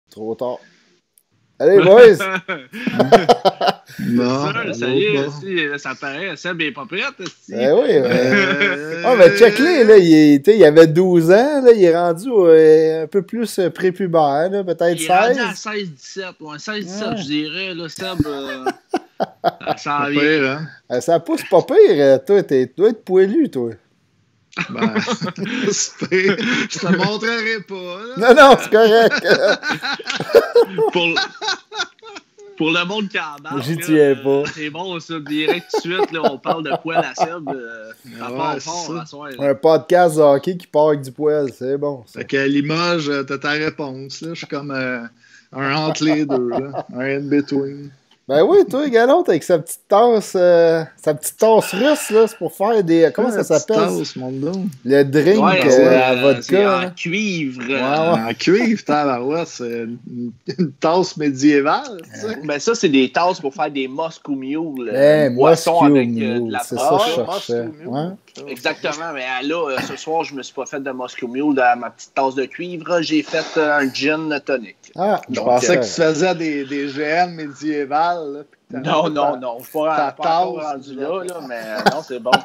Trop tard. Allez, boys! Non, ça y est, ça paraît, Seb est pas prête. Ben oui, mais check-les, là, il avait 12 ans, là, il est rendu un peu plus prépubère, là, peut-être 16. Il est rendu à 16-17, ouais, 16-17, je dirais, là, Seb, ça en vient. Hein? Ça pousse pas pire, toi, tu dois être poilu, toi. Ben, je te montrerai pas, Non, là. non, c'est correct. Pour le monde qui embarque, j'y tiens pas. C'est bon, ça, direct tout de suite, là, on parle de poil à Seb. Ça part fort à soir. Un podcast de hockey qui part avec du poil, c'est bon. Ça. Fait qu'à l'image, t'as ta réponse, là. Je suis comme un entre les deux, là. Un in-between. Ben oui, toi, Galon, avec sa petite tasse russe, là, c'est pour faire des... Comment ça s'appelle? Tasse, mon don. Le drink à vodka. En cuivre. En cuivre, tabarouette, c'est une tasse médiévale, tu sais. Ben ça, c'est des tasses pour faire des Moscow Mule. Boisson avec de la c'est ça que je cherchais. Ouais. Exactement, mais là, ce soir, je me suis pas fait de Moscow Mule dans ma petite tasse de cuivre. J'ai fait un gin tonic. Ah, je pensais que tu faisais des GN médiévales. Là, non. Je suis pas rendu là, mais non, c'est bon.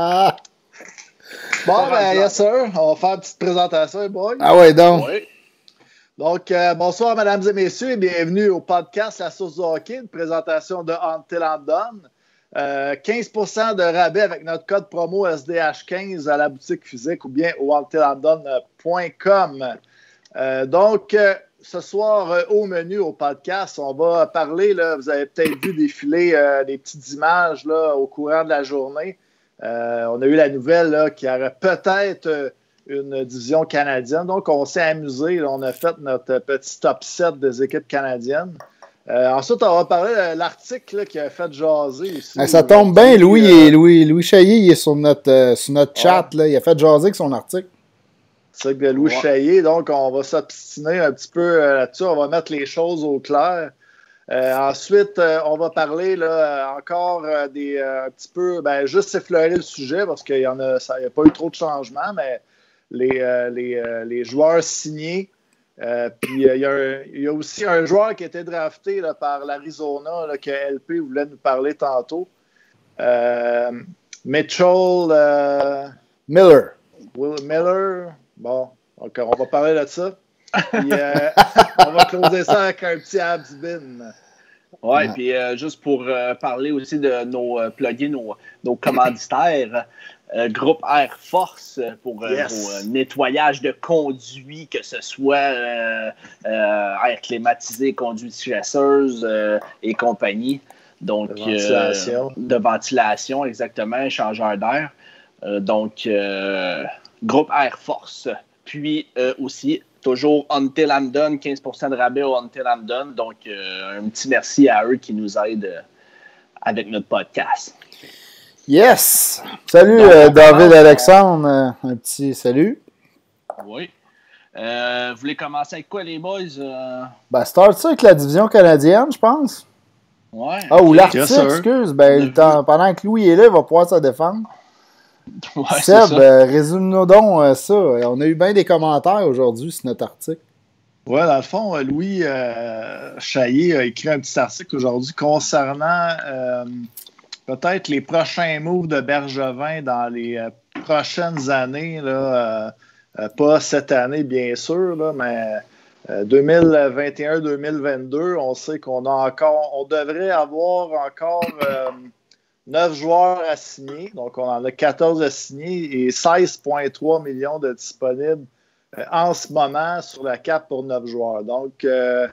Bon, ben, yes, sir. On va faire une petite présentation, boy. Ah ouais, donc. Oui. Donc, bonsoir, mesdames et messieurs, et bienvenue au podcast La Source du Hockey, une présentation de Until I'm Done. 15% de rabais avec notre code promo SDH15 à la boutique physique ou bien au untilimdone.com. Donc, ce soir, au menu, au podcast, on va parler, là, vous avez peut-être vu défiler des petites images là, au courant de la journée. On a eu la nouvelle là, qu'il y aurait peut-être une division canadienne. Donc, on s'est amusé. Là, on a fait notre petit top 7 des équipes canadiennes. Ensuite, on va parler de l'article là, qui a fait jaser aussi. Ça tombe bien, Louis Chaillé, il est sur notre chat. Là, il a fait jaser avec son article. C'est de Louis Chaillé. Donc, on va s'obstiner un petit peu là-dessus. On va mettre les choses au clair. Ensuite, on va parler là, encore un petit peu, juste effleurer le sujet parce qu'il n'y a pas eu trop de changements, mais les joueurs signés. Puis il y a aussi un joueur qui a été drafté là, par l'Arizona là, que LP voulait nous parler tantôt. Mitchell Miller. Will Miller. Bon, donc on va parler de ça. Puis on va closer ça avec un petit abs-bin. Oui, puis juste pour parler aussi de plugger nos commanditaires. Groupe Air Force pour nettoyage de conduits, que ce soit air climatisé, conduite chasseuse et compagnie. Donc, de ventilation, exactement, échangeur d'air. Donc, Groupe Air Force. Puis aussi, toujours Until I'm Done, 15% de rabais au Until I'm Done. Donc, un petit merci à eux qui nous aident avec notre podcast. Yes! Salut David Alexandre, un petit salut. Oui. Vous voulez commencer avec quoi les boys? Start ça avec la division canadienne, je pense. Ouais. Ah, ou l'Arctique, excuse. Pendant que Louis est là, il va pouvoir se défendre. Ouais, Seb, résume-nous donc ça. On a eu bien des commentaires aujourd'hui sur notre article. Oui, dans le fond, Louis Chaillé a écrit un petit article aujourd'hui concernant peut-être les prochains moves de Bergevin dans les prochaines années. Là, pas cette année, bien sûr, là, mais 2021-2022, on sait qu'on devrait avoir encore 9 joueurs à signer. Donc, on en a 14 à signer et 16,3 millions de disponibles en ce moment sur la cap pour 9 joueurs. Donc,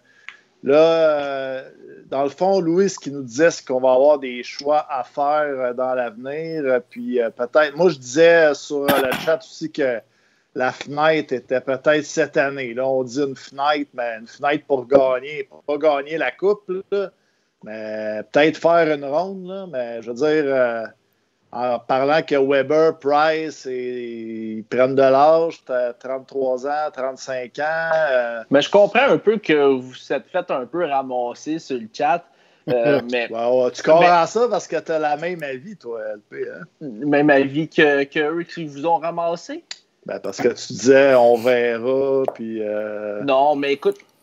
là, dans le fond, Louis, ce qu'il nous disait, c'est qu'on va avoir des choix à faire dans l'avenir. Puis peut-être, moi, je disais sur le chat aussi que la fenêtre était peut-être cette année. Là, on dit une fenêtre, mais une fenêtre pour gagner, pour pas gagner la coupe, là, mais peut-être faire une ronde. Là, mais je veux dire, en parlant que Weber, Price, ils prennent de l'âge, 33 ans, 35 ans. Mais je comprends un peu que vous êtes fait un peu ramasser sur le chat. Mais, tu comprends ça parce que tu as la même avis, toi, LP. Hein? Même avis qu'eux qui vous ont ramassé? Parce que tu disais, on verra, puis... Non, mais écoute,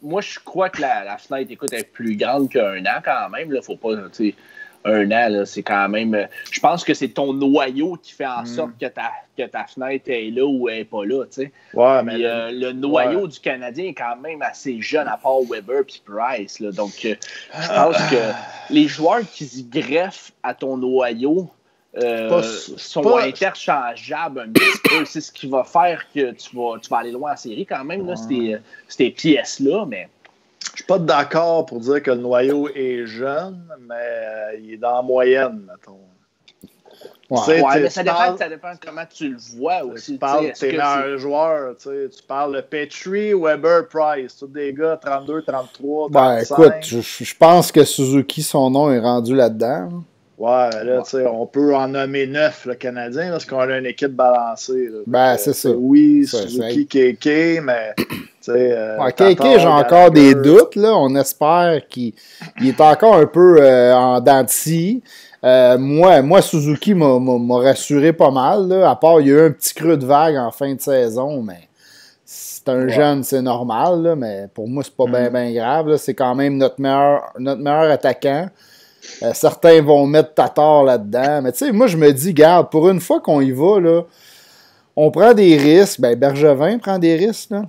moi, je crois que la fenêtre, écoute, est plus grande qu'un an quand même. Il ne faut pas, tu sais, un an, là, c'est quand même... je pense que c'est ton noyau qui fait en sorte que ta fenêtre est là ou elle n'est pas là, tu sais. Ouais, mais le noyau du Canadien est quand même assez jeune, à part Weber et Price. Là. Donc, je pense que les joueurs qui se greffent à ton noyau sont interchangeables un petit peu. C'est ce qui va faire que tu vas aller loin en série quand même, là, ces pièces-là, mais... Je suis pas d'accord pour dire que le noyau est jeune, mais il est dans la moyenne, mettons. Mais ça dépend comment tu le vois aussi. Tu parles de tes meilleurs joueurs. Tu parles de Petrie, Weber, Price. Tous des gars 32, 33, 35. Écoute, je pense que Suzuki, son nom est rendu là-dedans. Ouais, là, tu sais, on peut en nommer 9, le Canadien, parce qu'on a une équipe balancée. Là. C'est ça. Oui, Suzuki, KK, mais... KK, j'ai encore des doutes. Là. On espère qu'il est encore un peu en dents de scie. Moi, Suzuki m'a rassuré pas mal. Là, à part, il y a eu un petit creux de vague en fin de saison, mais c'est un jeune, c'est normal. Là, mais pour moi, c'est pas bien grave. Là. C'est quand même notre meilleur attaquant. Certains vont mettre Tatar là-dedans. Mais tu sais, moi, je me dis, garde, pour une fois qu'on y va, là, on prend des risques. Bergevin prend des risques, là.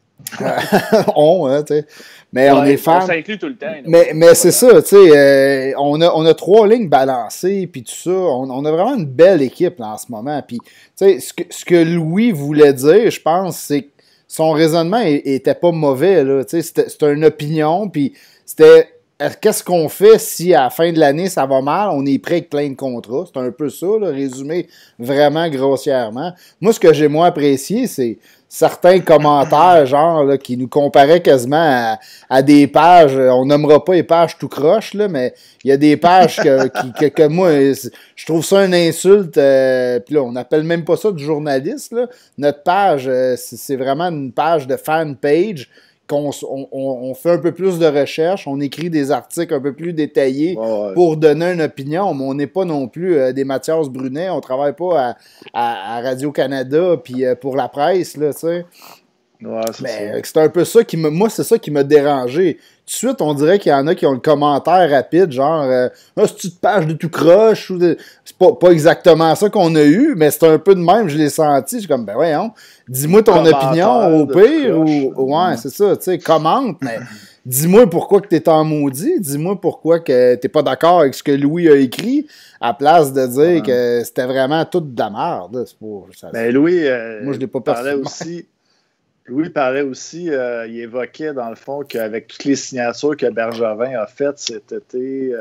Mais on est fan. On s'inclut tout le temps. Mais c'est ça, tu sais, on a 3 lignes balancées, puis tout ça. On a vraiment une belle équipe là, en ce moment. Puis, tu sais, ce que Louis voulait dire, je pense, c'est que son raisonnement était pas mauvais, là. Tu sais, c'était une opinion, puis c'était... Qu'est-ce qu'on fait si à la fin de l'année ça va mal, on est prêt avec plein de contrats? C'est un peu ça, là, résumé vraiment grossièrement. Moi, ce que j'ai moins apprécié, c'est certains commentaires, genre, là, qui nous comparaient quasiment à des pages, on nommera pas les pages tout croche, là, mais il y a des pages que moi, je trouve ça une insulte, puis là, on n'appelle même pas ça du journaliste, là. Notre page, c'est vraiment une page de fan page, on fait un peu plus de recherche, on écrit des articles un peu plus détaillés pour donner une opinion, mais on n'est pas non plus des Mathias Brunet, on travaille pas à Radio-Canada puis pour la presse, là, tu sais. Ouais, c'est un peu ça moi, c'est ça qui m'a dérangé. Tout de suite, on dirait qu'il y en a qui ont le commentaire rapide, genre c'est une page de tout croche. C'est pas exactement ça qu'on a eu, mais c'est un peu de même, je l'ai senti. Je suis comme, voyons, dis-moi ton opinion au pire. Ouais, c'est ça, tu sais, commente, mais dis-moi pourquoi que t'es en maudit, dis-moi pourquoi que t'es pas d'accord avec ce que Louis a écrit, à place de dire que c'était vraiment tout de la merde. Mais Louis, moi, je l'ai pas parlait aussi. Louis parlait aussi, il évoquait dans le fond qu'avec toutes les signatures que Bergevin a faites cet été,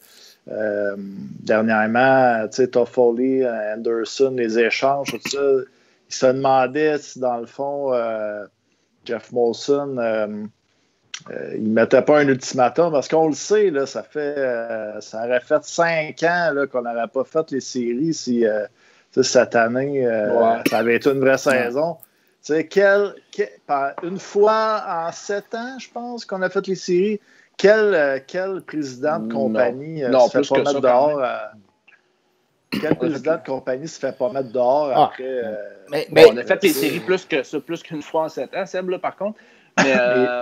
dernièrement, tu sais, Toffoli, Anderson, les échanges, tout ça, il se demandait si dans le fond, Jeff Molson, il ne mettait pas un ultimatum, parce qu'on le sait, là, ça aurait fait 5 ans là, qu'on n'aurait pas fait les séries si cette année, ça avait été une vraie saison. Tu sais, une fois en 7 ans, je pense, qu'on a fait les séries, quel président de compagnie se fait pas mettre dehors? Quel président de compagnie se fait pas mettre dehors après? Mais on a fait les séries plus que ça, plus qu'une fois en 7 ans, Seb, là, par contre. Mais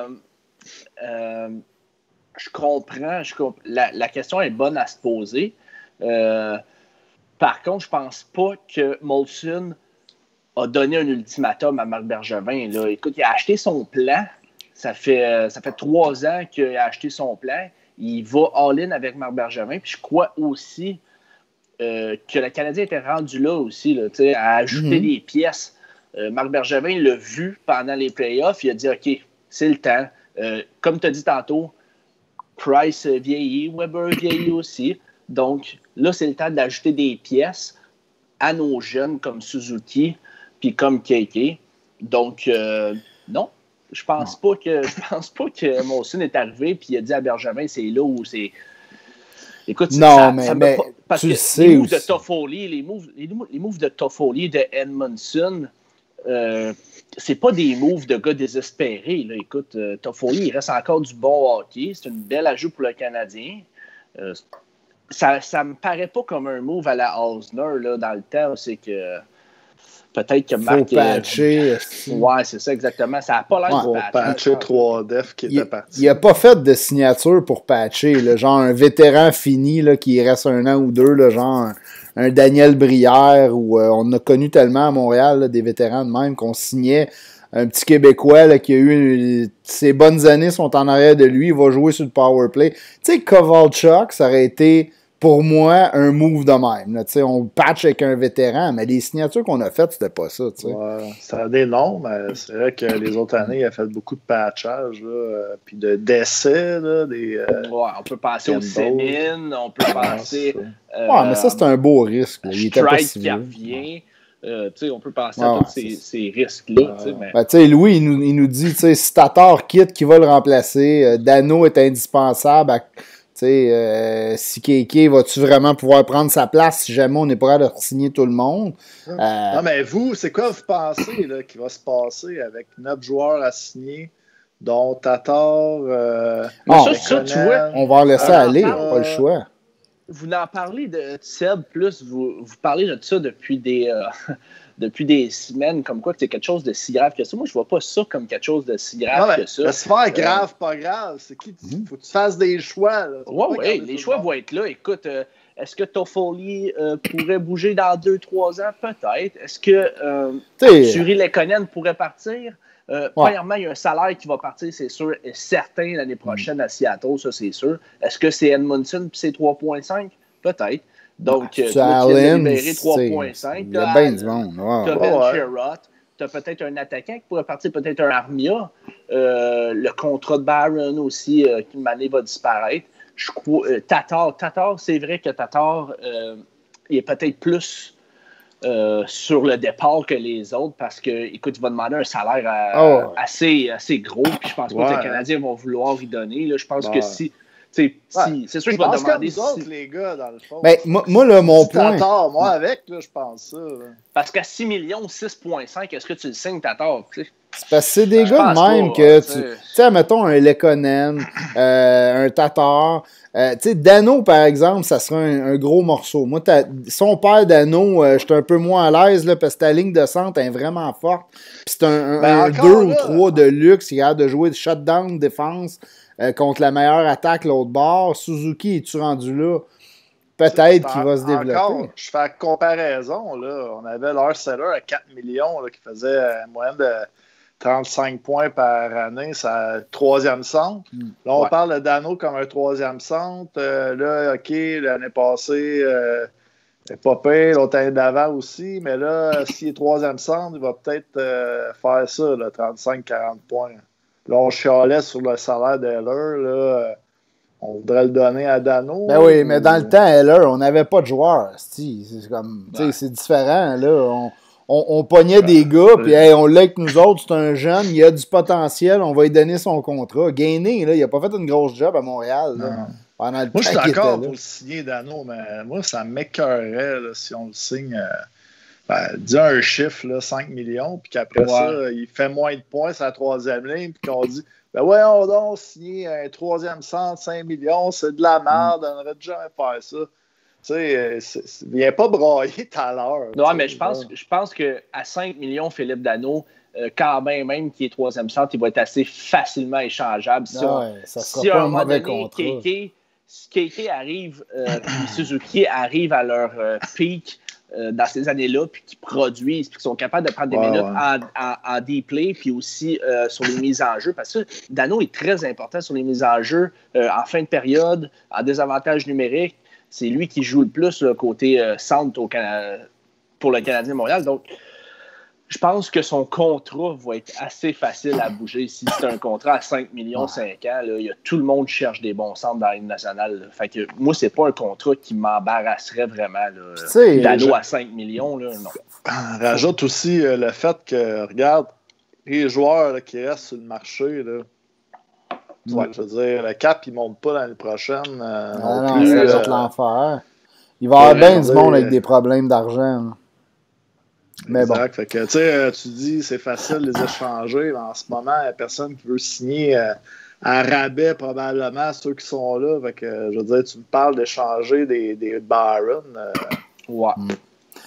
je comprends. La question est bonne à se poser. Par contre, je pense pas que Molson a donné un ultimatum à Marc Bergevin. Là. Écoute, il a acheté son plan. Ça fait 3 ans qu'il a acheté son plan. Il va all-in avec Marc Bergevin. Puis je crois aussi que le Canadien était rendu là aussi, là, à ajouter des pièces. Marc Bergevin l'a vu pendant les playoffs. Il a dit, OK, c'est le temps. Comme tu as dit tantôt, Price vieillit, Weber vieillit aussi. Donc là, c'est le temps d'ajouter des pièces à nos jeunes comme Suzuki puis comme KK. Donc, non, je pense pas que Molson est arrivé puis il a dit à Bergevin, c'est là où c'est... Écoute, mais parce que sais les moves de Toffoli, les moves de Toffoli, de Edmondson, c'est pas des moves de gars désespérés. Là. Écoute, Toffoli, il reste encore du bon hockey. C'est une belle ajout pour le Canadien. Ça me paraît pas comme un move à la Osner là, dans le temps. C'est que peut-être que Marc... Faut patcher. Ouais, c'est ça, exactement. Ça n'a pas l'air de patcher 3 defs qui étaient partis. Il n'a pas fait de signature pour patcher. Là, genre un vétéran fini là, qui reste 1 an ou 2, là, genre un Daniel Brière, où on a connu tellement à Montréal là, des vétérans de même qu'on signait un petit Québécois là, qui a eu ses bonnes années sont en arrière de lui, il va jouer sur le power play. Tu sais, Kovalchuk, ça aurait été pour moi un move de même. Là. On patch avec un vétéran, mais les signatures qu'on a faites, c'était pas ça. Ouais, ça a des noms, mais c'est vrai que les autres années, il a fait beaucoup de patchage, puis de décès. Là, ouais, on peut passer au Sémine, on peut passer... ouais, mais ça, c'est un beau risque. Là. Il était pas si qui revient. On peut passer à tous ces risques-là. Mais... Louis, il nous dit, si Tatar quitte, qui va le remplacer? Dano est indispensable. Si Kéké, vas-tu vraiment pouvoir prendre sa place si jamais on n'est pas capable de signer tout le monde? Non, mais vous, c'est quoi vous pensez là, qui va se passer avec 9 joueurs à signer, dont Tatar, ça, tu vois, on va en laisser aller, pas le choix. Vous en parlez de Seb, plus vous parlez de ça depuis des semaines, comme quoi que c'est quelque chose de si grave que ça. Moi, je vois pas ça comme quelque chose de si grave que ça. Se faire grave, pas grave, c'est qui faut que tu fasses des choix. Oui, les choix vont être là. Écoute, est-ce que Toffoli pourrait bouger dans 2-3 ans? Peut-être. Est-ce que Suri Lekkonen pourrait partir? Premièrement, il y a un salaire qui va partir, c'est sûr, et certain l'année prochaine à Seattle, ça c'est sûr. Est-ce que c'est Edmondson puis c'est 3,5? Peut-être. Donc, tu as libéré 3,5. Il y a bien du monde. Tu as Ben Sherratt. Tu as peut-être un attaquant qui pourrait partir, peut-être un Armia. Le contrat de Barron aussi, qui m'année va disparaître. Je crois, Tatar, c'est vrai que Tatar, il est peut-être plus sur le départ que les autres parce que, écoute, il va demander un salaire assez gros. Puis je pense pas que les Canadiens vont vouloir y donner. Là. Je pense que si. C'est sûr que je vais demander. Nous autres, les gars, dans le fond. Ben, moi là, mon point. Tatar, moi, avec, là, je pense ça. Là. Parce qu'à 6 millions, 6,5, est-ce que tu le signes, Tatar? C'est parce que c'est des gars de même que tu sais, mettons un Lekkonen, un Tatar. Tu sais, Dano, par exemple, ça serait un gros morceau. Moi, son père Dano, j'étais un peu moins à l'aise là, parce que ta ligne de centre est vraiment forte. Puis c'est un 2 ou 3 de luxe. Il a de jouer de shutdown défense contre la meilleure attaque l'autre bord. Suzuki, es-tu rendu là? Peut-être qu'il va se développer. Encore, je fais la comparaison. Là. On avait leur seller à 4 millions là, qui faisait une moyenne de 35 points par année, c'est un troisième centre. Là, on parle de Dano comme un troisième centre. Là, OK, l'année passée, pas pire, l'autre année d'avant aussi, mais là, s'il est troisième centre, il va peut-être faire ça, 35-40 points. Là, on chialait sur le salaire d'Heller, là. On voudrait le donner à Dano. Ben oui, mais dans le temps, Heller, on n'avait pas de joueurs. C'est comme, c'est différent, là. On pognait des gars, puis hey, on l'a avec nous autres, c'est un jeune, il a du potentiel, on va lui donner son contrat. Gainé, là, il n'a pas fait une grosse job à Montréal. Là, pendant le moi, je suis d'accord pour le signer, Dano, mais moi, ça m'écœurerait là, si on le signe. Dis un chiffre, là, 5 millions, puis qu'après ça, il fait moins de points sur la troisième ligne, puis qu'on dit ouais, on va signer un troisième centre, 5 millions, c'est de la merde, on n'aurait jamais faire ça. Tu sais, viens pas brailler tout à l'heure. Non, mais je pense qu'à 5 millions, Philippe Dano, quand même qui est troisième centre, il va être assez facilement échangeable. Si à un moment donné, Kéké arrive, puis Suzuki arrive à leur pic dans ces années-là, puis qui produisent, puis qui sont capables de prendre des minutes en deep play, puis aussi sur les mises en jeu, parce que Dano est très important sur les mises en jeu en fin de période, en désavantage numérique. C'est lui qui joue le plus côté centre pour le Canadien de Montréal. Donc, je pense que son contrat va être assez facile à bouger. Si c'est un contrat à 5 millions, 5 ans, là, tout le monde cherche des bons centres dans la Ligue nationale. Là. Fait que moi, c'est pas un contrat qui m'embarrasserait vraiment. Dano à 5 millions, là, non. Rajoute aussi le fait que, regarde, les joueurs là, qui restent sur le marché, là, je veux dire, le cap, il ne monte pas l'année prochaine. Ça va être l'enfer. Il va y avoir bien du monde avec des problèmes d'argent. Mais exact. Bon. Fait que, tu dis, c'est facile de les échanger. En ce moment, il n'y a personne qui veut signer à rabais, probablement, ceux qui sont là. Fait que, je veux dire, tu me parles d'échanger des Barron.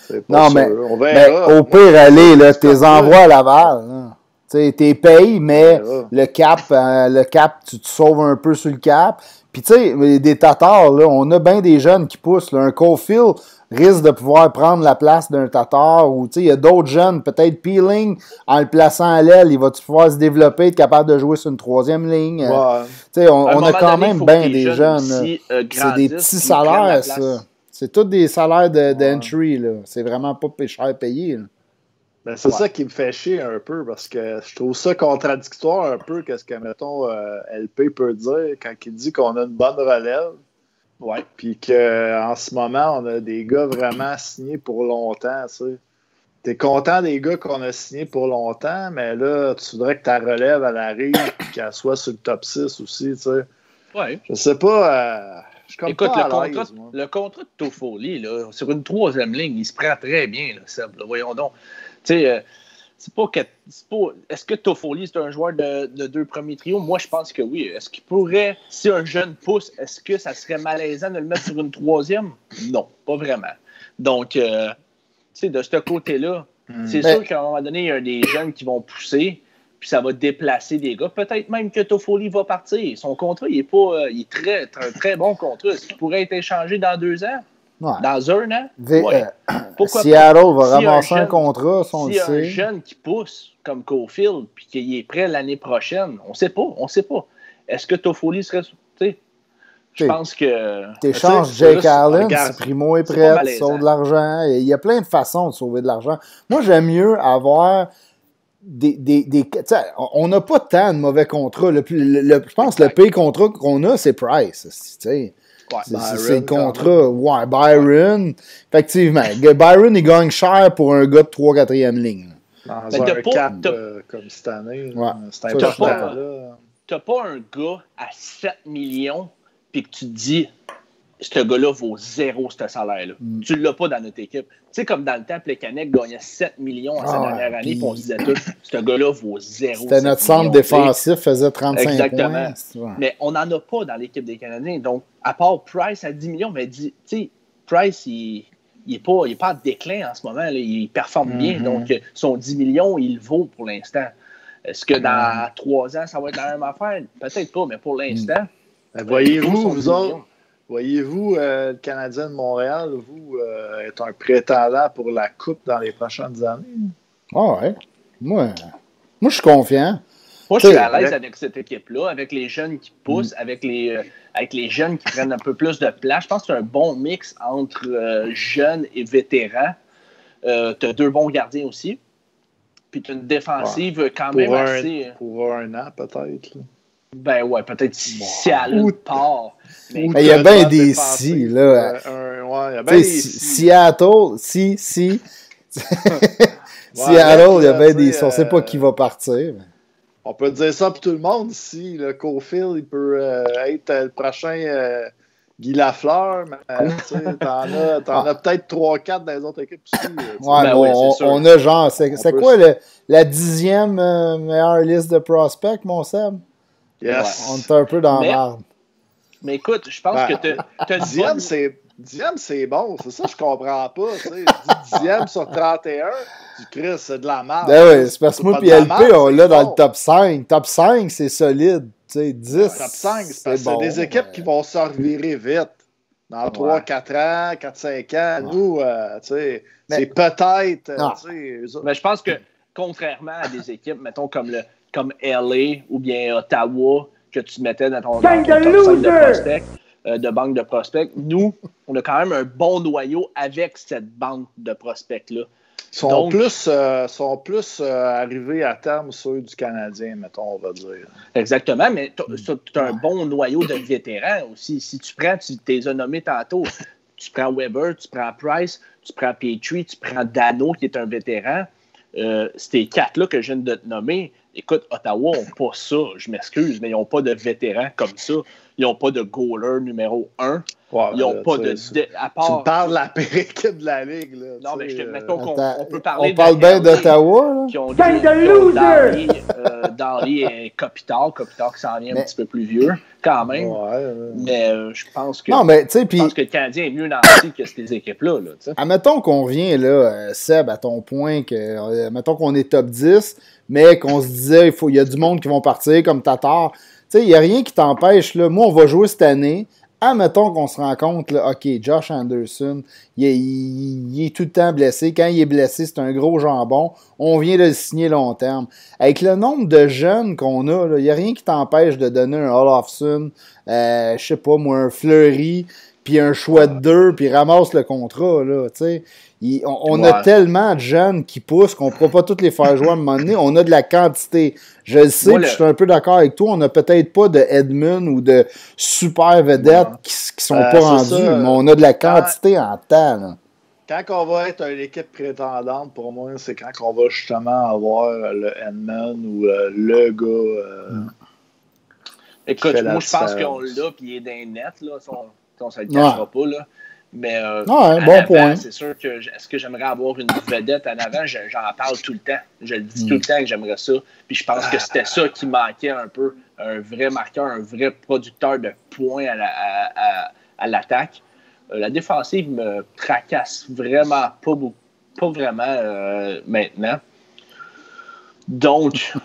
Non, mais au pire, aller, là, t'es envoies à Laval. T'es payé, mais le cap, tu te sauves un peu sur le cap. Puis, tu sais, des Tatars, là, on a bien des jeunes qui poussent. Là. Un Caulfield risque de pouvoir prendre la place d'un Tatar. Ou, tu sais, il y a d'autres jeunes. Peut-être Peeling, en le plaçant à l'aile, il va pouvoir se développer, être capable de jouer sur une troisième ligne. Tu sais, on a quand même bien des jeunes. C'est des petits salaires, ça. C'est tous des salaires d'entry. Là. C'est vraiment pas cher payé. Là. Ben, c'est ça qui me fait chier un peu parce que je trouve ça contradictoire un peu qu'est-ce que, mettons, LP peut dire quand il dit qu'on a une bonne relève. Ouais. Puis qu'en ce moment, on a des gars vraiment signés pour longtemps. Tu sais. T'es content des gars qu'on a signés pour longtemps, mais là, tu voudrais que ta relève, elle arrive et qu'elle soit sur le top 6 aussi. Tu sais. Ouais. Je sais pas. Écoute, le contrat de Toffoli, là, sur une troisième ligne, il se prend très bien, là, Seb. Là, voyons donc. Tu sais, est-ce que Toffoli, c'est un joueur de deux premiers trios? Moi, je pense que oui. Est-ce qu'il pourrait, si un jeune pousse, est-ce que ça serait malaisant de le mettre sur une troisième? Non, pas vraiment. Donc, tu sais, de ce côté-là, c'est sûr qu'à un moment donné, il y a des jeunes qui vont pousser, puis ça va déplacer des gars. Peut-être même que Toffoli va partir. Son contrat, il est un très bon contrat. Est-ce qu'il pourrait être échangé dans 2 ans? Ouais. Dans un an? Ouais. Seattle va ramasser un contrat, si on le sait. Si un jeune qui pousse, comme Caulfield, puis qu'il est prêt l'année prochaine, on ne sait pas. Est-ce que Toffoli serait... Je pense que... T'échanges Jake Allen, si Primo est prêt, tu sauves de l'argent. Il y a plein de façons de sauver de l'argent. Moi, j'aime mieux avoir... on n'a pas tant de mauvais contrats. Je pense que le pire contrat qu'on a, c'est Price. C'est le contrat. Ouais, Byron. Effectivement. Byron, il gagne cher pour un gars de 3-4e ligne. Dans un cap comme cette année. Ouais, c'est important. T'as pas un gars à 7 millions puis que tu te dis ce gars-là vaut zéro, ce salaire-là. Tu l'as pas dans notre équipe. Tu sais, comme dans le temps, Plekanec gagnait 7 millions en sa dernière année, puis on se disait tout, ce gars-là vaut zéro. C'était notre centre défensif, faisait 35 Exactement. Points. Mais on n'en a pas dans l'équipe des Canadiens. Donc, à part Price à 10 millions, mais tu sais, Price, il n'est pas en déclin en ce moment. Là. Il performe bien. Donc, son 10 millions, il le vaut pour l'instant. Est-ce que dans 3 ans, ça va être la même affaire? Peut-être pas, mais pour l'instant... Voyez-vous, vous autres, le Canadien de Montréal, vous, êtes un prétendant pour la Coupe dans les prochaines années? Ah ouais. Moi, je suis confiant. Moi, je suis à l'aise avec cette équipe-là, avec les jeunes qui poussent, avec les jeunes qui prennent un peu plus de place. Je pense que c'est un bon mix entre jeunes et vétérans. Tu as 2 bons gardiens aussi. Puis tu as une défensive quand même assez... Pour un an, peut-être. Ben ouais, peut-être si à l'autre part. Mais il y a bien des si, là. Il y a bien des Seattle, si. Seattle, il y a bien des si. On ne sait pas qui va partir. On peut dire ça pour tout le monde ici. Le Caulfield, il peut être le prochain Guy Lafleur, mais t'en as peut-être 3-4 dans les autres équipes aussi. On a genre, c'est quoi la 10e meilleure liste de prospects, mon Seb? Yes. On est un peu dans l'arbre. Mais écoute, je pense que t'as Dixième, c'est bon. C'est ça, je comprends pas. Je dis 10e sur 31. Du Chris, c'est de la merde. Ben oui, c'est parce que moi et LP, on l'a dans le top 5. Top 5, c'est solide. 10, top 5, c'est parce que c'est des équipes qui vont se revirer vite. Dans 3-4 ans, 4-5 ans. Nous, c'est peut-être... Mais je pense que, contrairement à des équipes, mettons, comme LA ou bien Ottawa, que tu mettais dans ton top 5 de prospects, de banque de prospects, nous, on a quand même un bon noyau avec cette banque de prospects-là. Sont plus arrivés à terme ceux du Canadien, mettons, on va dire. Exactement, mais tu as un bon noyau de vétérans aussi. Si tu prends, tu les as nommés tantôt, tu prends Weber, tu prends Price, tu prends Petrie, tu prends Dano, qui est un vétéran. Ces 4-là que je viens de te nommer, écoute, Ottawa n'ont pas ça, je m'excuse, mais ils n'ont pas de vétérans comme ça. Ils n'ont pas de goaler numéro 1. Ouais, ils n'ont pas de... À part... Tu parles de la pire équipe de la Ligue. Là, non, mais mettons qu'on peut parler on parle bien d'Ottawa. Qui ont des Darley et Kopitar qui s'en vient un petit peu plus vieux, quand même. Mais je pense que le Canadien est mieux lancé que ces équipes-là. Admettons qu'on revient, là, Seb, à ton point, admettons qu'on est top 10, mais qu'on se disait il y a du monde qui vont partir comme Tatar. Il n'y a rien qui t'empêche. Là. Moi, on va jouer cette année. Admettons qu'on se rend compte, là, OK, Josh Anderson, il est tout le temps blessé. Quand il est blessé, c'est un gros jambon. On vient de le signer long terme. Avec le nombre de jeunes qu'on a, il n'y a rien qui t'empêche de donner un Olofsson, je sais pas moi, un Fleury, puis un choix de 2, puis ramasse le contrat. Là, on a tellement de jeunes qui poussent qu'on ne pourra pas tous les faire jouer à un moment donné. On a de la quantité. Je le sais, puis je suis un peu d'accord avec toi. On n'a peut-être pas de Edmund ou de super vedettes qui sont pas rendus, mais on a de la quantité en temps. Là. Quand on va être une équipe prétendante, pour moi, c'est quand on va justement avoir le Edmund ou le gars. Écoute, moi, je pense qu'on l'a, puis il est dans les nets, là. On ne se le cachera pas, là. Mais bon point. C'est sûr que est-ce que j'aimerais avoir une vedette en avant? J'en parle tout le temps. Je le dis tout le temps que j'aimerais ça. Puis je pense que c'était ça qui manquait un peu. Un vrai marqueur, un vrai producteur de points à l'attaque. La défensive me tracasse vraiment pas vraiment maintenant. Donc...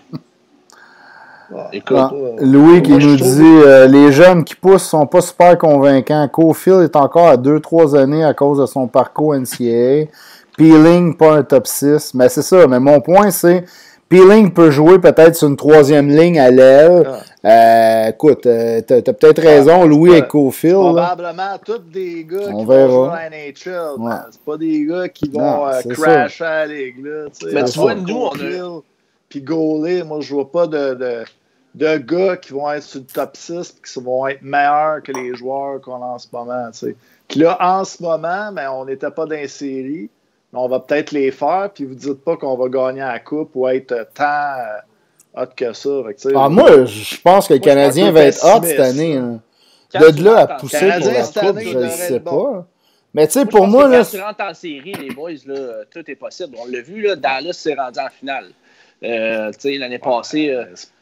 Écoute, Louis qui nous dit les jeunes qui poussent sont pas super convaincants. Caulfield est encore à 2-3 années à cause de son parcours NCAA. Peeling, pas un top 6. Mais c'est ça. Mais mon point, c'est Peeling peut jouer peut-être sur une 3e ligne à l'aile. Écoute, t'as peut-être raison, Louis et Caulfield. Probablement tous des gars qui vont jouer à NHL. C'est pas des gars qui vont crasher à la ligue. Là, mais tu vois, nous, on a... Puis Gaulet, moi, je vois pas de gars qui vont être sur le top 6 et qui vont être meilleurs que les joueurs qu'on a en ce moment. T'sais. Puis là, en ce moment, on n'était pas dans les séries, mais on va peut-être les faire, puis vous dites pas qu'on va gagner la coupe ou être tant hot que ça. Moi, je pense que le Canadien va être hot cette année. Hein. De là à pousser pour la coupe, je ne sais pas. Mais tu sais, pour moi... Quand tu rentres en série, les boys, là, tout est possible. On l'a vu, là, Dallas s'est rendu en finale. L'année passée...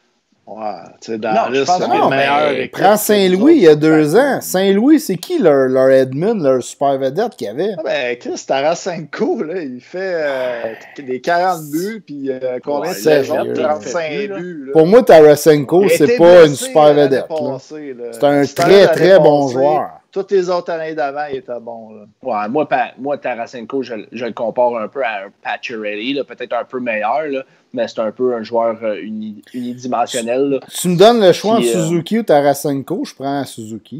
Dallas, c'est le meilleur. Prends Saint-Louis il y a 2 ans. Saint-Louis, c'est qui leur Edmund, leur super vedette qu'il y avait? Chris Tarasenko, là, il fait des 40 buts, puis combien de saisons? 35 buts. Là. Pour moi, Tarasenko, c'est pas une super vedette. C'est un très, très bon joueur. Toutes les autres années d'avant, il était bon. Là. Ouais, moi, Tarasenko, je le compare un peu à un Pacioretty, peut-être un peu meilleur, là, mais c'est un peu un joueur unidimensionnel. Là. Tu me donnes le choix entre Suzuki ou Tarasenko, je prends Suzuki.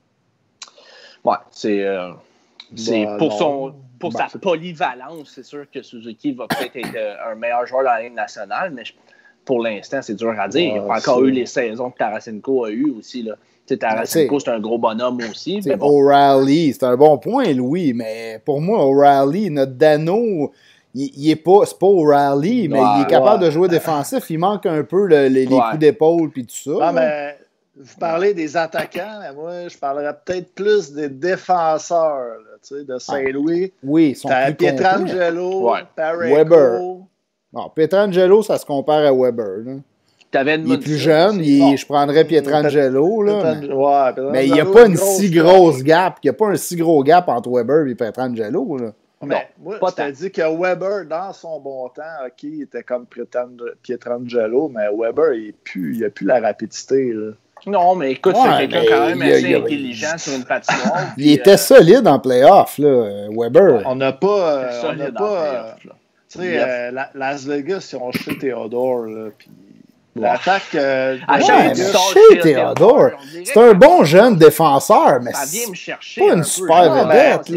Ouais, c'est pour sa polyvalence, c'est sûr que Suzuki va peut-être être un meilleur joueur dans la Ligue nationale, mais pour l'instant, c'est dur à dire. Il n'a pas encore eu les saisons que Tarasenko a eues aussi, là. Tarasenko, c'est un gros bonhomme aussi. O'Reilly, c'est un bon point, Louis, mais pour moi, O'Reilly, notre Dano, c'est pas O'Reilly, mais il est capable de jouer défensif. Il manque un peu les coups d'épaule et tout ça. Non, mais vous parlez des attaquants, mais moi, je parlerais peut-être plus des défenseurs de Saint-Louis. Oui, ils sont plus Pietrangelo, Parayko. Weber. Non, Pietrangelo, ça se compare à Weber. Là. Il est plus jeune, je prendrais Pietrangelo, là, mais il n'y a pas une si grosse gap, il n'y a pas un si gros gap entre Weber et Pietrangelo. Là. Mais moi, je t'ai dit que Weber, dans son bon temps, OK, il était comme Pietrangelo, mais Weber, il n'a plus la rapidité. Là. Non, mais écoute, c'est quelqu'un quand même assez intelligent sur une patinoire. Il était solide en playoff, là, Weber. On n'a pas... tu sais, Las Vegas, ils ont jeté Théodore, là, puis... L'attaque chez Théodore. C'est un bon jeune défenseur, mais c'est pas une super vedette.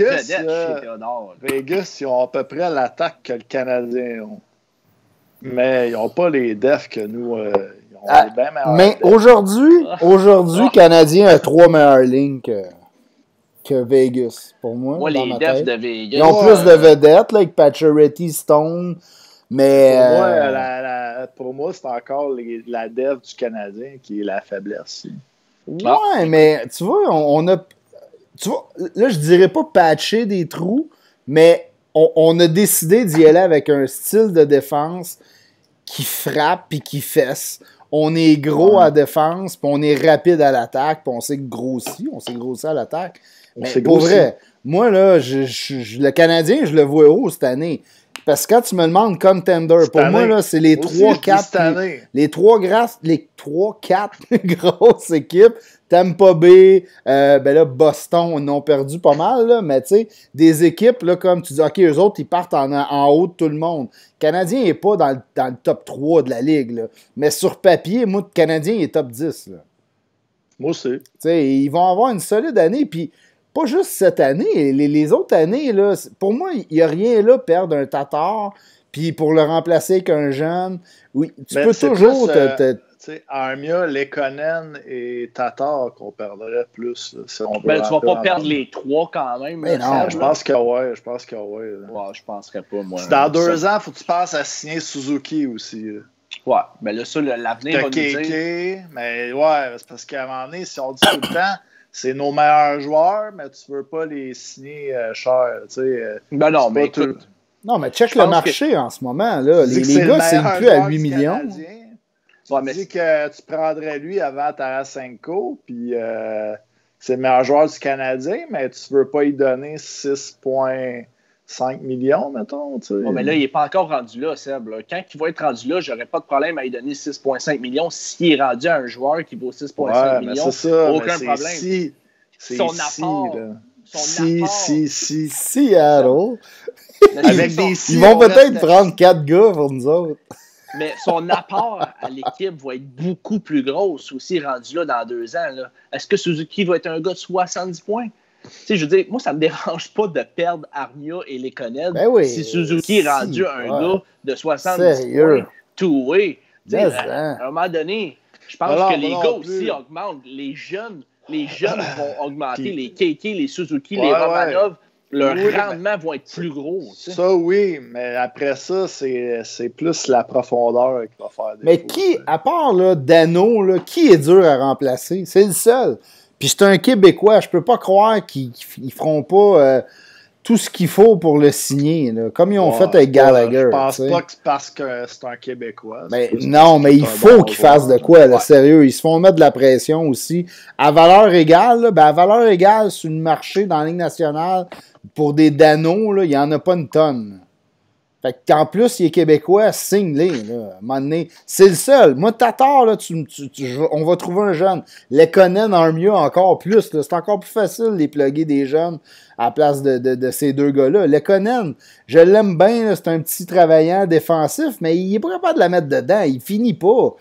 Vegas, ils ont à peu près l'attaque que le Canadien ont. Mais ils n'ont pas les defs que nous. Ils ont bien mais aujourd'hui, le Canadien a 3 meilleures lignes que Vegas, pour moi. Moi, les defs de Vegas. Ils ont plus de vedettes, là, avec Pacioretty, Stone. Mais pour moi, c'est encore la dev du Canadien qui est la faiblesse. Ouais, mais tu vois, tu vois, là, je dirais pas patcher des trous, mais on a décidé d'y aller avec un style de défense qui frappe puis qui fesse. On est gros à la défense, puis on est rapide à l'attaque, puis on s'est grossi à l'attaque. Mais pour vrai, moi, là, le Canadien, je le vois haut cette année. Parce que quand tu me demandes contender, pour moi, là, c'est les 3-4 grosses équipes. Tampa Bay, Boston, on a perdu pas mal, là, mais tu sais, des équipes, là, comme tu dis, OK, eux autres, ils partent en haut de tout le monde. Le Canadien n'est pas dans le top 3 de la Ligue, là. Mais sur papier, moi, le Canadien est top 10. Là. Moi aussi. Tu sais, ils vont avoir une solide année, puis pas juste cette année, les autres années, là, pour moi, il n'y a rien là, perdre un Tatar, puis pour le remplacer avec un jeune, oui, tu peux toujours Armia, Lekonen et Tatar qu'on perdrait plus. Si on tu vas pas perdre les 3 quand même. Mais non, je pense que oui. Ouais, je penserais pas, moi. Dans 2 ans, il faut que tu passes à signer Suzuki aussi. Là. Ouais, mais là, ça, l'avenir va nous dire. Mais ouais, c'est parce qu'à un moment donné, si on dit tout le temps, c'est nos meilleurs joueurs, mais tu veux pas les signer cher. Ben non, mais écoute. Non, mais check le marché en ce moment. Là. Les gars, c'est plus à 8 millions. Tu dis que tu prendrais lui avant Tarasenko, puis c'est le meilleur joueur du Canadien, mais tu veux pas y donner 6,5 millions, mettons. Mais là, il n'est pas encore rendu là, Seb. Là. Quand il va être rendu là, j'aurais pas de problème à lui donner 6,5 millions s'il est rendu à un joueur qui vaut 6,5 millions. C'est ça, aucun problème. Son apport. Seattle. Avec des ils vont peut-être prendre 4 gars pour nous autres. Mais son apport à l'équipe va être beaucoup plus gros aussi rendu là dans 2 ans. Là. Est-ce que Suzuki va être un gars de 70 points? Je veux dire, moi, ça ne me dérange pas de perdre Armia et Lekonen si Suzuki est rendu un gars de 70 points. Two-way. À un moment donné, je pense que les gars aussi augmentent. Les jeunes vont augmenter. Les KK, les Suzuki, les Romanov. Leurs rendements vont être plus gros. Ça, oui, mais après ça, c'est plus la profondeur qui va faire des Mais à part là, Dano, là, qui est dur à remplacer? C'est le seul. Puis c'est un Québécois. Je peux pas croire qu'ils feront pas tout ce qu'il faut pour le signer, là, comme ils ont fait avec Gallagher. Je pense pas que c'est parce que c'est un Québécois. Non, mais il faut qu'ils fassent de quoi, là, sérieux. Ils se font mettre de la pression aussi. À valeur égale, à valeur égale sur le marché dans la Ligue nationale, pour des Dano, il n'y en a pas une tonne. Fait qu'en plus, il est québécois, signe-les. À un moment donné. C'est le seul. Moi, Tatar, là, on va trouver un jeune. Lekonen en mieux encore plus. Là. C'est encore plus facile de les plugger des jeunes à la place de ces 2 gars-là. Lekonen, je l'aime bien. Là, c'est un petit travaillant défensif, mais il n'est pas capable de la mettre dedans. Il finit pas.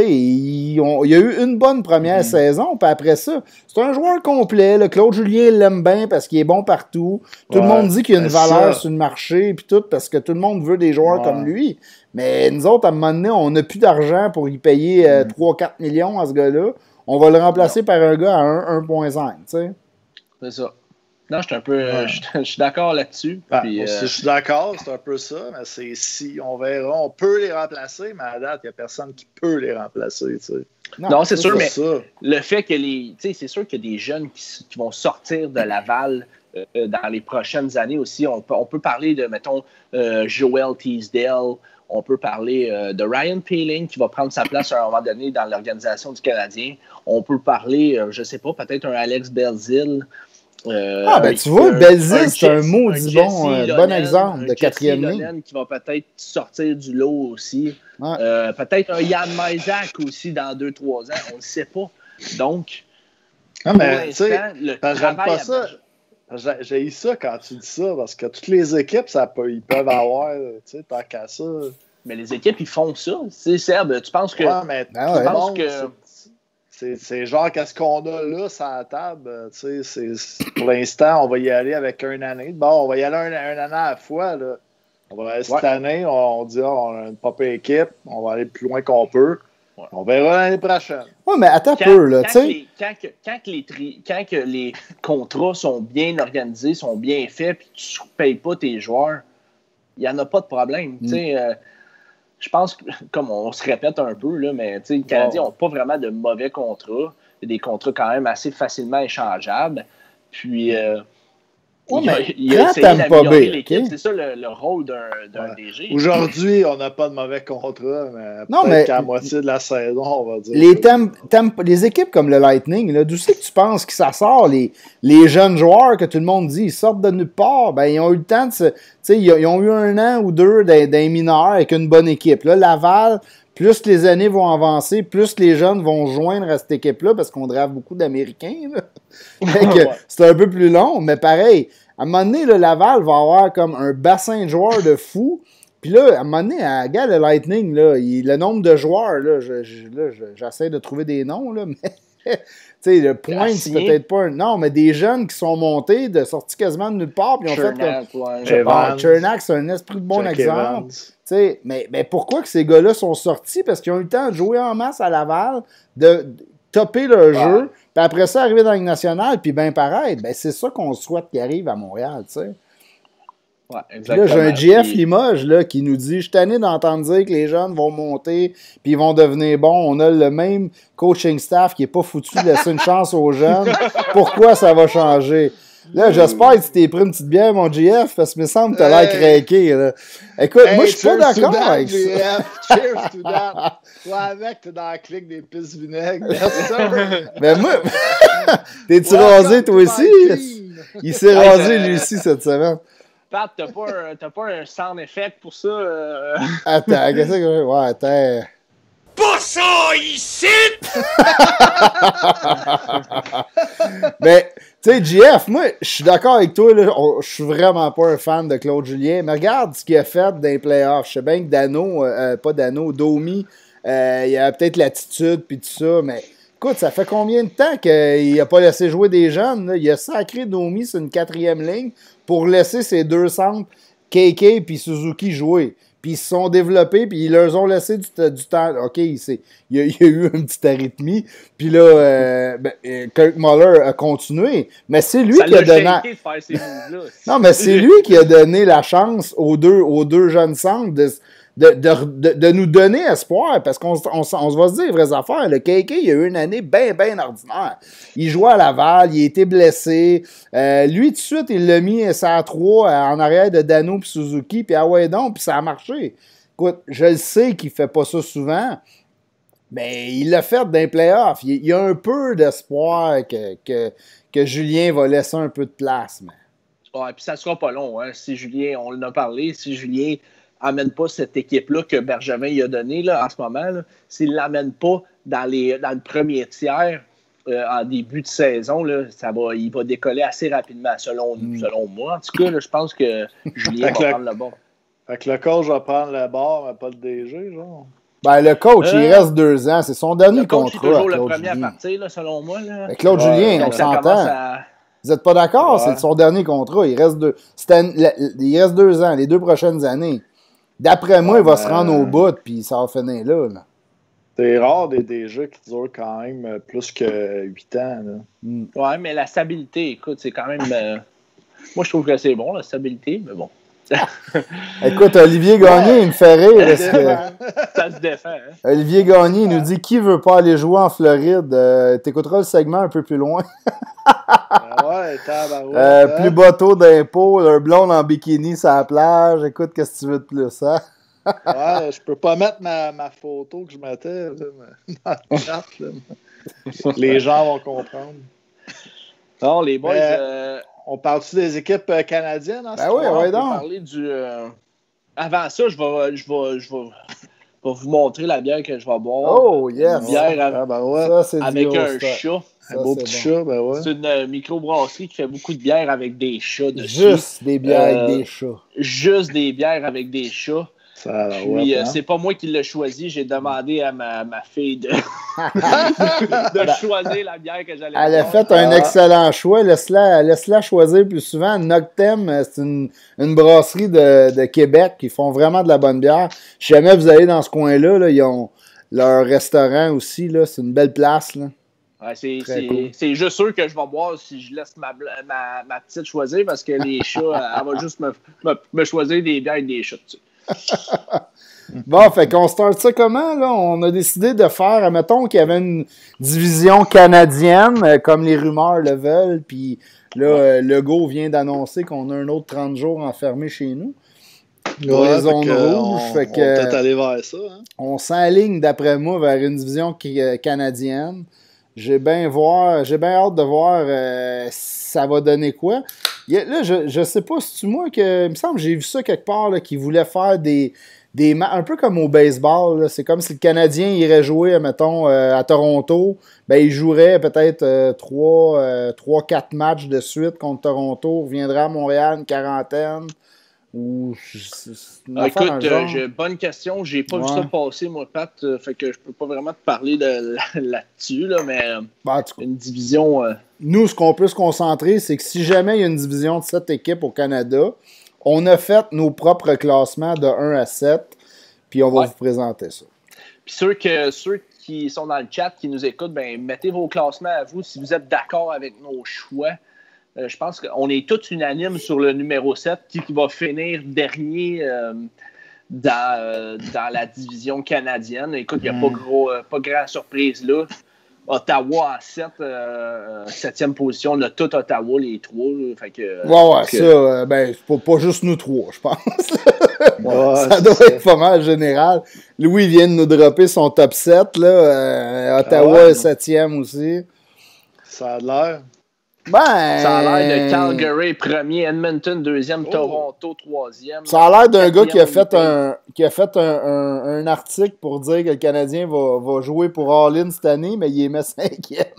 Il y a eu une bonne première saison, puis après ça, c'est un joueur complet. Là. Claude Julien l'aime bien parce qu'il est bon partout. Tout le monde dit qu'il y a une valeur sur le marché, puis tout, parce que tout le monde veut des joueurs comme lui. Mais nous autres, à un moment donné, on n'a plus d'argent pour y payer 3-4 millions à ce gars-là. On va le remplacer par un gars à 1,5. C'est ça. Non, je suis d'accord là-dessus. Puis, je suis d'accord, c'est un peu ça, mais c'est si on verra, on peut les remplacer, mais à date, il n'y a personne qui peut les remplacer. Non, c'est sûr, mais le fait que c'est sûr qu'il y a des jeunes qui vont sortir de Laval dans les prochaines années aussi. On peut parler de, mettons, Joel Teasdale. On peut parler de Ryan Peeling qui va prendre sa place à un moment donné dans l'organisation du Canadien. On peut parler, je ne sais pas, peut-être un Alex Belzile. Tu vois, Belzile, c'est un maudit bon exemple de 4e ligne. Qui va peut-être sortir du lot aussi. Peut-être un Yann Maisak aussi dans 2-3 ans. On ne sait pas. Donc, pour l'instant, le travail... J'ai eu ça quand tu dis ça, parce que toutes les équipes, ils peuvent avoir, tant qu'à ça. Mais les équipes, ils font ça. Seb, tu penses que... C'est genre, qu'est-ce qu'on a là sur la table? Pour l'instant, on va y aller avec une année. Bon, on va y aller une année à la fois. Là. Cette année, on dit on a une propre équipe, on va aller le plus loin qu'on peut. Ouais. On verra l'année prochaine. Oui, mais attends un peu. Là, quand les contrats sont bien organisés, sont bien faits, puis tu ne payes pas tes joueurs, il n'y en a pas de problème. Je pense que, comme on se répète un peu, là, mais les Canadiens n'ont pas vraiment de mauvais contrats. Il y a des contrats quand même assez facilement échangeables. Puis, Il a essayé d'améliorer l'équipe. C'est ça le rôle d'un DG. Aujourd'hui, on n'a pas de mauvais contrat, mais qu'à la moitié de la saison, on va dire. Les équipes comme le Lightning, d'où c'est que tu penses que ça sort? Les jeunes joueurs que tout le monde dit, ils sortent de nulle part. Ben, ils ont eu le temps de ils ont eu 1 an ou 2 d'un mineur avec une bonne équipe. Là, Laval, plus les années vont avancer, plus les jeunes vont joindre à cette équipe-là, parce qu'on draft beaucoup d'Américains. C'est un peu plus long, mais pareil. À un moment donné, le Laval va avoir comme un bassin de joueurs de fou. Puis là, à un moment donné, regarde le Lightning, le nombre de joueurs, j'essaie de trouver des noms, là, mais le point, c'est peut-être pas un... Non, mais des jeunes qui sont montés, sortis quasiment de nulle part, puis ont fait comme... Chernak, c'est un esprit de bon exemple. Mais pourquoi que ces gars-là sont sortis? Parce qu'ils ont eu le temps de jouer en masse à Laval, de topper leur jeu, puis après ça, arriver dans la Ligue nationale, puis bien paraître. Ben, c'est ça qu'on souhaite qu'il arrive à Montréal, tu sais. Ouais, exactement. Là, j'ai un GF Limoges là, qui nous dit « Je suis tanné d'entendre dire que les jeunes vont monter puis ils vont devenir bons. On a le même coaching staff qui n'est pas foutu de laisser une chance aux jeunes. Pourquoi ça va changer? » Là, j'espère que tu t'es pris une petite bière, mon GF, parce que il me semble que tu as l'air craqué. Là. Écoute, moi, je suis pas d'accord avec ça. Cheers to that. Toi, avec, t'es dans la clique des pistes vinaigres. Mais moi, t'es-tu rasé, toi aussi? Il s'est rasé, lui aussi, cette semaine. Pat, t'as pas un sound effect pour ça? Attends, qu'est-ce que... Ouais, attends... Pas ça ici! Mais, tu sais, JF, moi, je suis d'accord avec toi, je suis vraiment pas un fan de Claude Julien, mais regarde ce qu'il a fait dans les playoffs. Je sais bien que Domi, il a peut-être l'attitude puis tout ça, mais écoute, ça fait combien de temps qu'il n'a pas laissé jouer des jeunes? Là? Il a sacré Domi sur une 4e ligne pour laisser ses 2 centres, KK puis Suzuki, jouer. Puis ils se sont développés, puis ils leur ont laissé du temps. OK, il y a eu une petite arythmie. Puis là, Kirk Muller a continué. Mais c'est lui qui a donné... de faire ces moves-là. Non, mais c'est lui qui a donné la chance aux deux jeunes centres de nous donner espoir. Parce qu'on va se dire les vraies affaires. Le KK, il a eu une année bien ordinaire. Il jouait à Laval, il a été blessé. Lui, tout de suite, il l'a mis à 3 en arrière de Dano et Suzuki. Puis puis ça a marché. Écoute, je le sais qu'il ne fait pas ça souvent. Mais il l'a fait dans les playoffs. Il y a un peu d'espoir que Julien va laisser un peu de place. Mais... Ouais, puis ça ne sera pas long. Hein. Si Julien, on en a parlé, si Julien n'amène pas cette équipe-là que Bergevin il a donnée là, en ce moment, s'il ne l'amène pas dans le premier tiers en début de saison, là, il va décoller assez rapidement, selon moi. En tout cas, là, je pense que Julien va prendre le bord. Fait que le coach va prendre le bord, mais pas le DG, genre. Ben, le coach, il reste 2 ans. C'est son dernier contrat. Le coach est toujours le premier à partir, là, selon moi. Là. Mais Claude Julien, on s'entend. Vous n'êtes pas d'accord? Ouais. C'est son dernier contrat. Il reste 2 ans, les 2 prochaines années. D'après moi, il va se rendre au bout, puis ça va finir là. C'est rare des DG qui durent quand même plus que 8 ans. Là. Ouais, mais la stabilité, écoute, c'est quand même... moi, je trouve que c'est bon, la stabilité, mais bon. Écoute, Olivier Gagné, il me fait rire. Parce que... ça se défend. Hein? Olivier Gagné, il nous dit « Qui veut pas aller jouer en Floride? T'écouteras le segment un peu plus loin. » plus bas taux d'impôt, un blonde en bikini sur la plage. Écoute, qu'est-ce que tu veux de plus, hein? Ouais, je peux pas mettre ma photo que je mettais dans le chat. Les gens vont comprendre. Non, les boys... on parle-tu des équipes canadiennes? Hein, ben oui, on va parler du... Avant ça, je vais vous montrer la bière que je vais boire. Oh, yes! Une bière avec un chat. Un beau petit chat, ben ouais. C'est une microbrasserie qui fait beaucoup de bières avec des chats dessus. Juste des bières avec des chats. Juste des bières avec des chats. Puis, hein? c'est pas moi qui l'ai choisi. J'ai demandé à ma fille de choisir la bière que j'allais boire. Elle a fait un excellent choix. Laisse-la choisir plus souvent. Noctem, c'est une brasserie de Québec qui font vraiment de la bonne bière. Si jamais vous allez dans ce coin-là, ils ont leur restaurant aussi. Là, c'est une belle place. Là. Ouais, c'est juste sûr que je vais boire si je laisse ma petite choisir parce que les chats, elle va juste me choisir des bières et des chats dessus. Bon, fait qu'on start ça comment, là? On a décidé de faire, admettons qu'il y avait une division canadienne, comme les rumeurs le veulent, puis Là, Legault vient d'annoncer qu'on a un autre 30 jours enfermé chez nous. Pour Ouais, les zones rouges. On va peut-être aller vers ça. Hein? On s'enligne, d'après moi, vers une division canadienne. J'ai bien hâte de voir si ça va donner quoi. Là, je sais pas si tu moi que. Il me semble que j'ai vu ça quelque part là, qui voulait faire des matchs un peu comme au baseball. Là. C'est comme si le Canadien irait jouer, mettons, à Toronto. Ben, il jouerait peut-être 3-4 matchs de suite contre Toronto, reviendrait à Montréal, une quarantaine. Ou écoute, bonne question. J'ai pas vu ça passer, moi, Pat. Fait que je peux pas vraiment te parler là-dessus, là, mais une division. Nous, ce qu'on peut se concentrer, c'est que si jamais il y a une division de 7 équipes au Canada, on a fait nos propres classements de 1 à 7, puis on va vous présenter ça. Puis ceux qui sont dans le chat, qui nous écoutent, ben mettez vos classements à vous si vous êtes d'accord avec nos choix. Je pense qu'on est tous unanimes sur le numéro 7 qui va finir dernier dans la division canadienne. Écoute, il n'y a pas grande surprise là. Ottawa en 7e position. On a tout Ottawa, les trois. Fait que, c'est pas juste nous trois, je pense. Ça doit être pas mal général. Louis vient de nous dropper son top 7. Là. Ottawa est 7e aussi. Ça a l'air. Ça a l'air de Calgary, premier, Edmonton, deuxième, Toronto, troisième. Ça a l'air d'un gars qui a fait un article pour dire que le Canadien va jouer pour All-In cette année, mais il est mis 5e.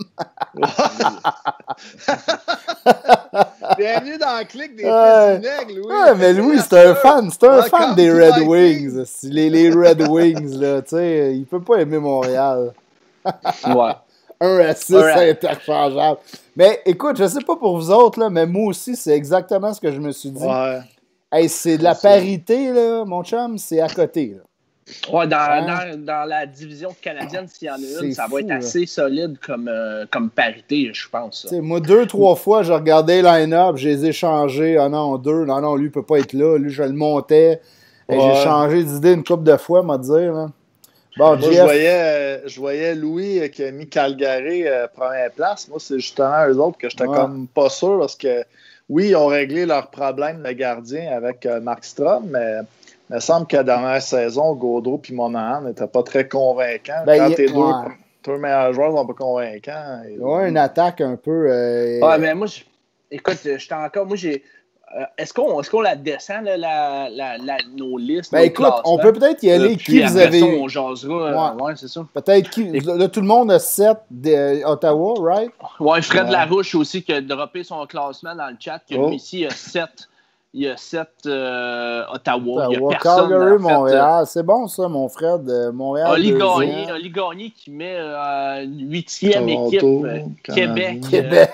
Bienvenue dans le clic des Nègres, Louis. Ouais, mais Louis, c'est un fan des Red Wings. Les Red Wings, là, tu sais, il peut pas aimer Montréal. Ouais. 1 à 6, c'est interchangeable. Mais écoute, je sais pas pour vous autres, là, mais moi aussi, c'est exactement ce que je me suis dit. Ouais. Hey, c'est de la parité, là, mon chum, c'est à côté. Là. Ouais, dans la division canadienne, s'il y en a une, ça va être assez solide comme parité, je pense. Moi, 2-3 fois, j'ai regardé line-up, je les ai changés. Ah non, 2, non, lui, il peut pas être là. Lui, je le montais. Et j'ai changé d'idée une couple de fois, m'a dire. Là. Bon, moi, je voyais Louis qui a mis Calgary première place. Moi, c'est justement eux autres que j'étais comme pas sûr parce que, oui, ils ont réglé leur problème de gardien avec Markstrom, mais il me semble que la dernière saison, Gaudreau et Monahan n'étaient pas très convaincants. Quand tes deux meilleurs joueurs sont pas convaincants. Une attaque un peu. Ouais, mais moi, écoute, j'étais encore. Moi, j'ai. Est-ce qu'on la descend, là, nos listes? Ben écoute, on peut peut-être y aller. Qui vous avez. On jasera. Ouais, c'est ça. Peut-être qui. Là, tout le monde a 7 d'Ottawa, right? Ouais, Fred Larouche aussi qui a droppé son classement dans le chat. Lui ici, il y a 7 Ottawa. Il y a personne. Calgary, Montréal. C'est bon ça, mon Fred. Montréal. Oli Gagné qui met 8e équipe. Québec.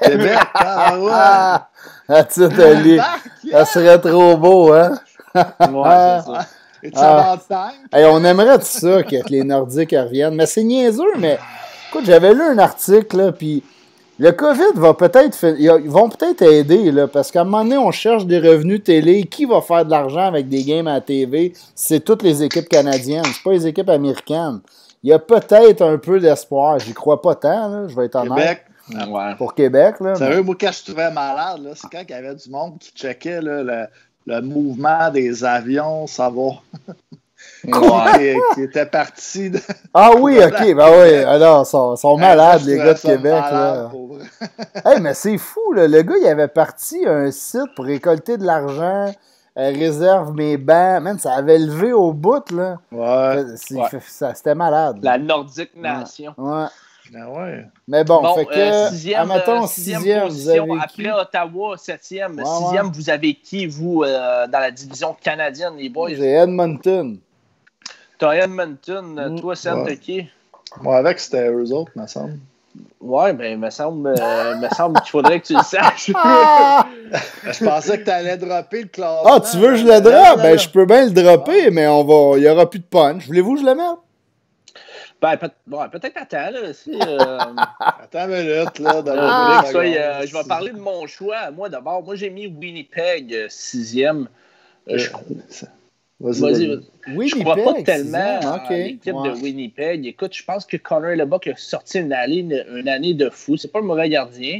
Oli. Ça serait trop beau, hein? Ouais, c'est ça. On aimerait tout ça que les Nordiques reviennent. Mais c'est niaiseux, mais écoute, j'avais lu un article, là, puis le COVID va peut-être ils vont peut-être aider, là, parce qu'à un moment donné, on cherche des revenus télé. Qui va faire de l'argent avec des games à la TV? C'est toutes les équipes canadiennes, c'est pas les équipes américaines. Il y a peut-être un peu d'espoir. J'y crois pas tant, là, je vais être honnête. Québec. Pour Québec. Là, sérieux, moi, quand je trouvais malade, là, c'est quand il y avait du monde qui checkait là, le mouvement des avions, savoir qui était parti. Ah oui, ok. Ben oui, alors, ils sont malades, les gars de Québec. Là. Hey, mais c'est fou, là. Le gars, il avait parti un site pour récolter de l'argent. Réserve mes bancs. Man, ça avait levé au bout, là. Ouais. C'était malade. La Nordique Nation. Ouais. Ben ouais. Mais bon, fait que. sixième position, après Ottawa, 7e. 6e, vous avez qui, vous, dans la division canadienne, les boys? J'ai Edmonton. T'as Edmonton. Toi, Sam, t'as qui? Moi, avec, c'était eux autres, me semble. Ouais, ben, il me semble qu'il faudrait que tu le saches. Je pensais que tu allais dropper le classement. Ah, tu veux que je le drop? Ben, je peux bien le dropper, mais il n'y aura plus de punch. Voulez-vous que je le mette? Ben, peut-être attends, là. Attends une minute, là. Je vais parler de mon choix. Moi, d'abord, j'ai mis Winnipeg 6e. Je crois. Vas-y. Je crois pas tellement à l'équipe de Winnipeg. Écoute, je pense que Connor Leboeck a sorti une année de fou. C'est pas le mauvais gardien,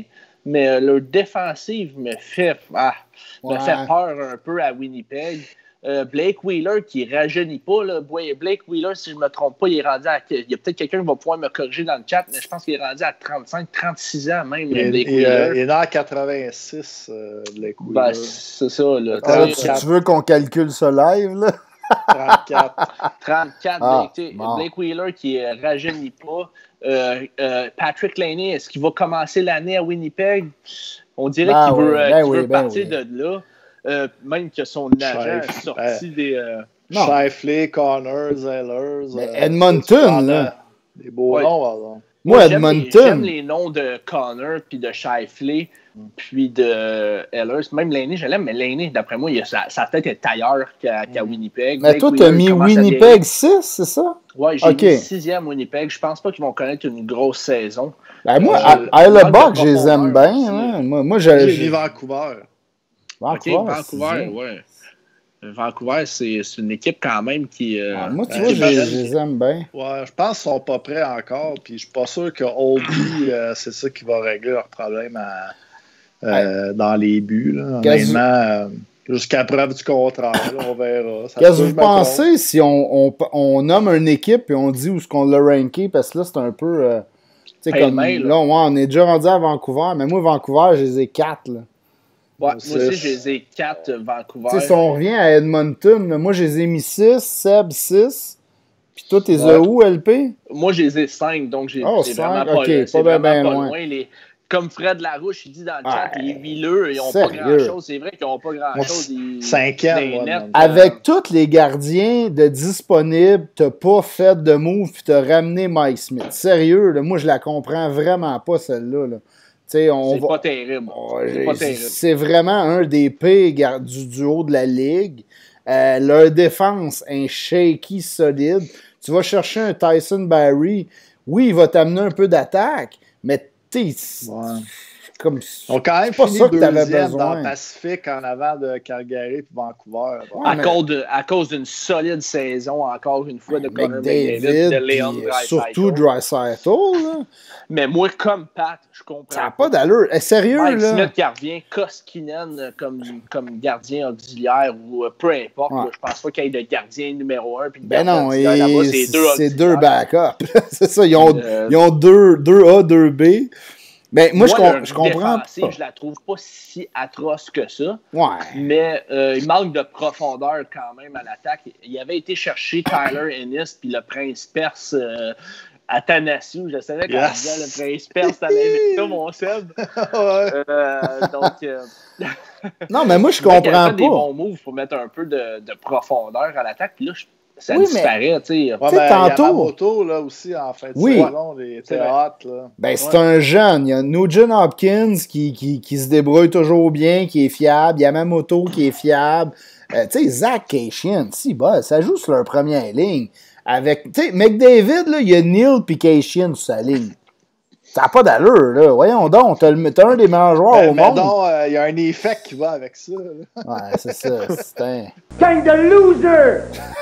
mais leur défensive me fait peur un peu à Winnipeg. Blake Wheeler qui ne rajeunit pas. Là. Blake Wheeler, si je ne me trompe pas, il est rendu à... Il y a peut-être quelqu'un qui va pouvoir me corriger dans le chat, mais je pense qu'il est rendu à 35-36 ans même, Blake Wheeler. Il est né en 86, Blake Wheeler. Ben, c'est ça. Là, tu veux qu'on calcule ça live, là? 34. Blake Wheeler qui ne rajeunit pas. Patrick Laney, est-ce qu'il va commencer l'année à Winnipeg? On dirait qu'il veut partir de là. Même que son agent est sorti des... Shifley, Connors, Ehlers... Edmonton, là. Des beaux noms, pardon. Moi, Edmonton... J'aime les noms de Connor, puis de Shifley, puis de Ehlers. Même Laney, je l'aime, mais Laney, d'après moi, sa tête est ailleurs qu'à Winnipeg. Mais toi, t'as mis Winnipeg 6, c'est ça? Oui, j'ai mis 6e Winnipeg. Je pense pas qu'ils vont connaître une grosse saison. Ben moi, Isle Buck, je les aime bien. Hein. Moi, j'ai mis Vancouver. Vancouver, oui. Vancouver, c'est une équipe quand même qui... moi, tu vois, je les aime bien. Ouais, je pense qu'ils sont pas prêts encore, puis je suis pas sûr que Oldie, c'est ça qui va régler leur problème dans les buts. Là. Honnêtement, jusqu'à preuve du contraire, là, on verra. Qu'est-ce que vous pensez si on nomme une équipe et on dit où est-ce qu'on l'a ranké, parce que là, c'est un peu... comme, là, on est déjà rendu à Vancouver, mais moi, Vancouver, je les ai 4, là. Ouais, moi aussi, je les ai 4 Vancouver. Si on revient à Edmonton, moi, je les ai mis 6, Seb 6. Puis toi, t'es où, LP? Moi, je les ai 5, donc j'ai vraiment pas loin. Comme Fred Larouche, il dit dans le chat, les huileux, ils n'ont pas grand-chose. C'est vrai qu'ils n'ont pas grand-chose. 5e. Avec tous les gardiens de disponibles, t'as pas fait de move puis t'as ramené Mike Smith. Sérieux, là, moi, je la comprends vraiment pas, celle-là. Là. C'est pas terrible. C'est vraiment un des pires du duo de la Ligue. Leur défense est shaky solide. Tu vas chercher un Tyson Barrie. Oui, il va t'amener un peu d'attaque, mais comme ils ont quand même fini deuxième dans le Pacifique en avant de Calgary et Vancouver. À cause d'une solide saison, encore une fois, de Connor McDavid, de Leon Draisaitl. Surtout Draisaitl. Mais moi, comme Pat, je comprends. Ça n'a pas d'allure. Sérieux, Mike là. Smith qui revient, Koskinen comme gardien auxiliaire ou peu importe. Là, je pense pas qu'il y ait de gardien numéro 1. Ben non, c'est deux backups. C'est ça, ils ont 2A, 2B. Ben, moi, je comprends. Je la trouve pas si atroce que ça. Ouais. Mais il manque de profondeur quand même à l'attaque. Il avait été chercher Tyler Ennis puis le Prince Perse Athanasiou. Je savais quand disait le Prince Perse, t'allais avec mon Seb. Non, mais moi, je comprends pas. Il a fait des bons moves pour mettre un peu de profondeur à l'attaque. Puis là, ça disparaît, tu sais. Tantôt. Il y a Yamamoto, là, aussi, en fait. Saison, il était hot, là. Ben, c'est un jeune. Il y a Nugent Hopkins qui se débrouille toujours bien, qui est fiable. Yamamoto qui est fiable. Tu sais, Zach Cation, ça joue sur leur première ligne. Avec, tu sais, McDavid, là, il y a Neil et Cation sur sa ligne. Ça n'a pas d'allure, là. Voyons donc, t'as un des meilleurs joueurs au monde. Donc, il y a un effet qui va avec ça. Là. Ouais, c'est ça. C'est un... Gang de loser!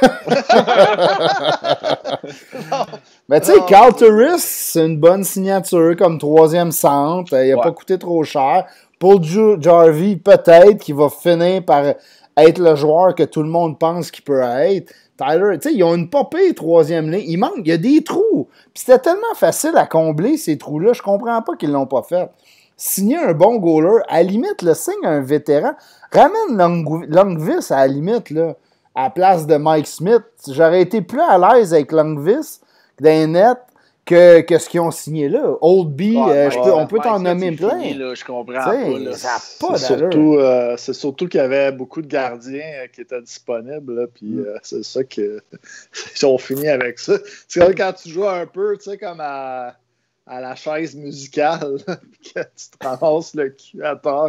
Mais tu sais, Carl Turris, c'est une bonne signature comme troisième centre. Il n'a pas coûté trop cher. Paul Jarvie, peut-être, qui va finir par être le joueur que tout le monde pense qu'il peut être. Tyler, tu sais, ils ont une popée troisième ligne. Il y a des trous. Puis c'était tellement facile à combler ces trous-là. Je comprends pas qu'ils l'ont pas fait. Signer un bon goaler, à la limite, signe un vétéran. Ramène Lundqvist à la limite, là, à la place de Mike Smith. J'aurais été plus à l'aise avec Lundqvist dans net que ce qu'ils ont signé là. Oldby, on peut t'en nommer plein. Là, je comprends pas. Là. Ça n'a pas d'allure. C'est surtout qu'il y avait beaucoup de gardiens qui étaient disponibles. Là, puis c'est ça qu'ils ont fini avec ça. C'est comme quand tu joues un peu, tu sais, comme à la chaise musicale, là, que tu te ramasses le cul à terre.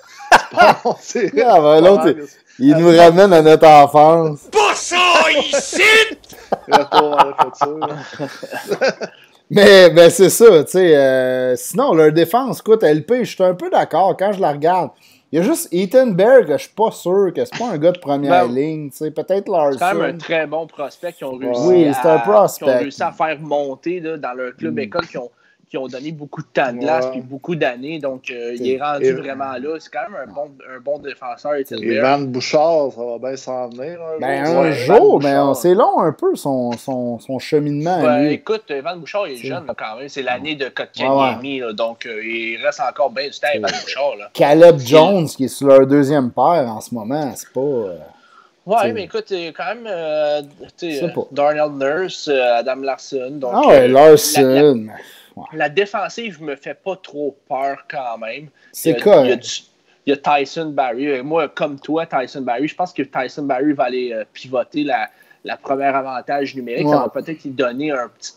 L'autre, il nous ramène à notre enfance. Pas ça ici! Retour à le futur. Mais ben c'est ça, tu sais. Sinon, leur défense, écoute, LP, je suis un peu d'accord quand je la regarde. Il y a juste Ethan Bear que je suis pas sûr que c'est pas un gars de première ligne, tu sais. Peut-être Larson. C'est quand même un très bon prospect qui ont réussi, c'est un prospect. Qui ont réussi à faire monter là, dans leur club école, qui qui ont donné beaucoup de temps de glace puis beaucoup d'années. Donc, il est rendu vraiment là. C'est quand même un bon défenseur. Evan Bouchard, ça va bien s'en venir. Un jour, mais c'est long un peu son cheminement. Lui. Écoute, Evan Bouchard est jeune là, quand même. C'est l'année de Kotkaniemi. Donc, il reste encore bien du temps, Evan Bouchard. Là. Caleb Jones, qui est sur leur deuxième paire en ce moment, c'est pas... Ouais, mais écoute, il y a quand même Darnell Nurse, Adam Larson. Donc, Larson. La défensive me fait pas trop peur quand même. C'est correct. Il y a Tyson Barrie. Moi, comme toi, Tyson Barrie, je pense que Tyson Barrie va aller pivoter la première avantage numérique. Ça va peut-être lui donner un petit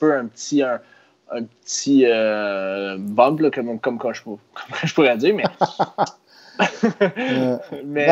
bump, là, comme je pourrais dire. Mais,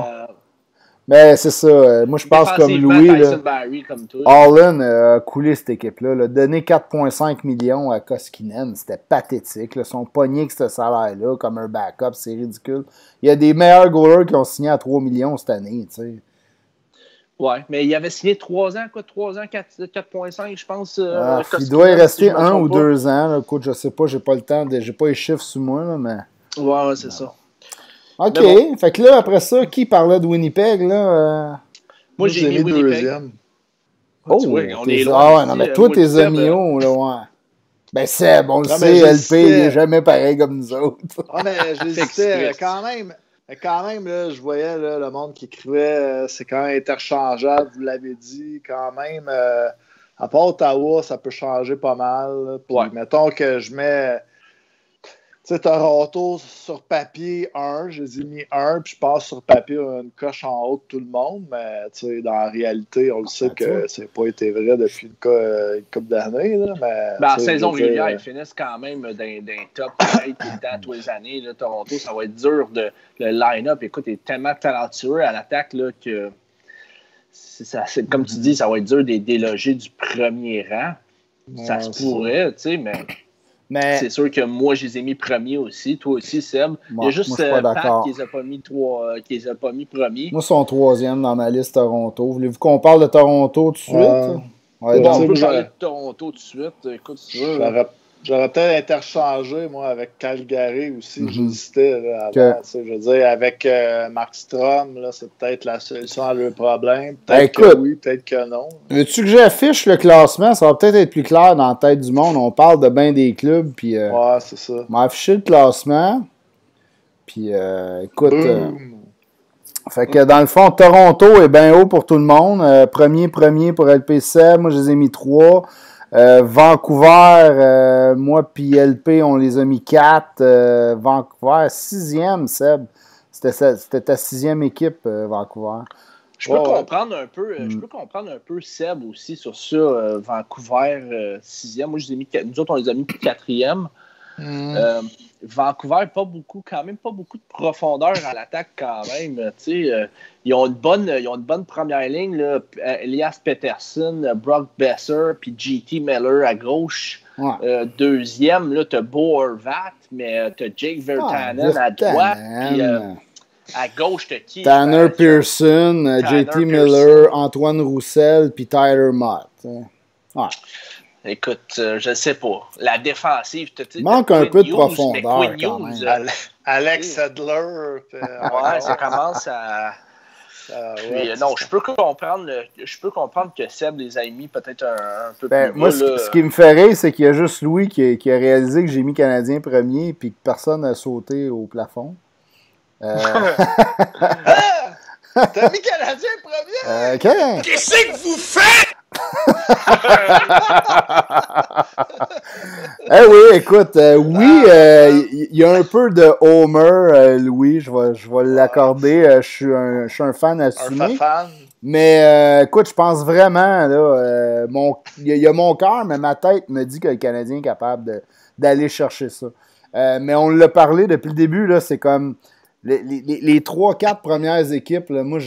mais c'est ça. Moi, je pense comme Louis. Allen a coulé cette équipe-là. Il a donné 4,5 millions à Koskinen. C'était pathétique. Ils sont pognés avec ce salaire-là comme un backup. C'est ridicule. Il y a des meilleurs goalers qui ont signé à 3 millions cette année. T'sais. Ouais, mais il avait signé 3 ans, 4,5, je pense. Il doit y rester 1 ou 2 ans. Là. Écoute, je sais pas, j'ai pas le temps. J'ai pas les chiffres sous moi. Là, mais... Ouais, c'est ça. OK. Fait que là, après ça, qui parlait de Winnipeg, là? Moi, j'ai mis Winnipeg. Deuxième. Oh, on est loin. Non, mais toi, t'es amis, là, ouais. Ben, Seb, on le sait, LP, il est jamais pareil comme nous autres. Mais j'hésitais quand même. Quand même, là, je voyais là, le monde qui écrivait c'est quand même interchangeable, vous l'avez dit, quand même. À part Ottawa, ça peut changer pas mal. Puis, mettons que je mets... Tu sais, Toronto, sur papier, 1, j'ai mis 1, puis je passe sur papier une coche en haut de tout le monde, mais tu sais, dans la réalité, on le sait que ça n'a pas été vrai depuis une couple d'années. Là, mais en saison régulière, ils finissent quand même d'un top pareil tout le temps, tous les années. Là, Toronto, ça va être dur. Le line-up, écoute, est tellement talentueux à l'attaque là, que, comme tu dis, ça va être dur de déloger du premier rang. Ça se pourrait, tu sais, mais c'est sûr que moi, je les ai mis premiers aussi. Toi aussi, Seb. Il y a juste Pat qui les a pas mis premiers. Moi, ils sont 3e dans ma liste Toronto. Voulez-vous qu'on parle de Toronto tout de suite? On peut parler de Toronto tout de suite. Écoute, si tu veux. J'aurais peut-être interchangé, moi, avec Calgary aussi. J'hésitais. Je veux dire, avec Markstrom, là, c'est peut-être la solution à leur problème. Peut-être que oui, peut-être que non. Veux-tu que j'affiche le classement? Ça va peut-être être plus clair dans la tête du monde. On parle de bien des clubs. Puis, ouais, c'est ça. On va afficher le classement. Puis, écoute... fait que dans le fond, Toronto est bien haut pour tout le monde. Premier pour LPC. Moi, je les ai mis 3. Vancouver, moi puis LP, on les a mis 4. Vancouver, 6e, Seb. C'était ta 6e équipe, Vancouver. Je peux comprendre un peu Seb aussi sur ça. Vancouver, 6e. Moi, nous autres, on les a mis 4e. Vancouver, quand même pas beaucoup de profondeur à l'attaque quand même. Ils ont une bonne première ligne. Là. Elias Pettersson, Brock Besser, puis JT Miller à gauche. Ouais. Deuxième, tu as Bo Horvat, mais tu as Jake Virtanen à droite. Puis à gauche, tu as qui? Tanner Pearson, JT Miller, Antoine Roussel, puis Tyler Mott. Ouais. Écoute, je ne sais pas. La défensive, il manque un peu de profondeur quand même. Alex Sedler. Ouais, ça commence à... Puis, non, je peux comprendre que Seb les a mis peut-être un peu plus moi, ce qui me fait rire, c'est qu'il y a juste Louis qui a réalisé que j'ai mis Canadien premier et que personne n'a sauté au plafond. T'as mis Canadien premier? OK. Qu'est-ce que vous faites? Oui, écoute, il y a un peu de Homer, Louis, je vais l'accorder. Je suis un fan assumé. Mais écoute, je pense vraiment, là, il y a mon cœur, mais ma tête me dit que le Canadien est capable d'aller chercher ça. Mais on l'a parlé depuis le début, là, c'est comme les 3-4 premières équipes, là, moi,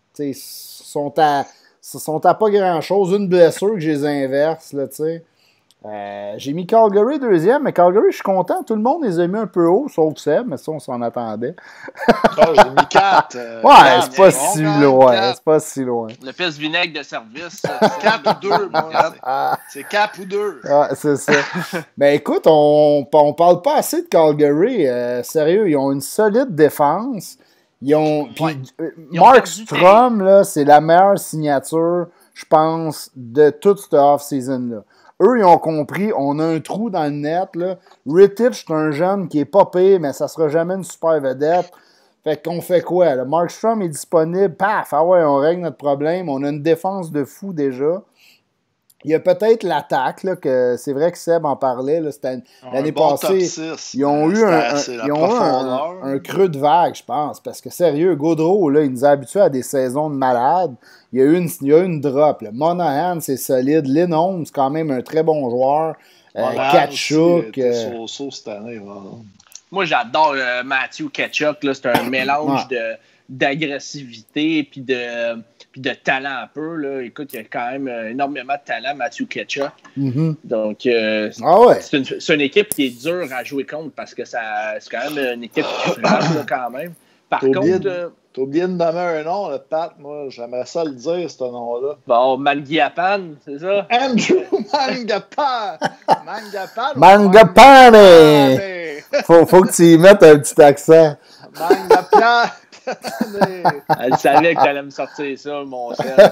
sont à pas grand-chose. Une blessure que je les inverse, là, tu sais. J'ai mis Calgary deuxième, mais Calgary, je suis content. Tout le monde les a mis un peu haut, sauf Seb, mais ça, on s'en attendait. J'ai mis 4. Ouais, c'est pas si loin. C'est pas si loin. Le pisse vinaigre de service. 4 ou 2, moi. C'est 4 ou 2. Ah, c'est ça. Ben écoute, on parle pas assez de Calgary. Sérieux, ils ont une solide défense. Markstrom, là, c'est la meilleure signature, je pense, de toute cette off-season-là. Eux, ils ont compris, on a un trou dans le net. Là. Rittich, c'est un jeune qui est pas pire, mais ça sera jamais une super vedette. Fait qu'on fait quoi? Là? Markstrom est disponible, paf, ah ouais, on règle notre problème. On a une défense de fou déjà. Il y a peut-être l'attaque, là, que c'est vrai que Seb en parlait, là, c'était l'année passée. Ils ont eu un creux de vague, je pense. Parce que sérieux, Gaudreau, là, il nous a habitués à des saisons de malade. Il y a eu une drop. Là. Monahan, c'est solide. Lindholm, c'est quand même un très bon joueur. Kachuk. Cette année, moi, j'adore Matthew Kachuk. Là, c'est un mélange d'agressivité puis de talent un peu. Là. Écoute, il y a quand même énormément de talent, Matthew Kachuk. Mm-hmm. Donc, c'est une équipe qui est dure à jouer contre parce que c'est quand même une équipe qui frappe là, quand même. Par contre... T'as oublié de nommer un nom, le Pat. Moi, j'aimerais ça le dire, ce nom-là. Bon, Mangiapan, c'est ça? Andrew Mangiapan! Mangiapane! Faut que tu y mettes un petit accent. Mangiapan! Elle savait que t'allais me sortir ça, mon cher.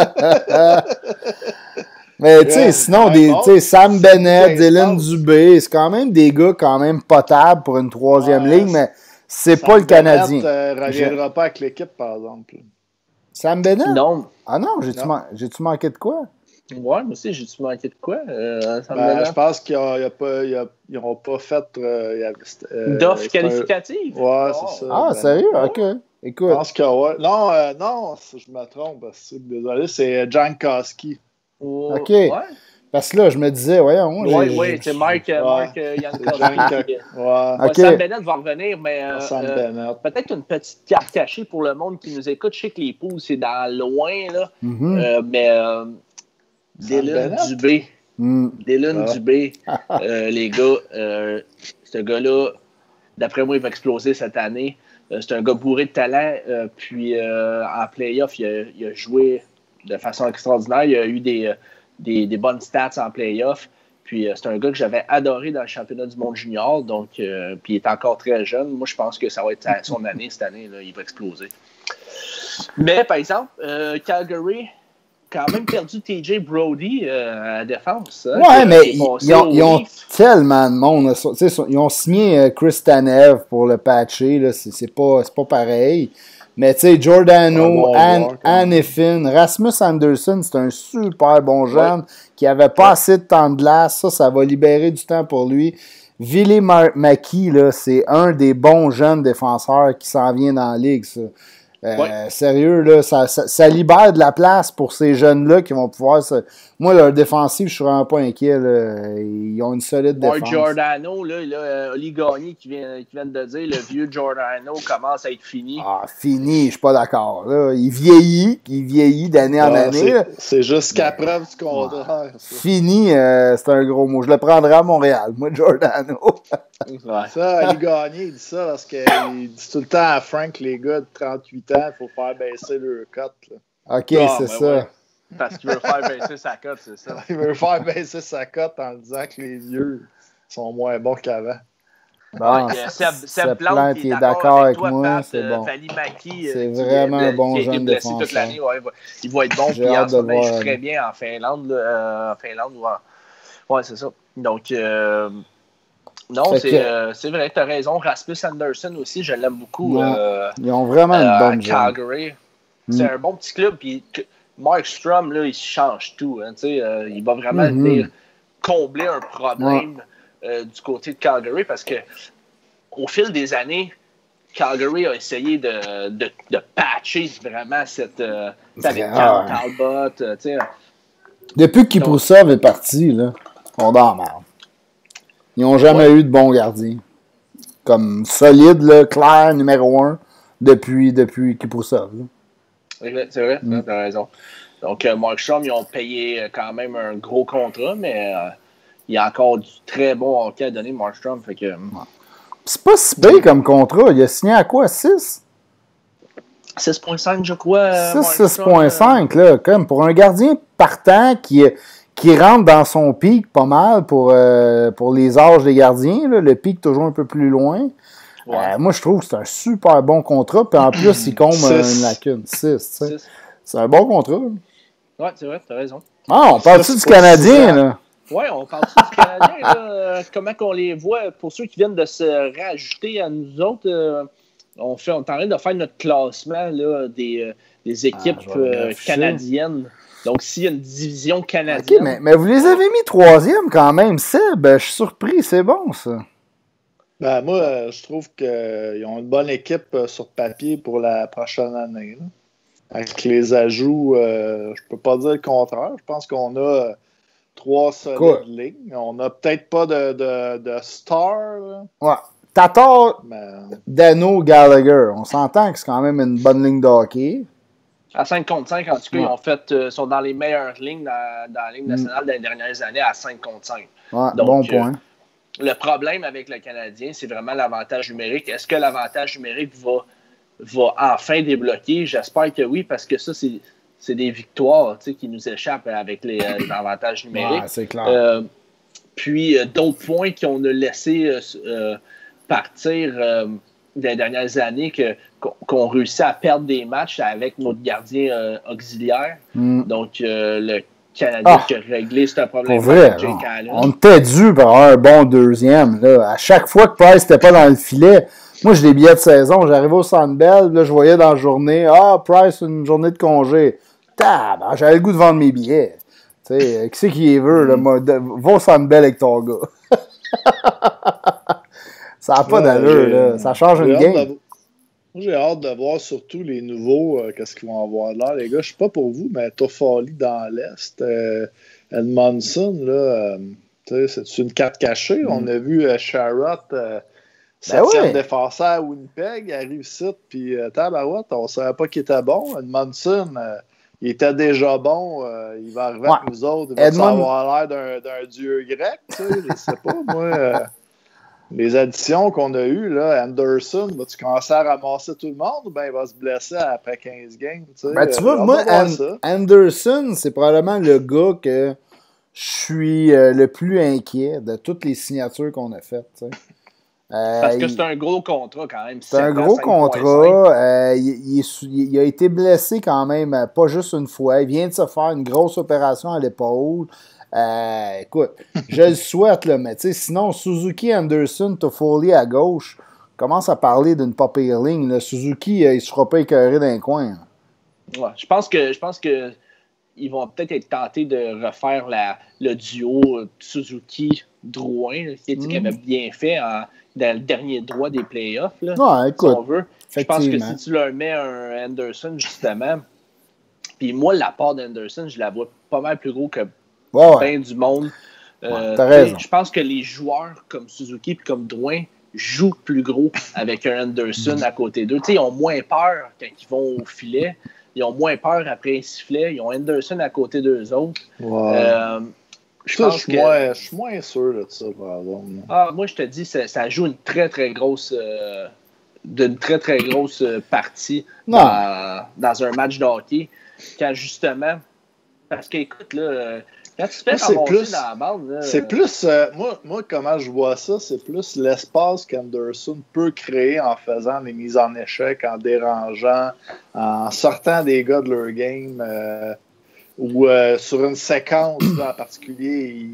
Mais tu sais, sinon, Sam Bennett, Dylan Dubé, c'est quand même des gars quand même potables pour une troisième ligne, mais c'est pas le Canadien. Sam Bennett reviendra pas avec l'équipe, par exemple. Sam Bennett? Non. Ah non, j'ai-tu manqué de quoi? Ouais, moi aussi, j'ai-tu manqué de quoi? Je pense qu'ils n'ont pas fait... d'offre qualificative? Ouais, c'est ça. Ah, sérieux? OK. Écoute. Je pense que ouais. Non, je me trompe. Désolé, c'est Jankowski. OK. Ouais. Parce que là, je me disais, voyons. Oui, c'est Mark Jankowski. Okay. Sam Bennett va revenir, mais peut-être une petite carte cachée pour le monde qui nous écoute. Je sais que les poules, c'est dans loin, là. Mm-hmm. Mais Dylan Dubé. Dylan Dubé, les gars, ce gars-là, d'après moi, il va exploser cette année. C'est un gars bourré de talent. Puis en playoff, il a joué de façon extraordinaire. Il a eu des bonnes stats en playoff. Puis c'est un gars que j'avais adoré dans le championnat du monde junior. Donc, puis il est encore très jeune. Moi, je pense que ça va être son année cette année. Là, il va exploser. Mais, par exemple, Calgary, quand même perdu TJ Brody à la défense. Hein, ouais, mais ils ont tellement de monde. Ils ont signé Chris Tanev pour le patcher. Là, c'est pas pareil. Mais tu sais, Giordano, Hanifin, Rasmus Anderson, c'est un super bon jeune qui avait pas assez de temps de glace. Ça va libérer du temps pour lui. Ville Maki, c'est un des bons jeunes défenseurs qui s'en vient dans la ligue. Ça. Sérieux, là, ça libère de la place pour ces jeunes-là qui vont pouvoir se... Moi, leur défensive, je suis vraiment pas inquiet. Là. Ils ont une solide défense. Giordano, là, Oli Gagné qui vient de dire le vieux Giordano commence à être fini. Ah, fini, je suis pas d'accord. Là. Il vieillit d'année en année. C'est jusqu'à preuve du contraire. Fini, c'est un gros mot. Je le prendrai à Montréal, moi, Giordano. Ça, Ali Gagné, il dit ça parce qu'il dit tout le temps à Frank, les gars de 38 ans, il faut faire baisser leur cote. OK, c'est ça. Ouais. Parce qu'il veut faire baisser sa cote, c'est ça. Il veut faire baisser sa cote en disant que les vieux sont moins bons qu'avant. Bon, Seb Plante qui est d'accord avec moi, c'est bon. Valimaki, c'est vraiment un bon jeune défenseur. Toute l'année, il va être bon. Puis en ce moment, il joue très bien en Finlande. Ouais, c'est ça. Donc, non, c'est vrai, tu as raison. Rasmus Anderson aussi, je l'aime beaucoup. Ils ont vraiment une bonne Calgary. C'est un bon petit club. Puis Markstrom, là, il change tout. Hein, il va vraiment venir combler un problème du côté de Calgary parce que au fil des années, Calgary a essayé de patcher vraiment avec Talbot. Depuis que Kiprusoff est parti, là, on dort mal. Ils n'ont jamais eu de bon gardien. Comme solide, là, clair, numéro 1 depuis Kiprusoff. C'est vrai, tu as raison. Donc, Markstrom, ils ont payé quand même un gros contrat, mais il y a encore du très bon hockey à donner, Markstrom. Fait que, c'est pas si bien comme contrat. Il a signé à quoi? 6? 6,5, je crois. 6,5, là. Comme pour un gardien partant qui rentre dans son pic pas mal pour les âges des gardiens. Là, le pic toujours un peu plus loin. Ouais. Moi, je trouve que c'est un super bon contrat. Puis en plus, il comble une lacune. 6. C'est un bon contrat. Oui, c'est vrai, t'as raison. Ah, on parle-tu du Canadien, là? Oui, on parle-tu du Canadien, là? Comment qu'on les voit? Pour ceux qui viennent de se rajouter à nous autres, on est en train de faire notre classement là, des équipes canadiennes. Donc, s'il y a une division canadienne... OK, mais vous les avez mis 3e quand même, Seb. Je suis surpris, c'est bon, ça. Ben, moi, je trouve qu'ils ont une bonne équipe sur papier pour la prochaine année. Là. Avec les ajouts, je peux pas dire le contraire. Je pense qu'on a 3 solides lignes. On n'a peut-être pas de star. Là. Ouais. Tatar, Dano, Gallagher. On s'entend que c'est quand même une bonne ligne de hockey. À 5 contre 5, en tout cas, ils sont dans les meilleures lignes dans la Ligue nationale des dernières années à 5 contre 5. Ouais, donc, bon point. Le problème avec le Canadien, c'est vraiment l'avantage numérique. Est-ce que l'avantage numérique va enfin débloquer? J'espère que oui, parce que ça, c'est des victoires qui nous échappent avec les avantages numériques. Ouais, c'est clair. Puis, d'autres points qu'on a laissé partir des dernières années, qu'on réussit à perdre des matchs avec notre gardien auxiliaire. Donc, le Canadien qui a réglé ce problème avec Jake Allen. On était dû par un bon deuxième. Là. À chaque fois que Price n'était pas dans le filet, moi, j'ai des billets de saison. J'arrivais au Centre Bell, là, je voyais dans la journée, Price, une journée de congé. J'avais le goût de vendre mes billets. Tu sais, qui c'est qui veut? Là, va au Centre Bell avec ton gars. Ça n'a pas d'allure. Là. Ça change une game. Moi, j'ai hâte de voir surtout les nouveaux, qu'est-ce qu'ils vont avoir là. Les gars, je ne sais pas pour vous, mais Toffoli dans l'Est, Edmondson, là, c'est une carte cachée. On a vu Sherratt, 7e défenseur à Winnipeg, à réussite, puis tabarouette, on ne savait pas qu'il était bon. Edmondson, il était déjà bon. Il va arriver avec nous autres. Il va avoir l'air d'un dieu grec, je ne sais pas, moi. Les additions qu'on a eues, là, Anderson, vas-tu commencer à ramasser tout le monde ou bien il va se blesser après 15 games? Tu vois, moi, Anderson, c'est probablement le gars que je suis le plus inquiet de toutes les signatures qu'on a faites. Parce que c'est un gros contrat quand même. C'est un gros contrat. Il a été blessé quand même, pas juste une fois. Il vient de se faire une grosse opération à l'épaule. Écoute, je le souhaite, là, mais sinon, Suzuki, Anderson, Toffoli à gauche, commence à parler d'une pas pire ligne. Là. Suzuki, il ne sera pas écœuré d'un coin. Ouais, je pense que ils vont peut-être être tentés de refaire le duo Suzuki-Drouin, qui avait bien fait dans le dernier droit des playoffs, là, écoute, si on veut. Je pense que si tu leur mets un Anderson, justement, puis moi, la part d'Anderson, je la vois pas mal plus gros que bien du monde. T'as raison. Je pense que les joueurs comme Suzuki et comme Drouin jouent plus gros avec un Anderson à côté d'eux. Ils ont moins peur quand ils vont au filet. Ils ont moins peur après un sifflet. Ils ont Anderson à côté d'eux autres. Je suis moins sûr de ça, par exemple. Moi, je te dis, ça joue une très, très grosse... d'une très, très grosse partie dans un match de hockey. Quand justement... Parce qu'écoute, là... Quand tu fais ramasser dans la bande, c'est plus, moi, comment je vois ça, c'est plus l'espace qu'Anderson peut créer en faisant des mises en échec, en dérangeant, en sortant des gars de leur game, ou sur une séquence là, en particulier,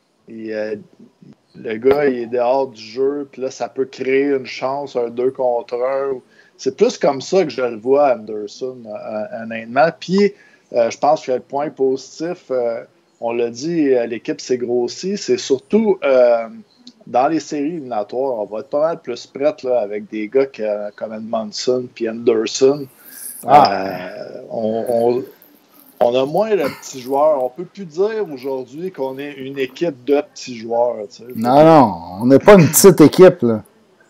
le gars il est dehors du jeu, puis là, ça peut créer une chance, un 2 contre 1. C'est plus comme ça que je le vois, Anderson, honnêtement. Puis, je pense que le point positif... on l'a dit, l'équipe s'est grossie. C'est surtout dans les séries éliminatoires, on va être pas mal plus prête là, avec des gars comme Edmondson et Anderson. On a moins de petits joueurs. On peut plus dire aujourd'hui qu'on est une équipe de petits joueurs. Non, on n'est pas une petite équipe. Là.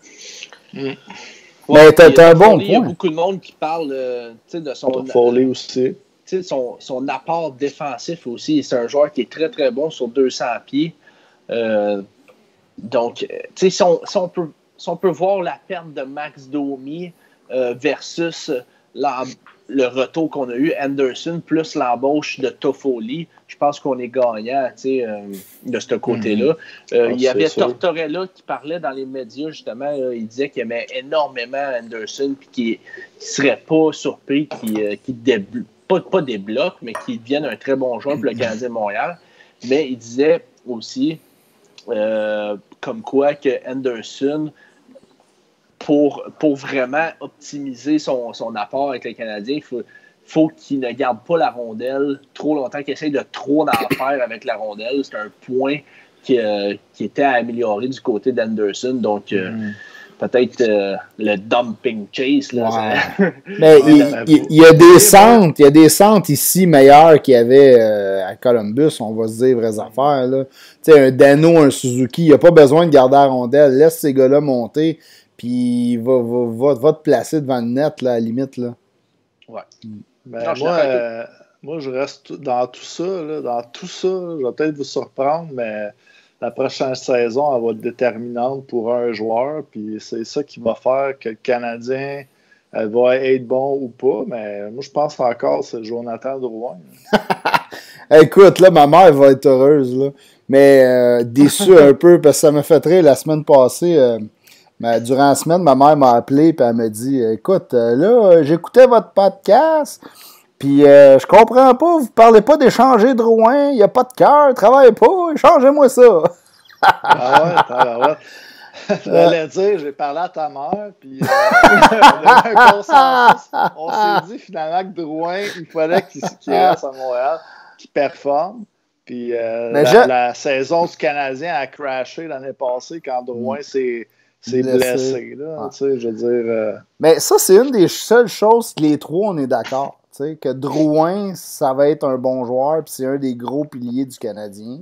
Mais t'as un bon point. Il y a beaucoup de monde qui parle de son... Foley aussi. Son apport défensif aussi. C'est un joueur qui est très, très bon sur 200 pieds. Donc, tu sais, si on peut voir la perte de Max Domi versus le retour qu'on a eu, Anderson, plus l'embauche de Toffoli, je pense qu'on est gagnant de ce côté-là. Il y avait Tortorella qui parlait dans les médias, justement. Il disait qu'il aimait énormément Anderson puis qu'il ne serait pas surpris qu'il pas débloque, mais qu'il devienne un très bon joueur pour le Canadien de Montréal. Mais il disait aussi comme quoi que Anderson, pour vraiment optimiser son apport avec les Canadiens, il faut qu'il ne garde pas la rondelle trop longtemps, qu'il essaye de trop en faire avec la rondelle. C'est un point qui était à améliorer du côté d'Anderson. Donc, peut-être le dumping chase. Là, ouais. Mais il y a des centres ici meilleurs qu'il y avait à Columbus, on va se dire vraies affaires. Là. Tu sais, un Dano, un Suzuki, il n'y a pas besoin de garder la rondelle. Laisse ces gars-là monter, puis va te placer devant le net, là, à la limite. Là. Ouais. Ben, non, moi, je reste dans tout ça. Là, je vais peut-être vous surprendre, mais la prochaine saison, elle va être déterminante pour un joueur. Puis c'est ça qui va faire que le Canadien va être bon ou pas. Mais moi, je pense encore que c'est Jonathan Drouin. Écoute, là, ma mère va être heureuse. Là. Mais déçue un peu parce que ça m'a fait rire la semaine passée. Durant la semaine, ma mère m'a appelé et elle m'a dit « Écoute, là, j'écoutais votre podcast, puis je comprends pas, vous parlez pas d'échanger Drouin, il n'y a pas de cœur, travaille pas, échangez-moi ça! » ouais. J'allais dire, j'ai parlé à ta mère, puis on a eu un consensus. On s'est dit finalement que Drouin, il fallait qu'il reste à Montréal, qu'il performe. Puis la saison du Canadien a crashé l'année passée quand Drouin s'est blessé. Là, je veux dire, Mais ça, c'est une des seules choses que les trois, on est d'accord. Que Drouin, ça va être un bon joueur, puis c'est un des gros piliers du Canadien.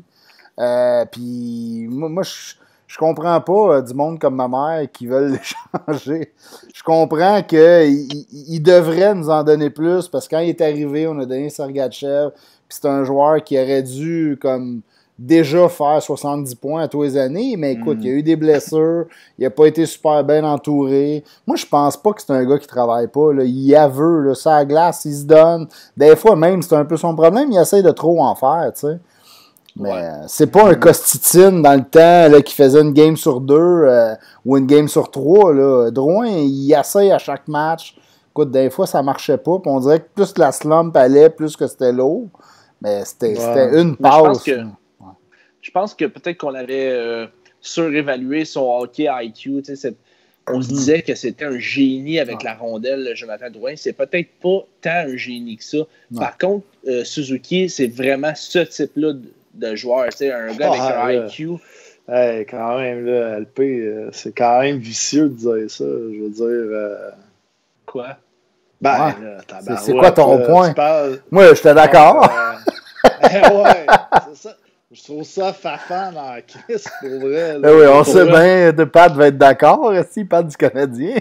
Puis moi je comprends pas du monde comme ma mère qui veulent l'échanger. Je comprends qu'il devrait nous en donner plus, parce que quand il est arrivé, on a donné Sergachev, puis c'est un joueur qui aurait dû comme déjà faire 70 points à tous les années, mais écoute, il y a eu des blessures, il n'a pas été super bien entouré. Moi, je pense pas que c'est un gars qui travaille pas. Là. Il aveu, là, ça glace, il se donne. Des fois, même, c'est un peu son problème, il essaie de trop en faire, tu sais. Mais c'est pas un Costitine dans le temps là, qui faisait une game sur 2 ou une game sur 3. Là. Drouin, il essaie à chaque match. Écoute, des fois, ça marchait pas. Puis on dirait que plus la slump allait, plus que c'était lourd. Mais c'était une passe. Je pense que peut-être qu'on avait surévalué son hockey IQ. On se disait que c'était un génie avec la rondelle, Jonathan Drouin. C'est peut-être pas tant un génie que ça. Non. Par contre, Suzuki, c'est vraiment ce type-là de joueur. Un gars avec un IQ. Hey, quand même, là, LP, c'est quand même vicieux de dire ça. Je veux dire. Quoi? Ben, c'est quoi ton point? Moi, j'étais d'accord. Ouais, c'est ça. Je trouve ça fafan dans la crise, pour vrai. Là. Oui, on sait bien que Pat va être d'accord, s'il parle du Canadien.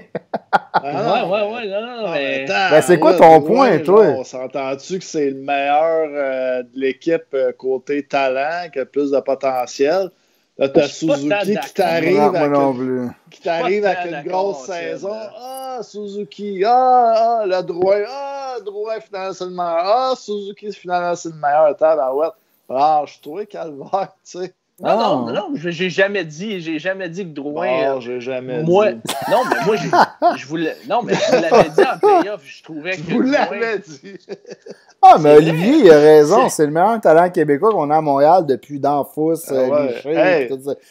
Non, mais... c'est quoi ton point, toi? On s'entend-tu que c'est le meilleur de l'équipe côté talent, qui a plus de potentiel? Là, t'as Suzuki qui t'arrive avec une grosse saison. Suzuki. Le Drouin, finalement, c'est le meilleur. Suzuki, finalement, c'est le meilleur. Branche-toi, calvaire, tu sais. Non, j'ai jamais dit que Drouin. J'ai jamais dit. Non, mais moi, je vous l'avais dit en playoff. Je trouvais que. Je vous l'avais dit. Mais Olivier, il a raison. C'est le meilleur talent québécois qu'on a à Montréal depuis Danfous, c'est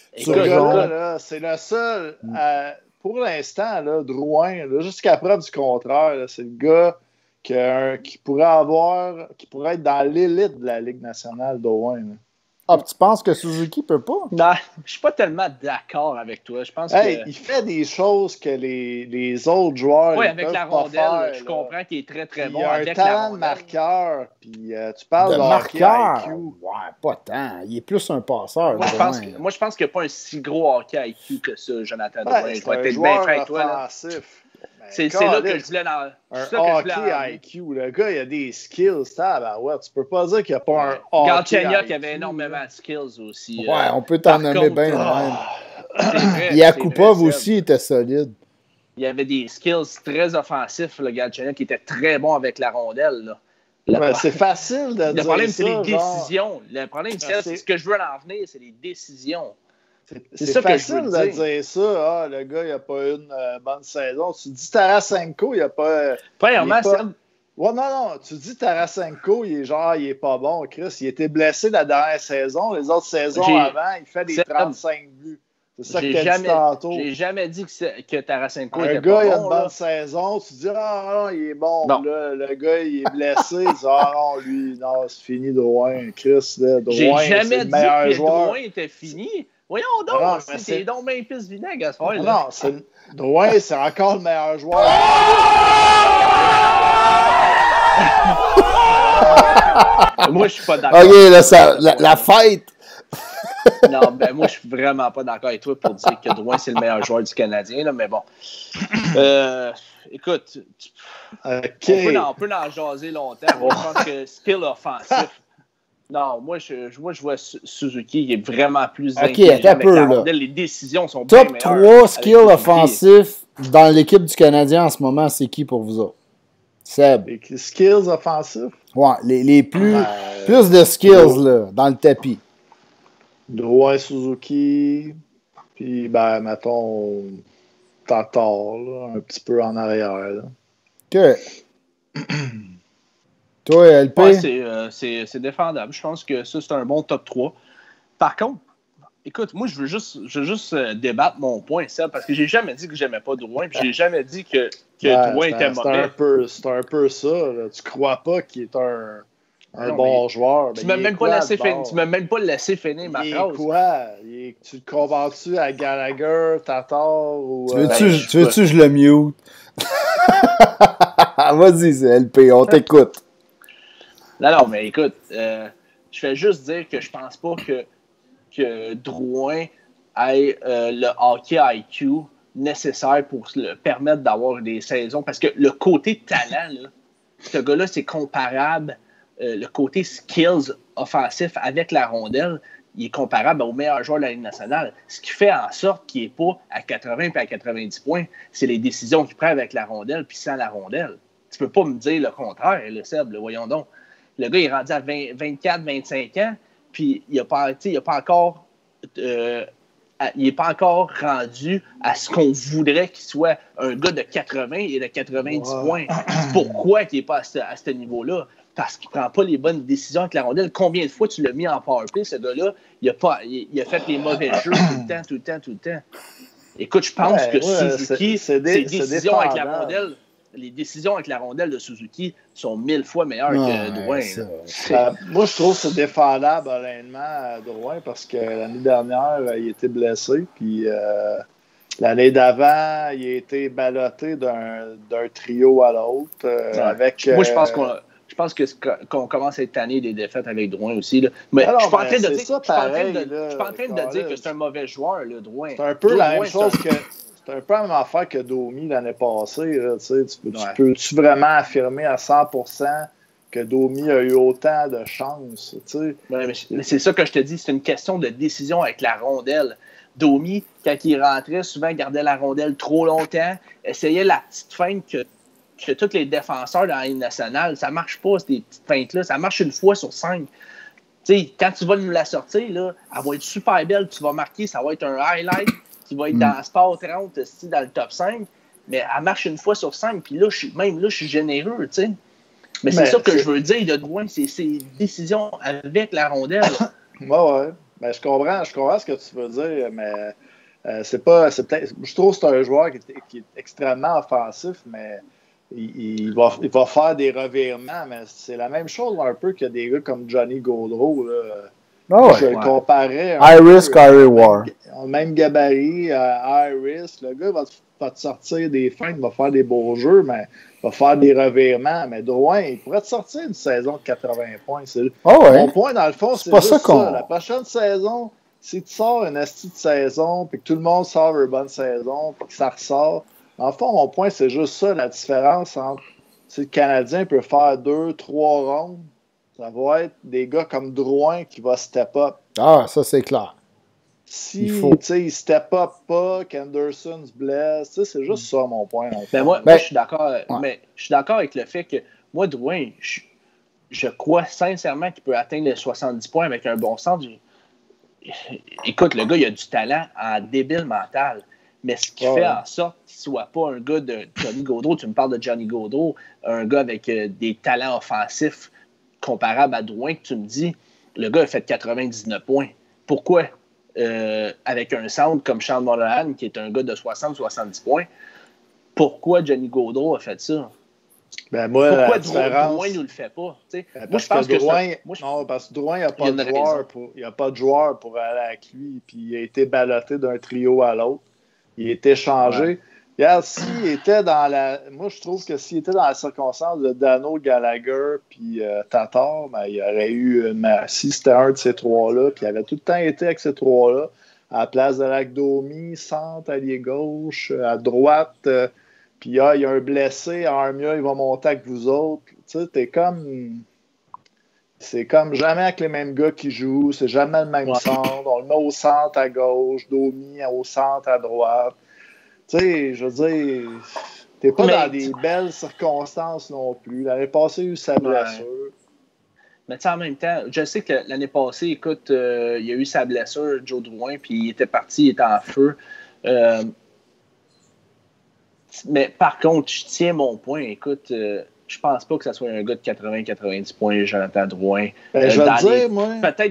le seul. Pour l'instant, là, Drouin, là, jusqu'à preuve du contraire, là, c'est le gars qui pourrait être dans l'élite de la Ligue nationale, Drouin. Tu penses que Suzuki peut pas? Non, je suis pas tellement d'accord avec toi. Je pense que... il fait des choses que les autres joueurs. Oui, avec la rondelle, je comprends qu'il est très, très bon. Il a un talent de marqueur. Puis tu parles de marqueur. Ouais, pas tant. Il est plus un passeur. Moi, je pense qu'il n'y a pas un si gros hockey IQ que ça, Jonathan Drouin. C'est un joueur offensif. C'est là que je voulais dans. Un hockey IQ. Le gars, il a des skills. Ouais, tu peux pas dire qu'il n'y a pas un hockey Galchenyuk IQ. avait énormément de skills aussi. Ouais, on peut t'en nommer bien même. Yakupov aussi était solide. Il y avait des skills très offensifs, le Galchenyuk, qui était très bon avec la rondelle. Là. C'est facile de dire ça. Le problème, c'est les décisions. Le problème, c'est ce que je veux en venir, c'est les décisions. C'est ça facile que je de dire ça. Le gars, il n'a pas eu une bonne saison. Tu dis Tarasenko, il n'a pas. Premièrement, Ouais, non. Tu dis Tarasenko, il est pas bon, Chris. Il était blessé la dernière saison. Les autres saisons avant, il fait des 35 buts. C'est ça que tu as dit tantôt. J'ai jamais dit que Tarasenko était pas bon. Un gars, il a une bonne saison. Tu dis, non, il est bon. Là, le gars, il est blessé. Il dit, non, lui, non, c'est fini, Drouin. Chris, là, Drouin, j'ai jamais dit que Drouin était fini. Voyons donc, c'est donc bien pisse vinaigre à ce moment-là. Non, Drouin, c'est encore le meilleur joueur. Moi, je suis pas d'accord. OK, là, la fête. Non, moi, je suis vraiment pas d'accord avec toi pour dire que Drouin, c'est le meilleur joueur du Canadien, là, mais bon. Écoute, on peut en jaser longtemps. Je pense que skill offensif. Non, moi, je vois Suzuki qui est vraiment plus intelligent avec la rondelle. Les décisions sont bien meilleures. Top 3 skills offensifs dans l'équipe du Canadien en ce moment, c'est qui pour vous autres? Seb. Les skills offensifs? Ouais, les plus de skills là, dans le tapis. Drouin, Suzuki, puis, mettons, Tatar, là, un petit peu en arrière. Là. OK. Toi, LP? Ouais, c'est défendable. Je pense que ça, c'est un bon top 3. Par contre, écoute, moi, je veux juste débattre mon point, Seb, parce que j'ai jamais dit que j'aimais pas Drouin, puis j'ai jamais dit que Drouin était mauvais. C'est un peu ça. Là. Tu crois pas qu'il est un bon joueur. Tu m'as même pas laissé finir ma phrase. Quoi? Tu le compares-tu à Gallagher, Tatar ou... Tu veux-tu que je le mute? Vas-y, c'est LP, on t'écoute. Non, mais écoute, je vais juste dire que je pense pas que Drouin ait le hockey IQ nécessaire pour le permettre d'avoir des saisons. Parce que le côté talent, là, ce gars-là, c'est comparable. Le côté skills offensif avec la rondelle, il est comparable au meilleur joueur de la Ligue nationale. Ce qui fait en sorte qu'il n'est pas à 80 et à 90 points, c'est les décisions qu'il prend avec la rondelle puis sans la rondelle. Tu peux pas me dire le contraire, le Seb, voyons donc. Le gars, il est rendu à 24, 25 ans, puis il n'est pas encore rendu à ce qu'on voudrait qu'il soit un gars de 80 et de 90 points. Pourquoi il n'est pas à ce niveau-là? Parce qu'il ne prend pas les bonnes décisions avec la rondelle. Combien de fois tu l'as mis en powerplay, ce gars-là? Il a fait les mauvais jeux tout le temps. Écoute, je pense que Suzuki, ses décisions avec la rondelle, les décisions avec la rondelle de Suzuki sont 1000 fois meilleures que Drouin. Moi, je trouve que c'est défendable, honnêtement, Drouin, parce que l'année dernière, il était blessé, puis l'année d'avant, il a été ballotté d'un trio à l'autre. Moi, je pense qu'on commence à être tanné des défaites avec Drouin aussi. Là. Mais je suis pas en train de dire, que c'est un mauvais joueur, le Drouin. C'est un peu la même chose que... C'est un peu la même affaire que Domi l'année passée. Là, tu peux-tu vraiment affirmer à 100% que Domi a eu autant de chance? Mais c'est ça que je te dis. C'est une question de décision avec la rondelle. Domi, quand il rentrait, souvent gardait la rondelle trop longtemps, essayait la petite feinte que tous les défenseurs dans la Ligue nationale, ça marche pas, ces petites feintes-là. Ça marche une fois sur 5. Quand tu vas nous la sortir, là, elle va être super belle, tu vas marquer, ça va être un highlight qui va être dans Sport 30, dans le top 5, mais elle marche une fois sur 5, puis là, je suis généreux, tu sais. Mais c'est ça que je veux dire de Drouin, c'est ses décisions avec la rondelle. Ouais. Ben, je comprends ce que tu veux dire, mais je trouve que c'est un joueur qui est extrêmement offensif, mais il va faire des revirements, mais c'est la même chose un peu que des gars comme Johnny Gaudreau, là. Je le comparais. Iris, Kyrie War. Même gabarit, Iris. Le gars va te sortir des feintes, va faire des beaux jeux, mais va faire des revirements. Mais Drouin, il pourrait te sortir une saison de 80 points. Mon point, dans le fond, c'est juste ça. La prochaine saison, si tu sors une astuce de saison, puis que tout le monde sort une bonne saison, puis que ça ressort, En fond, mon point, c'est juste ça, la différence entre si le Canadien peut faire 2-3 rondes, ça va être des gars comme Drouin qui va step up. Ah, ça, c'est clair. Si il step up pas, qu'Anderson se blesse, c'est juste ça mon point. Moi, je suis d'accord. Mais je suis d'accord avec le fait que moi, Drouin, je crois sincèrement qu'il peut atteindre les 70 points avec un bon centre. Écoute, le gars, il a du talent en débile mental. Mais ce qui fait en sorte qu'il ne soit pas un gars de Johnny Gaudreau, tu me parles de Johnny Gaudreau, un gars avec des talents offensifs comparables à Drouin, que tu me dis, le gars a fait 99 points. Pourquoi? Avec un centre comme Sean Monahan, qui est un gars de 60-70 points, pourquoi Johnny Gaudreau a fait ça? Pourquoi Drouin ne le fait pas? Moi, je pense que Drouin, parce que Drouin n'a pas de joueur pour aller avec lui, puis il a été ballotté d'un trio à l'autre. Il a été changé. Ouais. Regarde, s'il était dans la... Moi, je trouve que s'il était dans la circonstance de Dano, Gallagher puis Tatar, il y aurait eu... si c'était un de ces trois-là, puis il avait tout le temps été avec ces trois-là, à la place de Lagdomi, centre, allié gauche, à droite, puis il y a un blessé, Armia, il va monter avec vous autres. Tu sais, t'es comme... C'est comme jamais avec les mêmes gars qui jouent, c'est jamais le même centre. On le met au centre à gauche, Domi au centre à droite. Tu sais, je veux dire, t'es pas dans des belles circonstances non plus. L'année passée, il a eu sa blessure. Mais tu sais, en même temps, je sais que l'année passée, écoute, il a eu sa blessure, Joe Drouin, puis il était parti, il était en feu. Mais par contre, je tiens mon point, écoute... je pense pas que ça soit un gars de 80-90 points, Jonathan Drouin. Je vais te dire, moi. Peut-être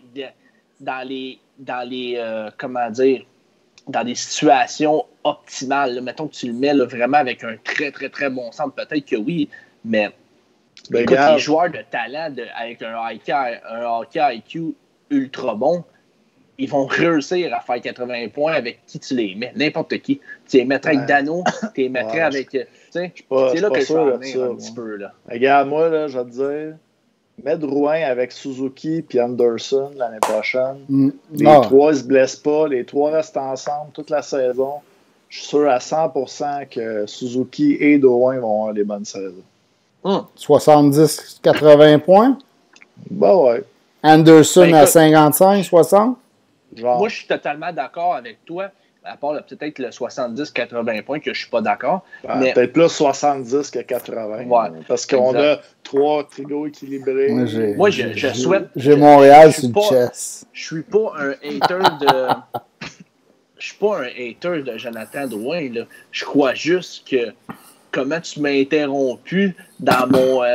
comment dire, dans des situations optimales. Là, mettons que tu le mets là, vraiment avec un très, très, très bon centre. Peut-être que oui, mais écoute, les joueurs de talent avec un hockey IQ ultra bon, ils vont réussir à faire 80 points avec qui tu les mets. N'importe qui. Tu les mettrais avec Dano, tu les mettrais avec... c'est là que je vais en venir un petit peu. Là. Regarde, moi, là, je vais te dire, mets Drouin avec Suzuki puis Anderson l'année prochaine. Les trois ne se blessent pas. Les trois restent ensemble toute la saison. Je suis sûr à 100% que Suzuki et Drouin vont avoir des bonnes saisons. 70-80 points? Ben ouais. Anderson à 55-60? Moi, je suis totalement d'accord avec toi, à part peut-être le 70-80 points que je suis pas d'accord. Mais... Peut-être plus 70 que 80. Ouais, parce qu'on a trois trigos équilibrés. Moi, je souhaite... J'ai Montréal sur le chess. Je suis pas un hater de... Je suis pas un hater de Jonathan Drouin. Là. Je crois juste que comment tu m'as interrompu dans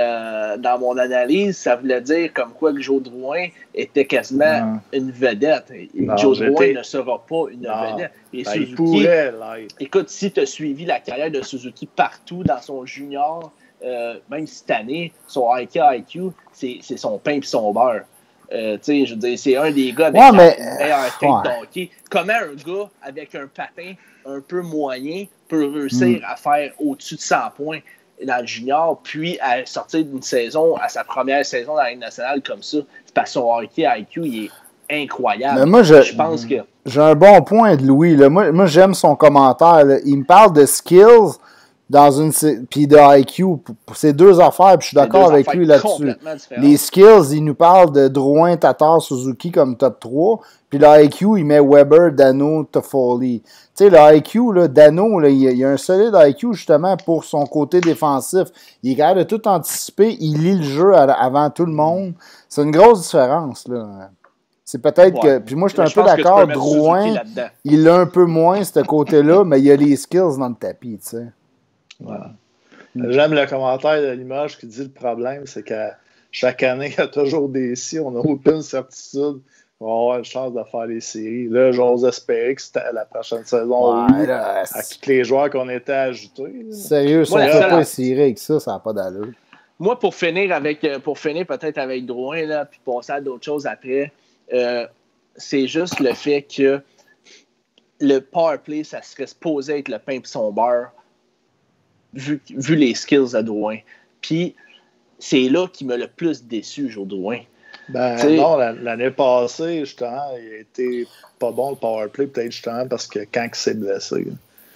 mon analyse, ça voulait dire comme quoi que Joe Drouin était quasiment une vedette. Joe Drouin ne sera pas une vedette. Et Suzuki, il pourrait l'être. Écoute, si tu as suivi la carrière de Suzuki partout dans son junior, même cette année, son IQ, c'est son pain et son beurre. Je veux dire, c'est un des gars avec la meilleure tête d'hockey. Comment un gars avec un patin un peu moyen peut réussir à faire au-dessus de 100 points dans le junior, puis à sortir d'une saison, à sa première saison dans la Ligue nationale comme ça? C'est parce que son hockey IQ, il est incroyable. Mais moi, je pense que... J'ai un bon point de Louis. Là. Moi, j'aime son commentaire. Là. Il me parle de skills puis de IQ. C'est deux affaires, puis je suis d'accord avec lui là-dessus. Les skills, il nous parle de Drouin, Tatar, Suzuki comme top 3. Puis le IQ, il met Weber, Dano, Toffoli. Tu sais, le IQ, là, Dano, là, il a un solide IQ justement pour son côté défensif. Il est capable de tout anticiper. Il lit le jeu avant tout le monde. C'est une grosse différence, là. C'est peut-être que... Puis moi, je suis un peu d'accord. Drouin, il a un peu moins, ce côté-là, mais il a les skills dans le tapis, tu sais. Voilà. J'aime le commentaire de l'image qui dit le problème, c'est que chaque année, il y a toujours des si, on n'a aucune certitude qu'on va avoir une chance de faire les séries. Là, j'ose espérer que c'était la prochaine saison à tous les joueurs qu'on était ajoutés. Là. Sérieux, si on ne peut pas essayer avec ça, ça n'a pas d'allure. Moi, pour finir peut-être avec Drouin, là, puis passer à d'autres choses après, c'est juste le fait que le power play, ça serait supposé être le pain et son beurre. Vu les skills de Drouin. Puis, c'est là qui m'a le plus déçu, Joe Drouin. Non, l'année passée, justement, il a été pas bon le powerplay, peut-être justement parce que quand il s'est blessé.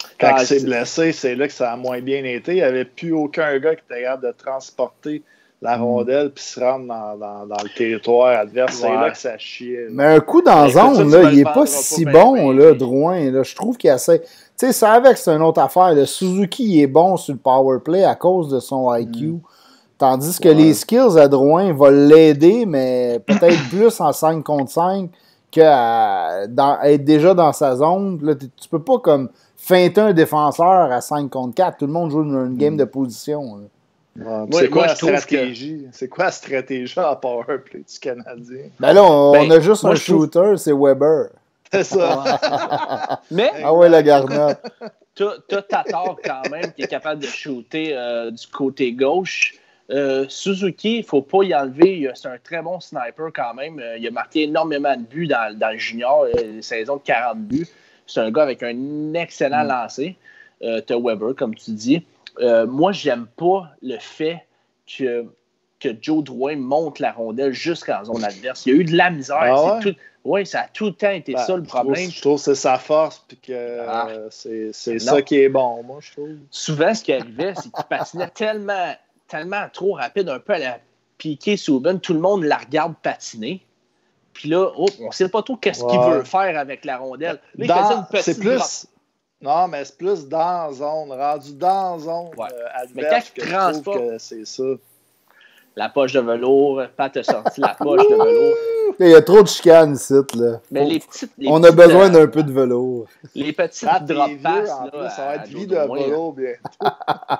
Quand il s'est blessé, c'est là que ça a moins bien été. Il n'y avait plus aucun gars qui était capable de transporter la rondelle puis se rendre dans le territoire adverse. C'est là que ça chiait. Mais un coup dans zone, là, il n'est pas si bon, là, Drouin. Là. Je trouve qu'il essaie. Tu sais, ça avec, c'est une autre affaire. Le Suzuki, il est bon sur le power play à cause de son IQ. Tandis que les skills à Drouin vont l'aider, mais peut-être plus en 5 contre 5 qu'être déjà dans sa zone. Là, tu peux pas comme feinter un défenseur à 5 contre 4. Tout le monde joue une game de position. Là. Ouais, c'est quoi la stratégie? C'est quoi la stratégie en powerplay du Canadien? Ben là, on a juste un shooter, c'est Weber. C'est ça. Mais, ah ouais, la garnotte. T'as Tatar quand même qui est capable de shooter du côté gauche. Suzuki, il ne faut pas y enlever. C'est un très bon sniper quand même. Il a marqué énormément de buts dans le junior, une saison de 40 buts. C'est un gars avec un excellent lancer. T'as Weber, comme tu dis. Moi, j'aime pas le fait que Joe Drouin monte la rondelle jusqu'en zone adverse. Il y a eu de la misère. Ah ouais? Oui, ça a tout le temps été ça le problème. Je trouve que c'est sa force puis que c'est ça qui est bon, moi, je trouve. Souvent, ce qui arrivait, c'est qu'il patinait tellement trop rapide, un peu à la Piqué Souben. Tout le monde la regarde patiner. Puis là, on ne sait pas trop qu'est-ce qu'il veut faire avec la rondelle. Là, il faisait une petite drop. Non, mais c'est plus dans la zone, rendu dans la zone adverse. Mais quand il transporte, que c'est ça. La poche de velours, Pat a sorti la poche de velours. Il y a trop de chicanes ici, là. Mais on a besoin d'un peu de velours. Les petites drop passes, là, ça va être vie de velours bientôt.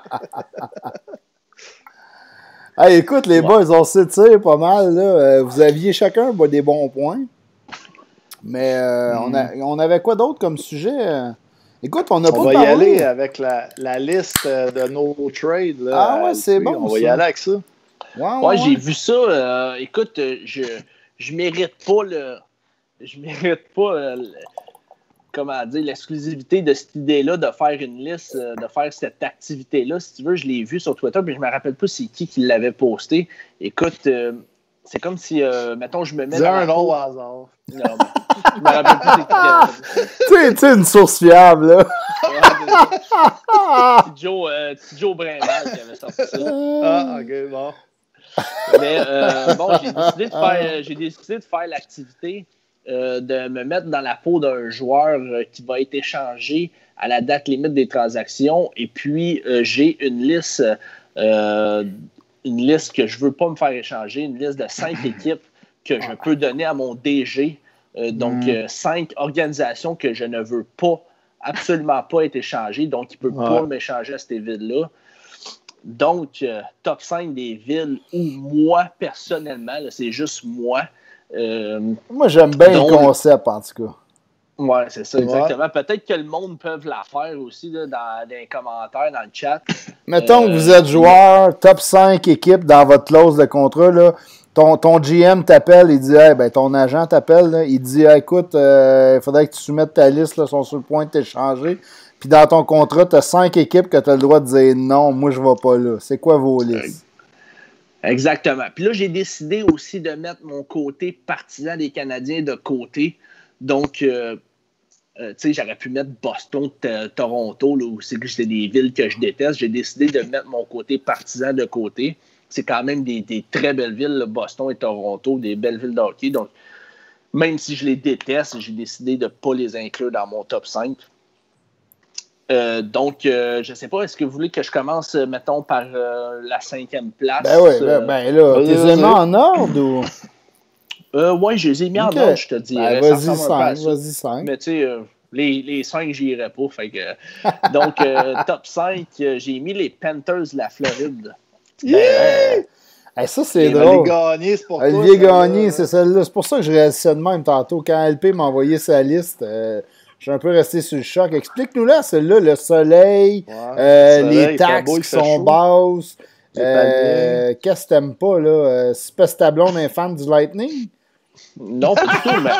Hey, écoute, les boys, on s'étire pas mal, là. Vous aviez chacun des bons points. Mais on avait quoi d'autre comme sujet? Écoute, on n'a pas parlé. On va y aller avec la liste de nos trades. Là, ah ouais, c'est bon. On va y aller avec ça. Ouais, j'ai vu ça. Écoute, je mérite pas comment dire, l'exclusivité de cette idée-là de faire une liste, de faire cette activité-là. Si tu veux, je l'ai vu sur Twitter, mais je me rappelle pas c'est qui l'avait posté. Écoute, c'est comme si, mettons, je me mets dans un nom au hasard. Non, je me rappelle plus c'est qui l'avait posté. Tu sais, une source fiable, là. Joe Brindal qui avait sorti ça. Ah, ok, bon. Mais bon, j'ai décidé de faire l'activité de me mettre dans la peau d'un joueur qui va être échangé à la date limite des transactions. Et puis, j'ai une liste que je ne veux pas me faire échanger, une liste de 5 équipes que je peux donner à mon DG. Donc, 5 organisations que je ne veux absolument pas être échangées. Donc, il ne peut pas m'échanger à ces villes-là. Donc, top 5 des villes où moi, personnellement, là, c'est juste moi. Moi, j'aime bien le concept, en tout cas. Oui, c'est ça, exactement. Peut-être que le monde peut la faire aussi là, dans les commentaires, dans le chat. Mettons que vous êtes joueur, top 5 équipes dans votre clause de contrat, là. Ton GM t'appelle, il dit hey, ben, ton agent t'appelle, là, il dit hey, écoute, il faudrait que tu soumettes ta liste, là, sont sur le point de t'échanger. Puis dans ton contrat, tu as 5 équipes que tu as le droit de dire non, moi je ne vais pas là. C'est quoi vos listes? Exactement. Puis là, j'ai décidé aussi de mettre mon côté partisan des Canadiens de côté. Donc, tu sais, j'aurais pu mettre Boston, Toronto, là, où c'est des villes que je déteste. J'ai décidé de mettre mon côté partisan de côté. C'est quand même des très belles villes, là, Boston et Toronto, des belles villes de hockey. Donc, même si je les déteste, j'ai décidé de ne pas les inclure dans mon top 5. Donc, je ne sais pas, est-ce que vous voulez que je commence, mettons, par la 5e place? Ben oui, ben là, t'es mis en ordre ou? Oui, je les ai mis en ordre, je te dirais. Ben, vas-y 5. Mais tu sais, les 5, j'y irais pas. Fait que, donc, top 5, j'ai mis les Panthers de la Floride. Yeah! Ça, c'est drôle. Gagné, c'est pour toi. Olivier Gagné, c'est celle-là. C'est pour ça que je réalisais de même tantôt. Quand LP m'a envoyé sa liste, je suis un peu resté sur le choc. Explique-nous-là, celle-là, le soleil, les taxes qui sont basses. Qu'est-ce que t'aimes pas, là? C'est parce que ta blonde est fan du Lightning? Non, pas du tout, mais...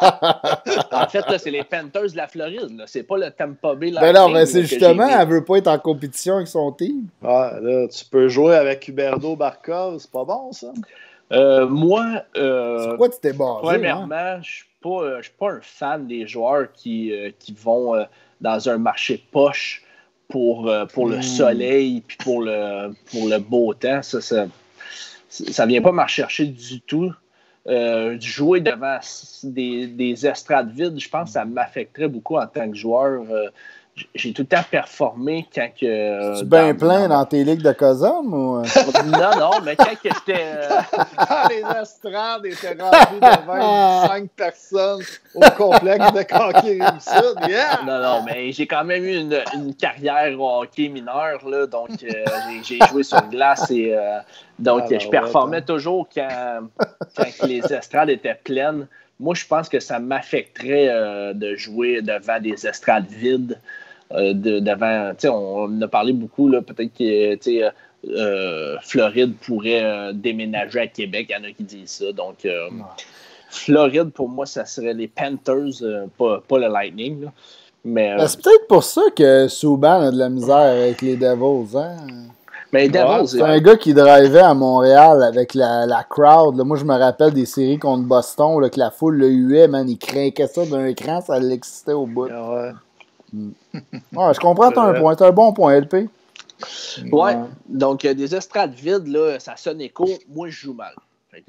En fait, là, c'est les Panthers de la Floride. Là. C'est pas le Tampa Bay Lightning. Ben non, mais c'est justement, elle veut pas être en compétition avec son team. Ouais, là, tu peux jouer avec Huberdeau Barkov, c'est pas bon, ça? Moi... c'est quoi tu t'es basé? Premièrement, je suis pas un fan des joueurs qui vont dans un marché poche pour le soleil puis pour le beau temps. Ça vient pas me rechercher du tout. Jouer devant des estrades vides, je pense que ça m'affecterait beaucoup en tant que joueur. J'ai tout le temps performé quand que... Tu bien plein dans tes ligues de Cosum ou... Non, mais quand que j'étais... Quand les estrades étaient remplies de 25 personnes au complexe de hockey Rive-Sud, yeah! Non, mais j'ai quand même eu une carrière au hockey mineur, là, donc j'ai joué sur glace et donc je performais toujours quand les estrades étaient pleines. Moi, je pense que ça m'affecterait de jouer devant des estrades vides. Devant, on en a parlé beaucoup, là, peut-être que Floride pourrait déménager à Québec, il y en a qui disent ça. Donc, Floride, pour moi, ça serait les Panthers, pas le Lightning. Là. Mais, c'est peut-être pour ça que Subban a de la misère avec les Devils. Hein? Mais les Devils, c'est un gars qui drivait à Montréal avec la crowd. Là. Moi, je me rappelle des séries contre Boston, là, que la foule le huait, man. Il craquait ça d'un écran, ça l'excitait au bout. Ouais. Ouais, je comprends ton point. C'est un bon point, LP. Ouais. Donc, des estrades vides, là, ça sonne écho. Moi, je joue mal. Fait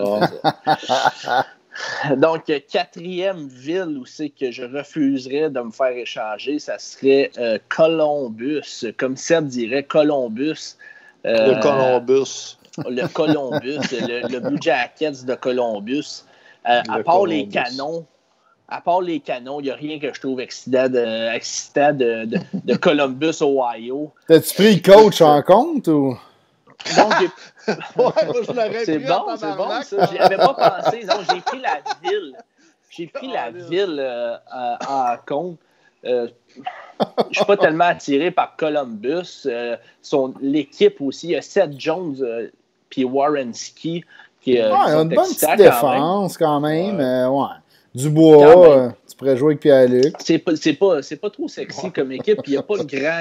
que, donc, quatrième ville où c'est que je refuserais de me faire échanger, ça serait Columbus. Comme Seb dirait, Columbus. Le Columbus. Le Columbus, le Blue Jackets de Columbus. À part les canons, il n'y a rien que je trouve excitant de Columbus, Ohio. T'as-tu pris le coach en compte ou? Donc, moi, je l'aurais c'est pris bon, ça. J'y avais pas pensé. Non, j'ai pris la ville. J'ai pris la ville en compte. Je suis pas tellement attiré par Columbus. L'équipe aussi, il y a Seth Jones puis Werenski qui il a une bonne petite défense quand même. Ouais. Dubois, tu pourrais jouer avec Pierre-Luc. C'est pas trop sexy comme équipe. Il n'y a pas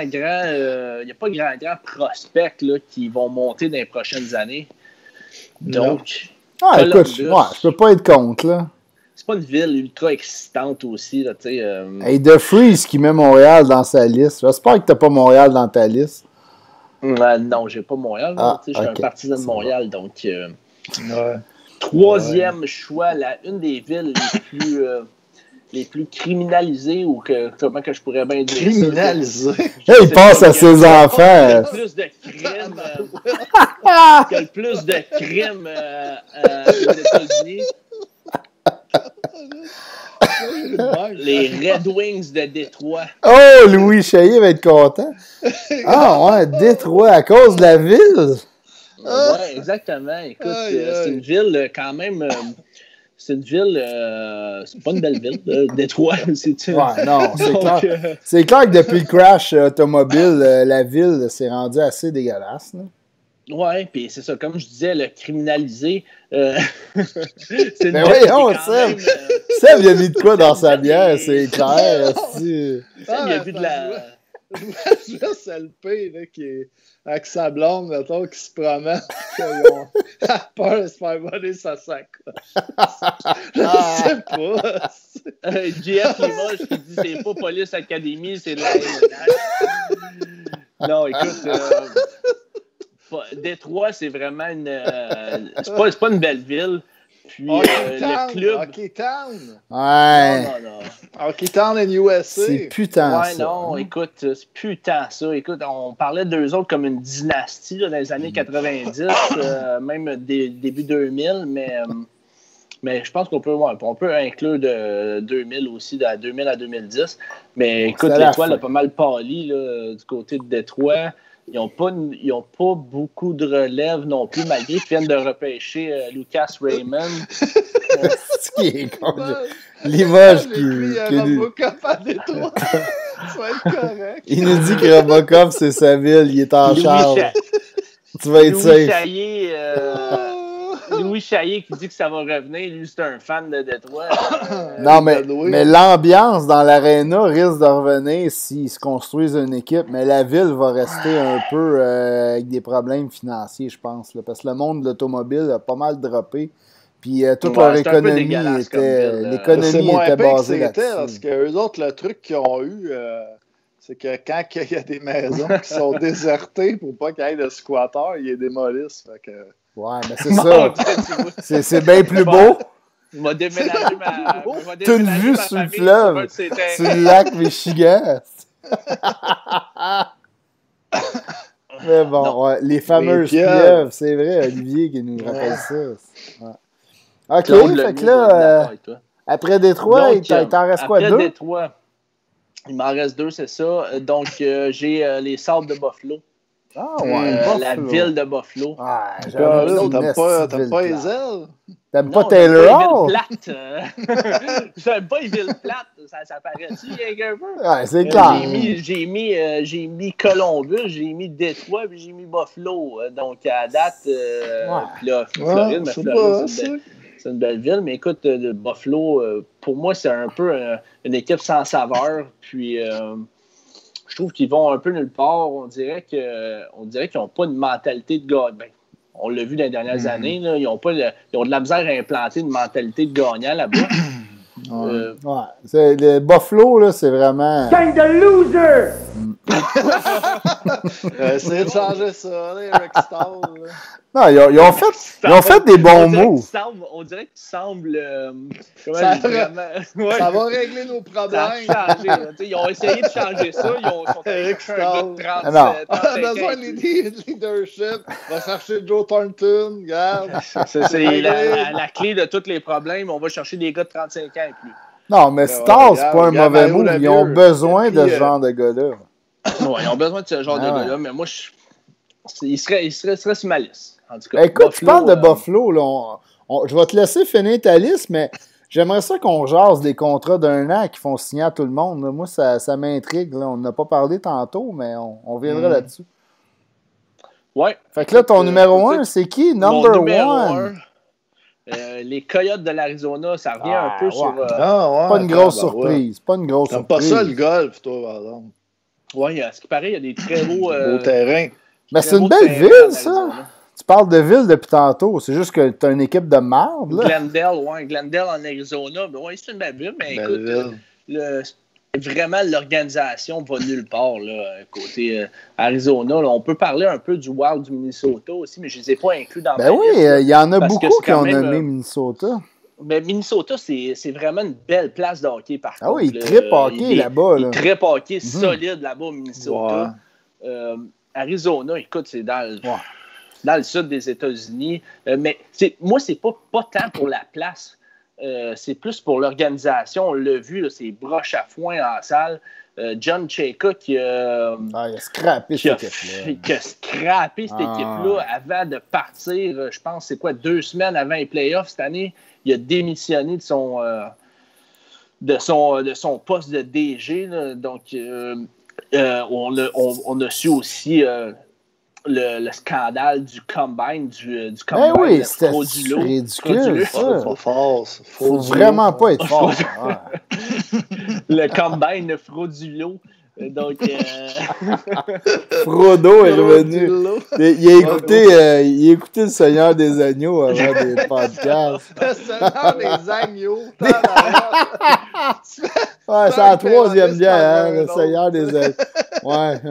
grand prospects là, qui vont monter dans les prochaines années. Donc, écoute, je peux pas être contre. Là. C'est pas une ville ultra excitante aussi. Là, Hey, The Freeze qui met Montréal dans sa liste. J'espère que t'as pas Montréal dans ta liste. Non, j'ai pas Montréal. Je suis un partisan de Montréal. Donc, troisième choix, une des villes les plus criminalisées ou comment que je pourrais bien dire criminalisées. Il pense à ses enfants. Il y a plus de crimes. Il y a le plus de crimes aux États-Unis. Les Red Wings de Détroit. Oh, Louis Chaillé va être content. Détroit, à cause de la ville. Oui, exactement. Écoute, c'est une ville quand même. C'est une ville. C'est pas une belle ville, Détroit. C'est clair. C'est clair que depuis le crash automobile, la ville s'est rendue assez dégueulasse. Oui, puis c'est ça. Comme je disais, le criminalisé. C'est une Seb, il a mis de quoi dans sa bière, c'est clair. Il a vu de la. Je vois juste LP là, qui est avec sa blonde, mettons, qui se promène, qui a peur de se faire voler sa sacoche. Je sais pas. JF Limoges qui dit c'est pas Police Academy, c'est de la. Non, écoute. Détroit, c'est vraiment c'est pas une belle ville. Puis le club. Hockeytown. Ouais. Non. Hockeytown and USA. C'est putain ça. Non, écoute, c'est putain ça. Écoute, on parlait d'eux autres comme une dynastie là, dans les années 90, même début 2000, mais je pense qu'on peut inclure de 2000 aussi, de 2000 à 2010. Mais écoute, l'étoile a pas mal pâli là, du côté de Détroit. Ils n'ont pas beaucoup de relève non plus, malgré qu'ils viennent de repêcher Lucas Raymond. C'est qui est con. Limoges qui Robocop à Détroit. Ça va être correct. Il nous dit que Robocop, c'est sa ville. Il est en charge. Tu vas être safe. Louis Chaillé qui dit que ça va revenir. Lui, c'est un fan de Détroit. Non, mais l'ambiance dans l'aréna risque de revenir s'ils se construisent une équipe. Mais la ville va rester un peu avec des problèmes financiers, je pense. Là, parce que le monde de l'automobile a pas mal droppé. Puis toute leur économie c'est moins était pire que basée c'était, là-dessus. parce qu'eux autres, le truc qu'ils ont eu, c'est que quand il y a des maisons qui sont désertées pour pas qu'il y ait de squatteurs, ils les démolissent. Fait que... Ouais, mais c'est ça. C'est bien plus beau. Il m'a déménagé ma. T'as une vue sur le fleuve, sur le lac Michigan. Mais bon, ouais, les fameuses pieuvres, c'est vrai, Olivier qui nous rappelle ça. Ouais. OK, fait que là, après Détroit, il t'en reste quoi, 2? Après Détroit, il m'en reste 2, c'est ça. Donc, j'ai les Sables de Buffalo. Ah ouais, la ville de Buffalo. Ah, t'aimes pas les ailes? T'aimes pas Taylor Hall? J'aime pas les villes plates. Ça paraît-tu, un peu? Ouais, c'est clair. J'ai mis Columbus, j'ai mis Détroit, puis j'ai mis Buffalo. Donc, à date, puis là, Floride, c'est une belle ville. Mais écoute, Buffalo, pour moi, c'est un peu une équipe sans saveur. Puis, je trouve qu'ils vont un peu nulle part. On dirait qu'ils n'ont pas une mentalité de gagnant. Ben, on l'a vu dans les dernières années. Là, ils ont de la misère à implanter une mentalité de gagnant là-bas. Ouais. Le Buffalo, là, c'est vraiment... Gang de loser! Essayez de changer ça, là, Eric Stahl. Non, ils ont fait des bons moves. On dirait que tu sembles... ça va régler nos problèmes. Ça a changé, ils ont essayé de changer ça. Ils sont allés chercher un gars de 37 On a besoin de leadership. On va chercher Joe Thornton. Regarde. C'est la clé de tous les problèmes. On va chercher des gars de 35 ans et plus. Non, mais Stahl, c'est pas un mauvais move. Ils ont besoin de ce genre de gars-là. Oui, ils ont besoin de ce genre de gars-là. Mais moi, il serait sur ma liste. En tout cas, écoute, tu parles de Buffalo. Là, je vais te laisser finir ta liste, mais j'aimerais ça qu'on jase des contrats d'un an qui font signer à tout le monde. Là. Moi, ça m'intrigue. Là. On n'a pas parlé tantôt, mais on viendra là-dessus. Ouais. Fait que là, ton numéro 1, c'est qui? Number 1. Les Coyotes de l'Arizona, ça revient un peu sur... pas une grosse surprise. Pas une grosse surprise. Pas ça le golf, toi, par exemple. Oui, à ce qui paraît, il y a des très beaux... terrains. Mais c'est une belle ville, ça. Tu parles de ville depuis tantôt. C'est juste que tu as une équipe de marde, là. Glendale en Arizona. Ben ouais, c'est une belle ville, mais écoute, vraiment, l'organisation va nulle part, là, côté Arizona. Là. On peut parler un peu du Wild du Minnesota aussi, mais je ne les ai pas inclus dans ma liste. Il y en a beaucoup qui ont nommé Minnesota. Mais Minnesota, c'est vraiment une belle place de hockey, par contre. Ah oui, il trippe hockey là-bas. Il trippe hockey solide là-bas au Minnesota. Ouais. Arizona, écoute, c'est dans le sud des États-Unis. Mais moi, c'est pas tant pour la place. C'est plus pour l'organisation. On l'a vu, là, c'est broche à foin en salle. John Chayka qui a scrappé cette équipe-là avant de partir. Je pense, c'est quoi, 2 semaines avant les playoffs cette année. Il a démissionné de son poste de DG. Là. Donc, on a su aussi le scandale du Combine, du Combine. Ben oui, c'était ridicule. Faut vraiment pas être fort. Le Combine frauduleux. Donc, Frodo est revenu. Il a écouté Le Seigneur des Agneaux avant des podcasts. Le Seigneur des Agneaux. Ouais, c'est la 3e bière, hein, Le Seigneur des Agneaux. Ouais,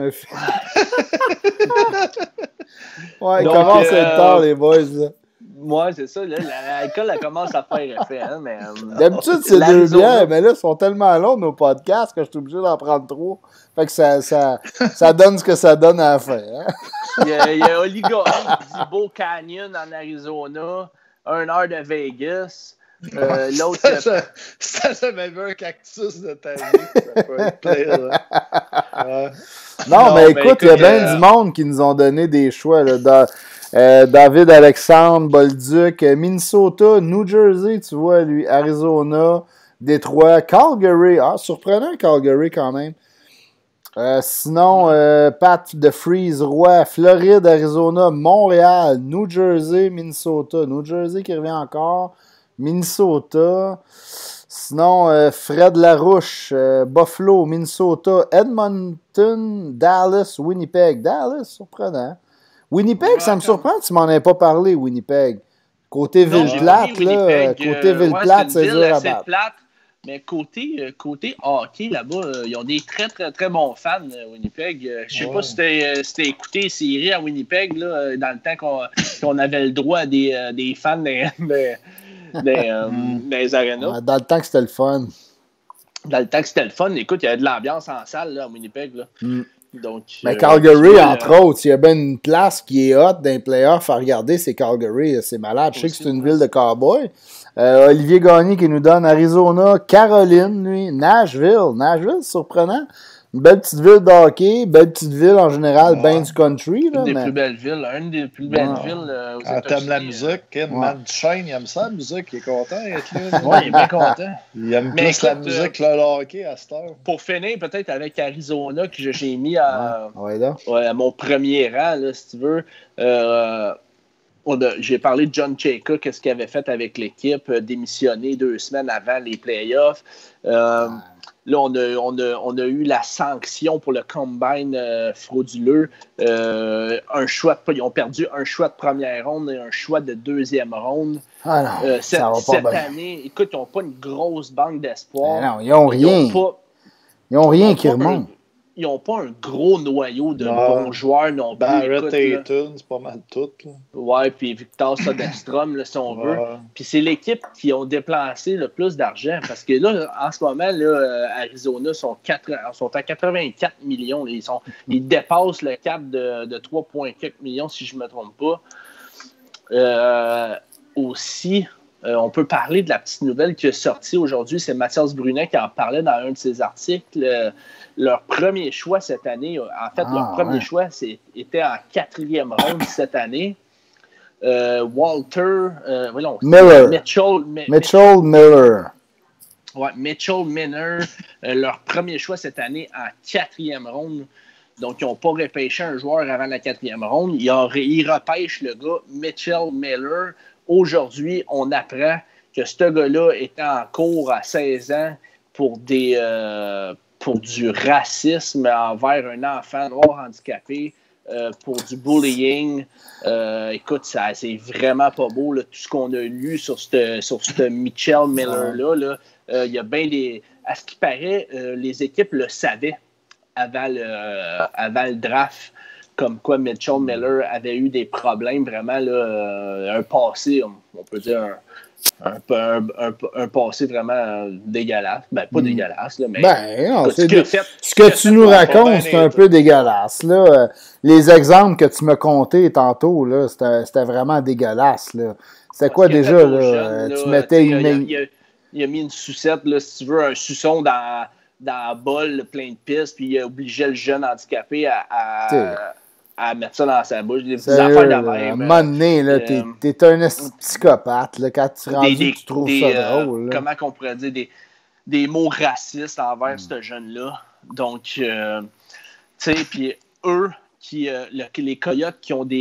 ouais, il commence à être tard, les boys. Là. Ouais, c'est ça. L'alcool, elle commence à faire effet. Hein, mais, d'habitude, c'est 2 bières, mais là, ils sont tellement longs, nos podcasts, que je suis obligé d'en prendre 3. Fait que ça donne ce que ça donne à la fin. Hein? Il y a Oligory qui dit Beau Canyon en Arizona, 1 heure de Vegas. L'autre. Si t'as jamais vu un cactus de ta vie, ça peut être pire. Non, mais écoute, il y a bien du monde qui nous ont donné des choix. Là, David Alexandre, Bolduc, Minnesota, New Jersey, tu vois, lui, Arizona, Détroit, Calgary. Ah, surprenant, Calgary quand même. Sinon, Pat de Freeze, Roy, Floride, Arizona, Montréal, New Jersey, Minnesota. New Jersey qui revient encore. Minnesota. Sinon, Fred Larouche, Buffalo, Minnesota, Edmonton, Dallas, Winnipeg. Dallas, surprenant. Winnipeg, ça me surprend que tu m'en aies pas parlé, Winnipeg. Côté Ville-Plate, là, côté Ville-Plate, c'est dur à battre. Plate, mais côté hockey, là-bas, ils ont des très, très, très bons fans, Winnipeg. Je sais pas si t'as écouté les séries à Winnipeg, là, dans le temps qu'on avait le droit à des fans des arénas. Dans le temps que c'était le fun. Dans le temps que c'était le fun, écoute, il y avait de l'ambiance en salle là, à Winnipeg. Là. Donc, mais Calgary, entre autres, il y a bien une place qui est hot dans les playoffs à regarder, c'est Calgary. C'est malade. Je sais que c'est une ville de cowboys. Olivier Gagné qui nous donne Arizona, Caroline, lui, Nashville. Nashville, c'est surprenant. Une belle petite ville de hockey, belle petite ville en général, bien du country. Là, une des plus belles villes aux États-Unis. T'aimes la musique, Man Duchesne, il aime ça, la musique, il est content d'être là. Oui, il est bien content. Il aime plus la musique que le hockey à cette heure. Pour finir, peut-être avec Arizona, que j'ai mis à mon premier rang, là, si tu veux. J'ai parlé de John Chayka, qu'est-ce qu'il avait fait avec l'équipe, démissionné 2 semaines avant les playoffs. Là, on a eu la sanction pour le combine frauduleux. Ils ont perdu un choix de première ronde et un choix de deuxième ronde. Cette année, écoute, ils n'ont pas une grosse banque d'espoir. Non, ils n'ont rien. Ils n'ont rien qui remonte. Ils n'ont pas un gros noyau de bons joueurs non plus. Barrett Hayton, c'est pas mal tout. Là. Ouais, puis Victor Soderstrom, là, si on veut. Puis c'est l'équipe qui ont déplacé le plus d'argent. Parce que là, en ce moment, là, Arizona sont à 84 millions. Ils dépassent le cap de 3,4 millions, si je ne me trompe pas. Aussi, on peut parler de la petite nouvelle qui est sortie aujourd'hui. C'est Mathias Brunet qui en parlait dans un de ses articles. Leur premier choix cette année, leur premier choix était en 4e ronde cette année. Walter Miller. Mitchell Miller. Ouais, Mitchell Miller, leur premier choix cette année en 4e ronde. Donc, ils n'ont pas repêché un joueur avant la 4e ronde. Ils repêchent le gars Mitchell Miller. Aujourd'hui, on apprend que ce gars-là était en cours à 16 ans pour du racisme envers un enfant noir handicapé, pour du bullying. Écoute, c'est vraiment pas beau, là, tout ce qu'on a lu sur ce Mitchell Miller-là. Il y a bien des... À ce qui paraît, les équipes le savaient avant le draft, comme quoi Mitchell Miller avait eu des problèmes, vraiment, là, un passé, on peut dire, un passé vraiment dégueulasse. Ben, pas dégueulasse, là, mais... ce que tu nous racontes, c'est un peu dégueulasse, là. Les exemples que tu m'as contés tantôt, là, c'était vraiment dégueulasse, là. C'était quoi déjà, là? Tu mettais il a mis une sucette, là, si tu veux, un suçon dans un bol plein de pisse, puis il a obligé le jeune handicapé à mettre ça dans sa bouche. Des petites affaires de même. À un moment donné, là, t'es un psychopathe, là, quand tu trouves ça drôle. Comment qu'on pourrait dire, des mots racistes envers ce jeune-là. Donc, tu sais, puis eux, les Coyotes qui ont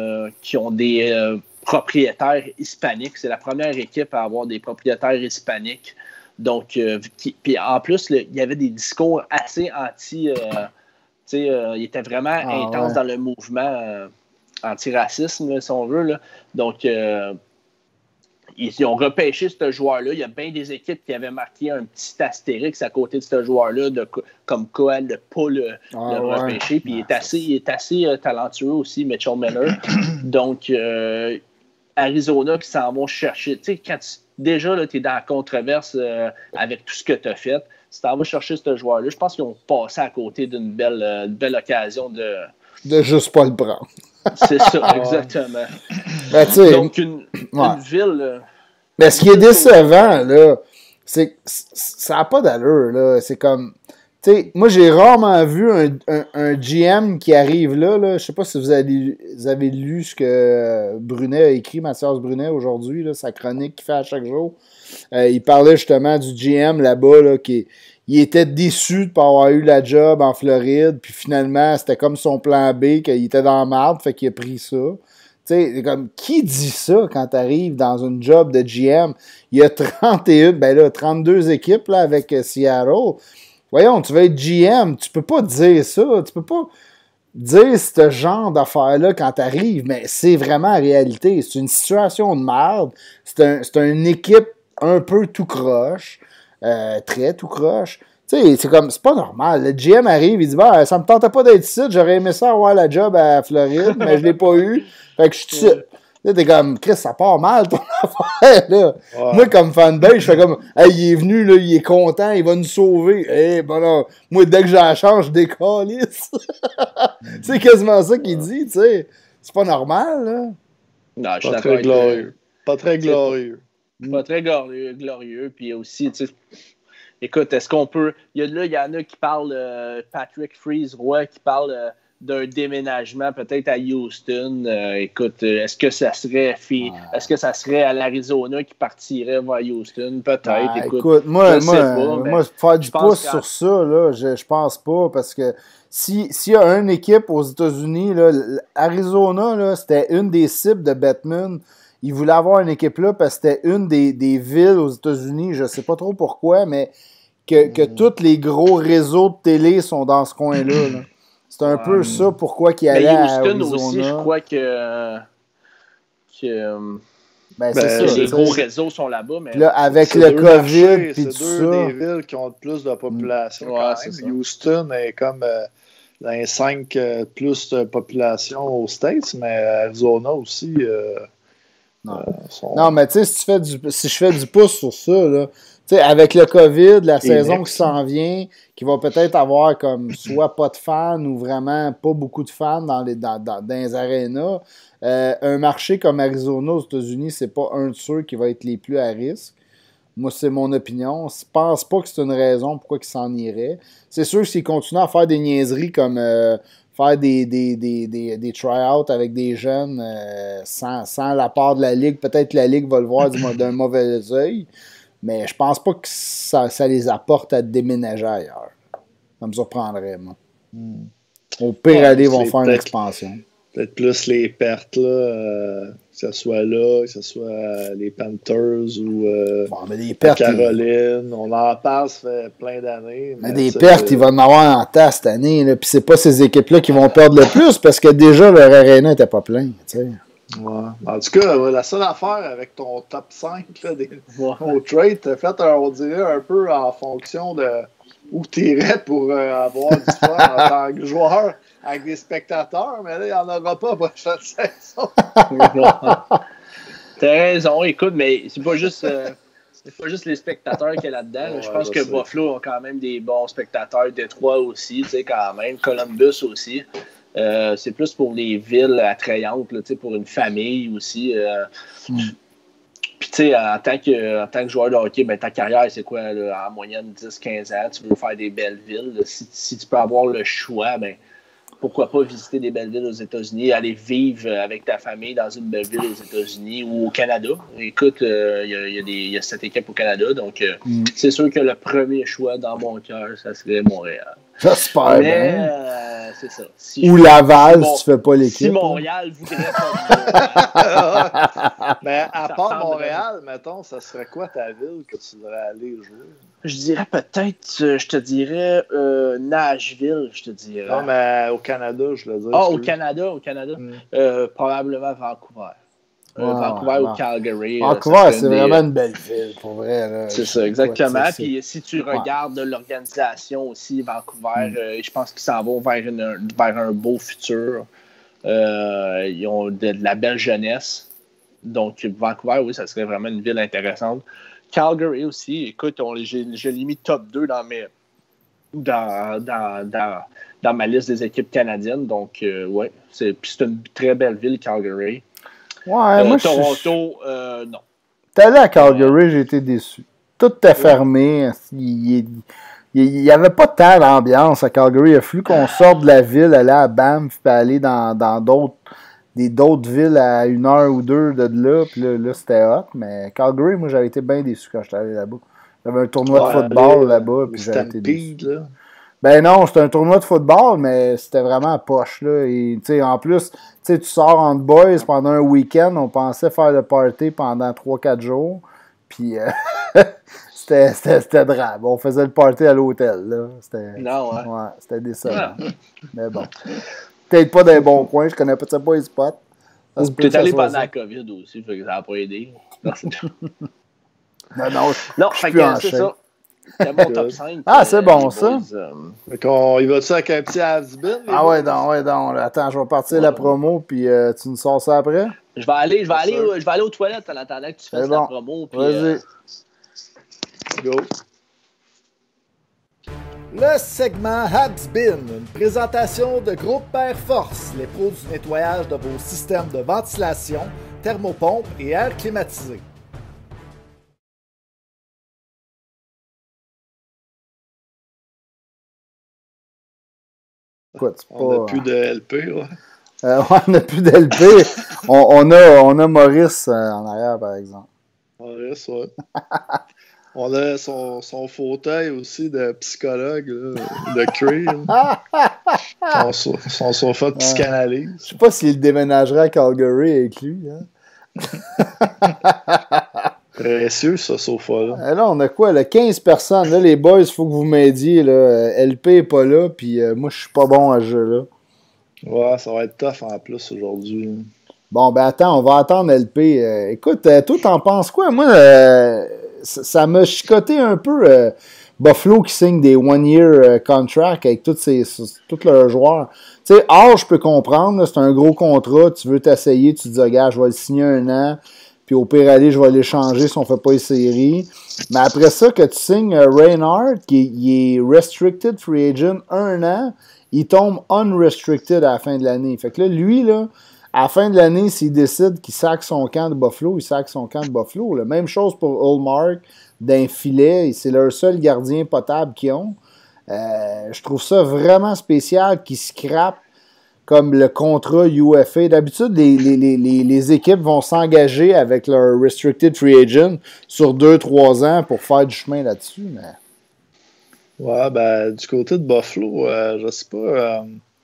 des propriétaires hispaniques, c'est la première équipe à avoir des propriétaires hispaniques. Donc, puis en plus, il y avait des discours assez anti... il était vraiment intense dans le mouvement antiracisme, si on veut. Là. Donc, ils ont repêché ce joueur-là. Il y a bien des équipes qui avaient marqué un petit astérix à côté de ce joueur-là, comme quoi de ne pas le repêcher. Puis il est assez talentueux aussi, Mitchell Miller. Donc, Arizona qui s'en vont chercher. Tu sais, quand déjà, tu es dans la controverse avec tout ce que tu as fait. Si tu en vas chercher ce joueur-là, je pense qu'ils ont passé à côté d'une belle occasion de juste pas le prendre. C'est ça, exactement. Donc, une ville... Mais ce qui est décevant, là, c'est que ça n'a pas d'allure, là. C'est comme... Tu sais, moi, j'ai rarement vu un GM qui arrive là. Je sais pas si vous avez lu ce que Brunet a écrit, Mathias Brunet, aujourd'hui, là, sa chronique qu'il fait à chaque jour. Il parlait justement du GM là-bas, là, il était déçu de ne pas avoir eu la job en Floride, puis finalement, c'était comme son plan B, qu'il était dans la marde, fait qu'il a pris ça. Tu sais, comme, qui dit ça quand tu arrives dans une job de GM? Il y a 32 équipes là, avec Seattle. Voyons, tu vas être GM, tu peux pas dire ça, tu peux pas... dire ce genre d'affaires-là quand t'arrives, mais c'est vraiment la réalité. C'est une situation de merde. C'est une équipe un peu tout croche, très tout croche. Tu sais, c'est pas normal. Le GM arrive, il dit bah, ça me tentait pas d'être ici, j'aurais aimé ça avoir la job à Floride, mais je l'ai pas eu. Fait que je suis ici. Là, t'es comme, Chris, ça part mal ton affaire, là. Ouais. Moi, comme fanbase, je fais comme, hey, il est venu, là, il est content, il va nous sauver. Hey, bon, là, moi, dès que j'en change, je décalisse. C'est quasiment ça qu'il dit, tu sais. C'est pas normal, là. Non, je suis pas très glorieux. Pas très glorieux. Pas très glorieux. Puis aussi, tu sais, écoute, est-ce qu'on peut. Il y en a qui parlent, Patrick Freeze-Roy, qui parle d'un déménagement peut-être à Houston. Écoute, est-ce que ça serait à l'Arizona qui partirait vers Houston? Peut-être. Écoute, moi, faire du pouce sur ça, là, je pense pas, parce que s'il y a une équipe aux États-Unis, là, Arizona, là, c'était une des cibles de Batman. Ils voulaient avoir une équipe là parce que c'était une des villes aux États-Unis, je sais pas trop pourquoi, mais que tous les gros réseaux de télé sont dans ce coin-là. Là. C'est un peu ça pourquoi qu'ils allaient à Arizona. Houston aussi, je crois que c'est ça. Les gros réseaux sont là-bas. Mais là, avec le COVID, puis tout ça. C'est deux des villes qui ont plus de population. Houston est comme dans les 5 plus de population aux States, mais Arizona aussi. Non, mais tu sais, si je fais du pouce sur ça, là, tu sais, avec le COVID, la saison qui s'en vient, qui va peut-être avoir comme soit pas de fans ou vraiment pas beaucoup de fans dans les arénas, un marché comme Arizona aux États-Unis, c'est pas un de ceux qui va être les plus à risque. Moi, c'est mon opinion. Je pense pas que c'est une raison pourquoi ils s'en iraient. C'est sûr que s'ils continuent à faire des niaiseries comme faire des try-outs avec des jeunes sans la part de la Ligue, peut-être que la Ligue va le voir d'un mauvais œil. Mais je pense pas que ça les apporte à déménager ailleurs. Ça me surprendrait, moi. Au pire, ils vont faire une expansion. Peut-être plus les pertes, là, que ce soit là, que ce soit les Panthers ou les pertes, Caroline. On en parle, ça fait plein d'années. Mais des pertes, il va en avoir en tas cette année. Puis c'est pas ces équipes-là qui vont perdre le plus parce que déjà, leur aréna n'était pas plein. T'sais. Ouais. En tout cas, la seule affaire avec ton top 5 là, au trade, t'as fait, on dirait, un peu en fonction de où tu irais pour avoir du fun en tant que joueur avec des spectateurs, mais là, il n'y en aura pas pour chaque saison. T'as raison, écoute, mais c'est pas juste les spectateurs qu'il y a là-dedans. Ouais, je pense que Buffalo ont quand même des bons spectateurs, Détroit aussi, tu sais, quand même, Columbus aussi. C'est plus pour les villes attrayantes, là, pour une famille aussi. Puis, tu sais, en tant que joueur de hockey, ben, ta carrière, c'est quoi, là, en moyenne 10-15 ans? Tu veux faire des belles villes. Là. Si tu peux avoir le choix, ben, pourquoi pas visiter des belles villes aux États-Unis, aller vivre avec ta famille dans une belle ville aux États-Unis ou au Canada. Écoute, il y a cette équipe au Canada, donc c'est sûr que le premier choix dans mon cœur, ça serait Montréal. J'espère bien. C'est ça. Ou Laval, si tu fais pas l'équipe. Si Montréal voudrait pas. Mais à part Montréal, mettons, ça serait quoi ta ville que tu voudrais aller jouer? Je dirais peut-être, je te dirais Nashville, je te dirais. Non, mais au Canada, je veux dire. Ah, au Canada. Probablement Vancouver. Vancouver ou Calgary. Vancouver, c'est vraiment une belle ville, pour vrai. Là. C'est ça, exactement. Puis si tu regardes l'organisation aussi, Vancouver, je pense qu'ils s'en vont vers un beau futur. Ils ont de la belle jeunesse. Donc, Vancouver, oui, ça serait vraiment une ville intéressante. Calgary aussi, écoute, je l'ai mis top 2 dans ma liste des équipes canadiennes. Donc, ouais, c'est une très belle ville, Calgary. Ouais, moi, Toronto, non. T'es allé à Calgary, j'ai été déçu. Tout était fermé. Il n'y avait pas tant d'ambiance à Calgary. Il a fallu qu'on sorte de la ville, aller à Banff, puis aller dans d'autres villes à 1 heure ou 2 de là. Puis là c'était hot. Mais Calgary, moi, j'avais été bien déçu quand j'étais allé là-bas. J'avais un tournoi de football là-bas, puis j'avais été déçu. Là. Ben non, c'était un tournoi de football, mais c'était vraiment poche, là. Et, en plus, tu sors entre boys pendant un week-end, on pensait faire le party pendant 3-4 jours, puis c'était drame. On faisait le party à l'hôtel, là. C'était décevant. Mais bon. peut-être pas des bons coins, je connais peut-être pas les spots. Tu es allé pendant la COVID aussi, fait que ça n'a pas aidé. non, fait que c'est ça. C'est mon top 5. Ah, c'est bon, ça. Fait qu'on y va-tu avec un petit has-been? Ah ouais, donc. Attends, je vais partir la promo, puis tu nous sors ça après? Je vais aller aux toilettes en attendant que tu fasses la promo. Vas-y. Go. Le segment Habsbin, une présentation de Groupe Air Force, les pros du nettoyage de vos systèmes de ventilation, thermopompe et air climatisé. Écoute, on n'a plus de LP, ouais. On n'a plus d'LP. on a Maurice en arrière, par exemple. Maurice, ouais. On a son fauteuil aussi de psychologue, là, de Cree. son sofa de psychanalyse. Je sais pas s'il déménagerait à Calgary avec lui. Hein. Précieux, ce sofa-là. Là, on a quoi? Là, 15 personnes. Là, les boys, il faut que vous m'aidiez. Là. LP n'est pas là, puis moi, je suis pas bon à ce jeu-là. Ouais, ça va être tough en plus aujourd'hui. Bon, ben attends, on va attendre LP. Écoute, toi, t'en penses quoi? Moi, ça m'a chicoté un peu Buffalo qui signe des one-year contracts avec tous leurs joueurs. Tu sais, je peux comprendre, c'est un gros contrat, tu veux t'essayer, tu te dis, regarde, je vais le signer 1 an, puis au pire aller, je vais l'échanger si on ne fait pas les séries. Mais après ça, que tu signes Reinhardt, qui est restricted free agent 1 an, il tombe unrestricted à la fin de l'année. Fait que là, lui, là, à la fin de l'année, s'il décide qu'il sac son camp de Buffalo, il sac son camp de Buffalo. Là. Même chose pour Ullmark d'un filet. C'est leur seul gardien potable qu'ils ont. Je trouve ça vraiment spécial qu'ils scrapent comme le contrat UFA. D'habitude, les équipes vont s'engager avec leur restricted free agent sur 2-3 ans pour faire du chemin là-dessus. Mais... Ouais, ben, du côté de Buffalo, je sais pas...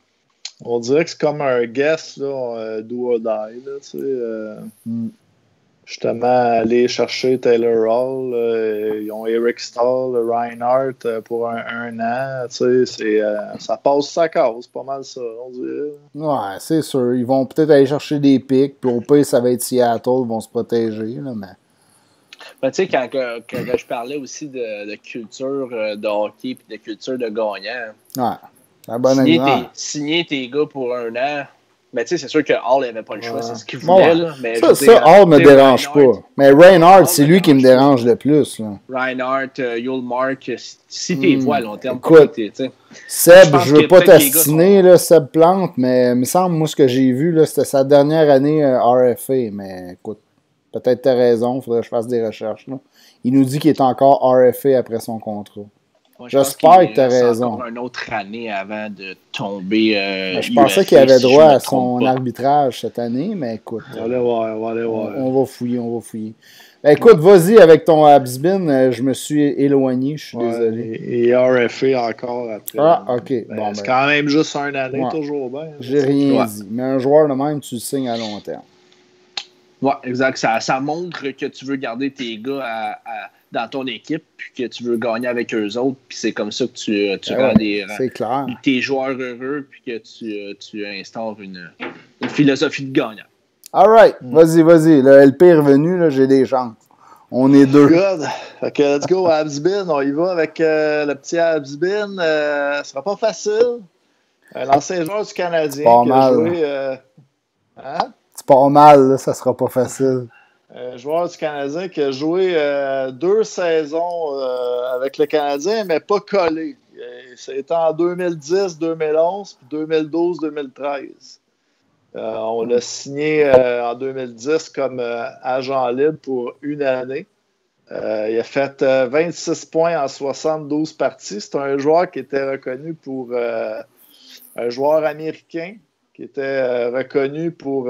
on dirait que c'est comme un guess, là, do or die, là, tu sais. Justement, aller chercher Taylor Hall, ils ont Eric Stahl, Reinhardt pour un an, tu sais, ça passe sa cause, pas mal ça, on dirait. Ouais, c'est sûr. Ils vont peut-être aller chercher des pics, puis au pire, ça va être Seattle, ils vont se protéger, là, mais... Ben, tu sais, quand je parlais aussi de culture de hockey et de culture de gagnant, ouais, un bon exemple. Signer tes gars pour 1 an, mais tu sais, c'est sûr que Hall n'avait pas le choix, c'est ce qu'il voulait. Ouais. Là, mais ça Hall me dérange pas. Mais Reinhardt, c'est lui qui me dérange le plus. Là. Reinhardt, Ullmark, si t'es vois à long terme, écoute, Seb, je veux pas t'astiner, sont... Seb Plante, mais il me semble, moi, ce que j'ai vu, là, c'était sa dernière année RFA. Mais écoute, peut-être t'as raison, il faudrait que je fasse des recherches. Là. Il nous dit qu'il est encore RFA après son contrat. Ouais, j'espère que tu as raison. Encore une autre année avant de tomber. Je pensais qu'il avait droit à son arbitrage cette année, mais écoute. On va aller voir. On va fouiller. Écoute, vas-y avec ton Habsbin. Je me suis éloigné, je suis désolé. Et RFA encore après. Ah, ok. Bon, c'est quand même juste 1 année, toujours bien. J'ai rien dit. Mais un joueur de même, tu le signes à long terme. Ouais, exact. Ça montre que tu veux garder tes gars dans ton équipe, puis que tu veux gagner avec eux autres, puis c'est comme ça que tu rends tes joueurs heureux, puis que tu instaures une philosophie de gagnant. All right, vas-y. Le LP est revenu, là, j'ai des chances. On est 2. Good. Fait que let's go, Habsbin. On y va avec le petit Habsbin. Ce sera pas facile. L'ancien joueur du Canadien pas qui mal. a joué... C'est pas mal, là, ça sera pas facile. Joueur du Canadien qui a joué 2 saisons avec le Canadien, mais pas collé. C'était en 2010-2011, puis 2012-2013. On l'a signé en 2010 comme agent libre pour 1 année. Il a fait 26 points en 72 parties. C'est un joueur qui était reconnu pour un joueur américain, qui était reconnu pour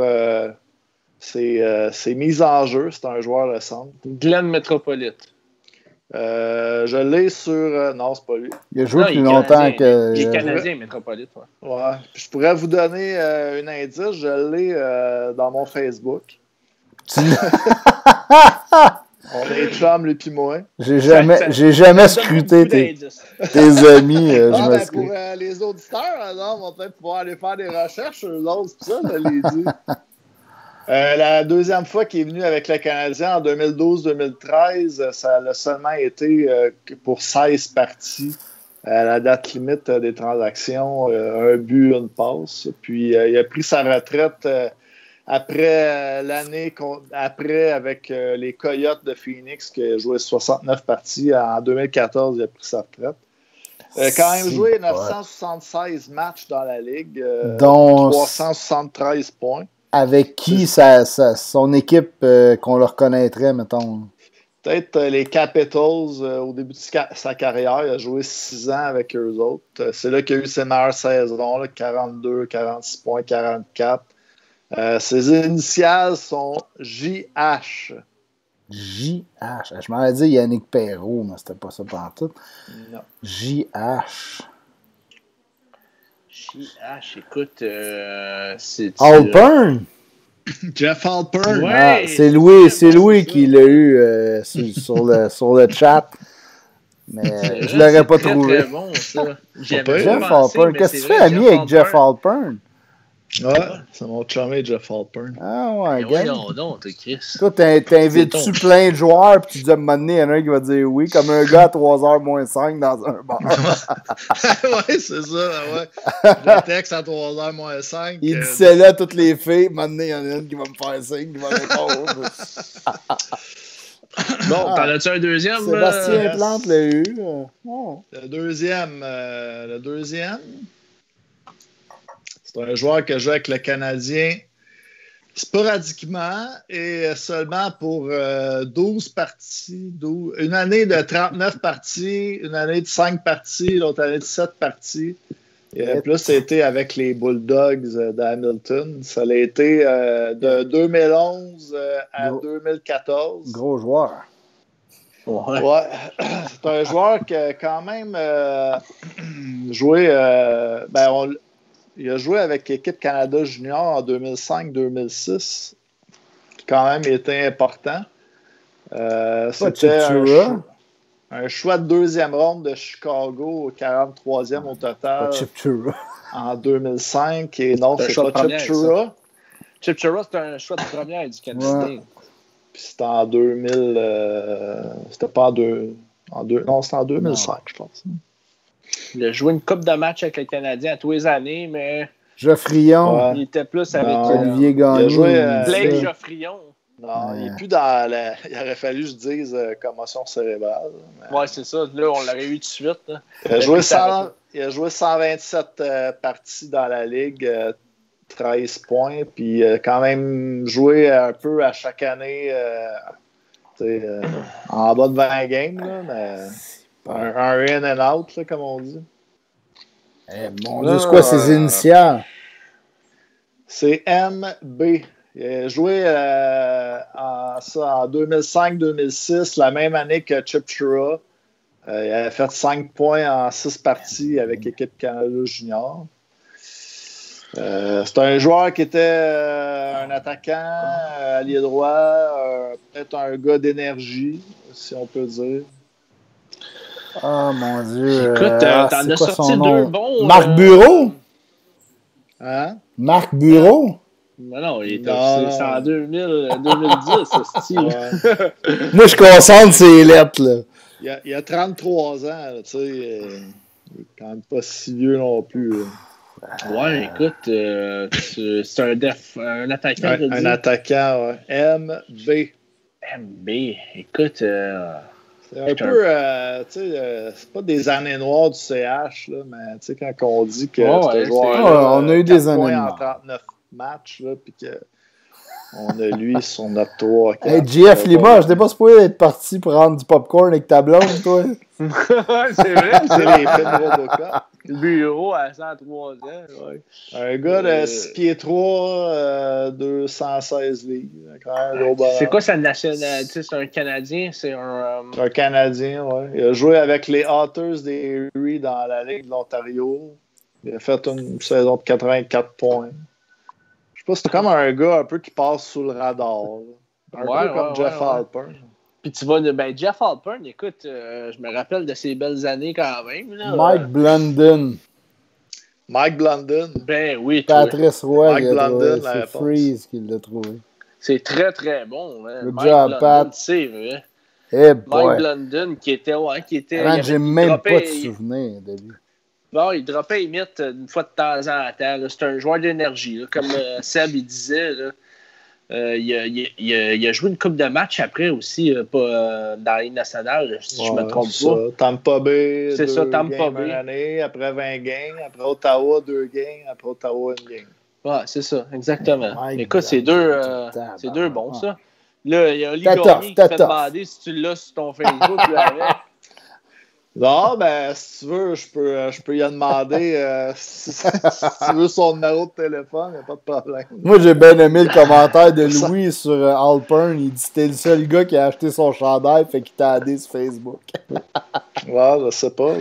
ses mises en jeu. C'est un joueur de centre. Glenn Metropolite. Je l'ai sur... non, c'est pas lui. Il a joué plus longtemps que... Il est Canadien, Metropolite. Ouais. Puis je pourrais vous donner un indice. Je l'ai dans mon Facebook. On est chum, lui puis moi. J'ai jamais scruté tes amis, je Ben, m'excuse. pour les auditeurs, non, on va peut-être pouvoir aller faire des recherches sur l'autre, c'est ça, je l'ai dit. La deuxième fois qu'il est venu avec le Canadien en 2012-2013, ça a seulement été pour 16 parties à la date limite des transactions, un but, une passe. Puis il a pris sa retraite après l'année après avec les Coyotes de Phoenix qui a joué 69 parties. En 2014, il a pris sa retraite. Il a quand même joué 976 matchs dans la Ligue, dont 373 points. Avec qui son équipe qu'on le reconnaîtrait, mettons? Peut-être les Capitals, au début de sa carrière, il a joué 6 ans avec eux autres. C'est là qu'il a eu ses meilleures saisons, là, 42, 46 points, 44. Ses initiales sont JH. JH. Je m'en ai dit Yannick Perrault, mais c'était pas ça pantoute. Non. JH. JH, écoute, c'est... Alpern? Jeff Alpern. Ouais, c'est Louis qui l'a eu sur le chat. Mais je l'aurais pas trouvé. Très bon, ça. Jeff Alpern. Qu'est-ce que tu fais, ami, avec Jeff Alpern? Ouais, c'est mon chumé Jeff Alpern. Ah ouais, gars. Non, t'es Chris. Toi, t'invites-tu plein de joueurs, puis tu dis à un moment donné, il y en a un qui va dire oui, comme un gars à 3h moins 5 dans un bar. Ouais, c'est ça, ouais. Je texte à 3h moins 5. Il dit c'est là toutes les filles, maintenant il y en a une qui va me faire signe, qui va répondre. Bon, t'en as-tu un deuxième? Sébastien Plante l'a eu. Le deuxième. C'est un joueur qui a joué avec le Canadien sporadiquement et seulement pour 12 parties. Une année de 39 parties, une année de 5 parties, l'autre année de 7 parties. Et plus, ça a été avec les Bulldogs d'Hamilton. Ça a été de 2011 à 2014. Gros joueur. Ouais. C'est un joueur qui a quand même joué... il a joué avec l'équipe Canada Junior en 2005-2006, qui quand même était important. C'était un choix de deuxième ronde de Chicago, 43e au total. En 2005. Et non, c'est pas Chip Chura. Chip Chura, c'était un choix de première du Canada. Ouais. Puis c'était en 2000. C'était pas non, c'était en 2005, je pense. Il a joué une coupe de match avec le Canadien à tous les années, mais. Geoffrion. Ouais. Il était plus avec Olivier Gagné. Il a joué Blake Geoffrion. Non, il n'est plus dans il aurait fallu que je dise commotion cérébrale. Mais... Ouais, c'est ça. Là, on l'aurait eu tout de suite. Là. Il a joué 127 parties dans la Ligue, 13 points, puis il a quand même joué un peu à chaque année en bas de 20 games, là, mais un in and out, là, comme on dit. Mon Dieu, c'est quoi ses initiales? C'est MB. Il a joué en 2005-2006, la même année que Chip Chura. Il a fait 5 points en 6 parties avec l'équipe Canada Junior. C'est un joueur qui était un attaquant, allié droit, peut-être un gars d'énergie, si on peut dire. Ah, mon Dieu. Écoute, t'en as sorti deux bons. Marc Bureau? Hein? Marc Bureau? Non, il était c'est en 2010, ce style. Moi, je concentre ces lettres, là. Il a 33 ans, tu sais. Il est quand même pas si vieux non plus. Ouais, écoute, c'est un attaquant. Un attaquant, ouais. MB, écoute. c'est un peu, tu sais, c'est pas des années noires du CH, là, mais tu sais, quand on dit que ce joueur on a eu des années noires en 39 matchs, là, puis qu'on a lui sur notre tour. Hey, JF Lima, je t'ai pas supposé être parti prendre du popcorn avec ta blonde, toi. C'est vrai, c'est les films Robocop. Le bureau à 103 ans, ouais. Un gars de 6 pieds 3, 216 livres. C'est quoi sa nationalité? C'est un Canadien? C'est un Canadien, oui. Il a joué avec les Otters des Erie dans la Ligue de l'Ontario. Il a fait une saison de 84 points. Je sais pas, c'est comme un gars un peu qui passe sous le radar. Un peu comme Jeff Alpern. Puis tu vas... Ben, Jeff Alpern, écoute, je me rappelle de ses belles années quand même. Là, Mike Blandon. Mike Blandon. Ben oui, Patrice Roy, Mike Blandon, c'est Freeze qui l'a trouvé. c'est très, très bon. Hein. Good Mike job, Blandon, Pat. tu sais, vrai. Eh Mike boy. Blandon, qui était... J'ai même pas de souvenir de lui. Bon, il droppait les mythes une fois de temps en temps. C'est un joueur d'énergie. Là. Comme Seb, il disait, là, il a joué une coupe de match après aussi, pas dans la Ligue nationale, si je me trompe pas. Tampa Bay, c'est ça, Tampa Bay. Une année, après 20 games, après Ottawa, 2 games, après Ottawa, 1 game. Ouais, c'est ça, exactement. Écoute, c'est deux bons, ça. Là, il y a Oli T'as Gagné qui tough. fait demander si tu l'as sur ton Facebook. Là, avec. Non, ben, si tu veux, je peux y demander si tu veux son numéro de téléphone, il n'y a pas de problème. Moi, j'ai bien aimé le commentaire de Louis sur Alpern. Il dit que t'es le seul gars qui a acheté son chandail, fait qu'il t'a aidé sur Facebook. Ouais, je sais pas.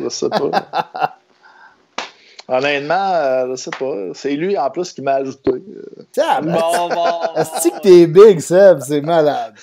Honnêtement, je sais pas. C'est lui, en plus, qui m'a ajouté. Tiens, Bon. est-ce que t'es big, Seb? C'est malade.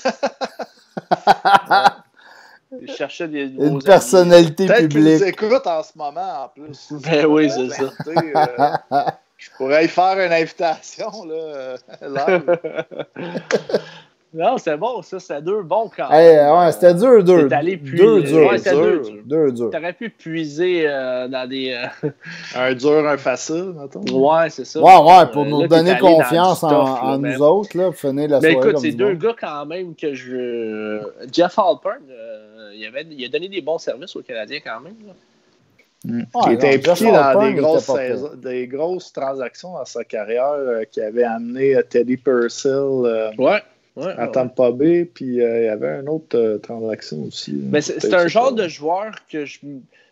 Il cherchait des Une personnalité Peut-être qu'il nous publique. écoute en ce moment, en plus. Ben oui, c'est ça. Je pourrais y faire une invitation, là, live. Non, c'est bon, ça. C'est 2 bons quand Hey, même. ouais, c'était dur. C'est allé puiser. Ouais, c'était Dur. T'aurais pu puiser dans des... Un dur, un facile, mettons. Ouais, c'est ça. Ouais, pour nous Là, donner t'es allé dans confiance du stuff, là, en mais- nous autres, là, pour finir la Mais soirée écoute, comme c'est du 2 monde. gars quand même que je... Jeff Alpern, il a donné des bons services aux Canadiens quand même. Là. Qui était non, Jeff impliqué dans Alpern, des grosses transactions dans sa carrière qui avait amené Teddy Purcell Ouais. à Tampa Bay, puis il y avait une autre transaction aussi. Mais c'est un genre de joueur que je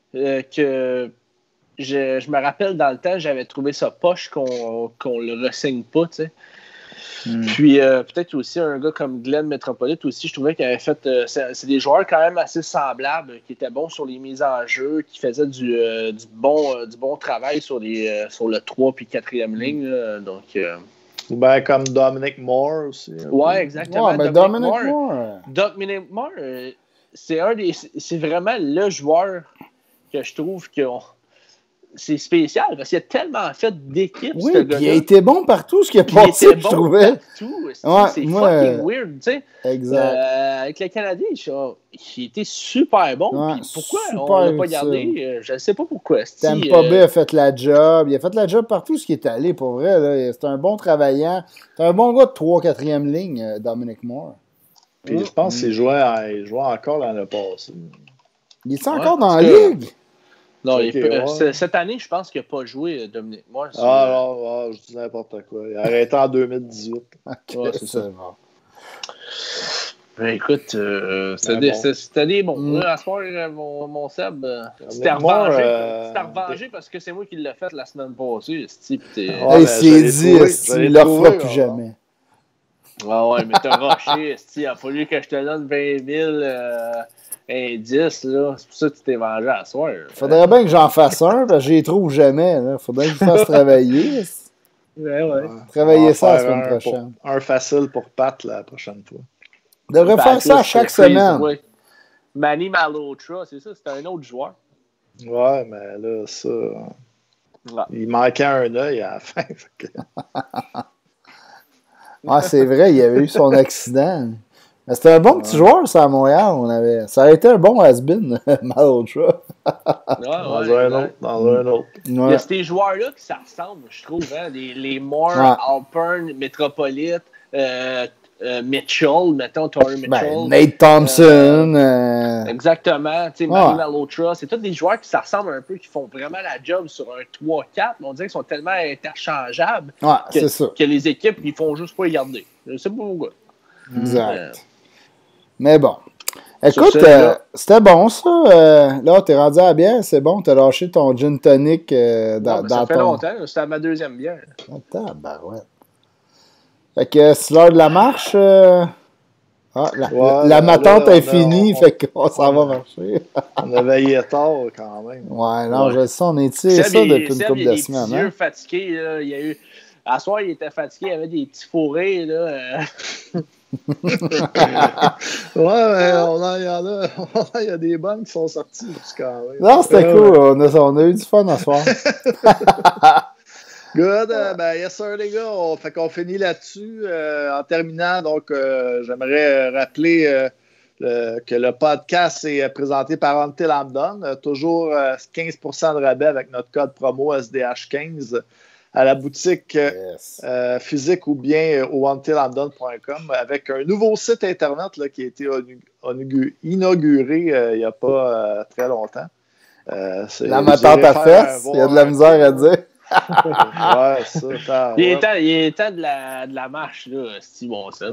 me rappelle dans le temps, j'avais trouvé ça poche qu'on le re-signe pas, tu sais. Puis peut-être aussi un gars comme Glenn Metropolite aussi, je trouvais qu'il avait fait... c'est des joueurs quand même assez semblables, qui étaient bons sur les mises en jeu, qui faisaient du bon travail sur le 3 puis 4e ligne. Là, donc... Ou bien comme Dominic Moore aussi. Ouais, exactement. Ouais, mais Dominic Moore. Dominic Moore, c'est vraiment le joueur que je trouve que c'est spécial parce qu'il a tellement fait d'équipes. Oui, ce puis gars-là. il a été bon partout ce qu'il a Puis il passé, était je bon trouvais. partout. Ouais, C'est moi, fucking weird, tu sais. Exact. Avec les Canadiens, il était super bon. Ouais, Puis pourquoi super on l'a pas utile. gardé? Je ne sais pas pourquoi. Tampa Bay a fait la job. Il a fait la job partout ce qui est allé, pour vrai. Là. C'est un bon travaillant. C'est un bon gars de 3-4e ligne, Dominic Moore. Puis je pense qu'il jouait encore l'année passée. Il est encore dans la ligue? Non, ouais. Cette année, je pense qu'il n'a pas joué, Dominic Moore. Non, je dis n'importe quoi. Il a arrêté en 2018. Ouais, c'est ça. Bon. Ben, écoute, c'était des bons. À ce soir, mon Seb, c'était revengé parce que c'est moi qui l'ai fait la semaine passée. Il s'est dit, il ne le refera plus jamais. Ouais, mais t'as rushé. Il a fallu que je te donne 20 000 indices. Là. C'est pour ça que tu t'es vengé à soir. Faudrait bien que j'en fasse un, parce que je les trouve jamais. Là. Faudrait que je fasse travailler. Ouais. Travailler ça la semaine prochaine. Un facile pour Pat la prochaine fois. On devrait faire ça chaque semaine. Ouais. Manny Malhotra, c'est ça, c'était un autre joueur. Ouais, mais là, ça... Ouais. Il manquait un œil à la fin. Ah, c'est vrai, il avait eu son accident. Mais c'était un bon petit joueur, ça, à Montréal. Ça a été un bon has-been, Malhotra. Dans un autre. Il y a ces joueurs-là qui ça ressemble, je trouve. Hein, les Moore, Alpern, Metropolite, Mitchell, mettons, Torrey Mitchell. Nate Thompson. Exactement. Manny Malhotra. C'est tous des joueurs qui ça ressemble un peu, qui font vraiment la job sur un 3-4, mais on dirait qu'ils sont tellement interchangeables que les équipes, ils font juste pas les garder. Je sais pas pourquoi. Exact. Mais bon. Écoute, c'était bon ça. Là, t'es rendu à la bière, c'est bon. T'as lâché ton gin tonic dans ça fait ton... longtemps. C'était ma 2e bière. Attends, ben ouais. Fait que c'est l'heure de la marche. La matante est finie, fait qu'on s'en va marcher. On a veillé tard quand même. Ouais, non, je sais, on est tiré ça depuis une couple de semaines. Il a eu fatigué, là. À soir, il était fatigué, il avait des petits fourrés, là. Il y a des bonnes qui sont sorties quand même. Non, c'était cool. On a eu du fun ce soir. Good. Yes, sir, les gars. Fait qu'on finit là-dessus. En terminant, donc, j'aimerais rappeler que le podcast est présenté par Until I'm Done. Toujours 15% de rabais avec notre code promo SDH15 à la boutique physique ou bien au untilimdone.com avec un nouveau site Internet là, qui a été inauguré il n'y a pas très longtemps. La matante à fesses, il y a de la misère à dire. Ouais, ça. Il est temps de la marche, là, c'est bon ça.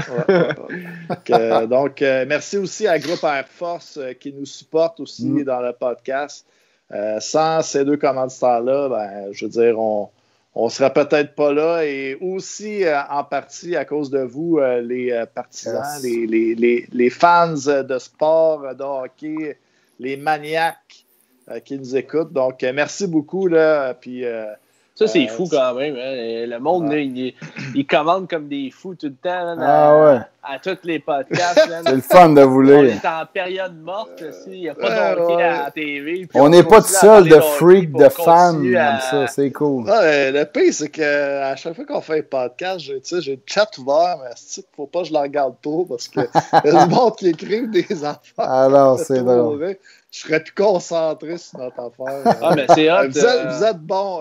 Donc, merci aussi à Groupe Air Force qui nous supporte aussi dans le podcast. Sans ces deux commanditaires-là, je veux dire, on ne serait peut-être pas là. Et aussi, en partie, à cause de vous, les partisans, les fans de sport, de hockey, les maniaques qui nous écoutent. Donc, merci beaucoup. Là, puis, ça, c'est fou quand même. Hein. Le monde, là, il commande comme des fous tout le temps à tous les podcasts. C'est le fun de vous lire. On est en période morte. Il n'y a pas de hockey à la TV. On n'est pas tout seul de freaks, de fans comme ça. C'est cool. Le pire, c'est qu'à chaque fois qu'on fait un podcast, j'ai le chat ouvert, mais il ne faut pas que je le regarde trop parce qu'il y a du monde qui écrit des affaires. Alors, c'est drôle. Je serais plus concentré sur notre affaire. Mais c'est hot. Vous êtes bons.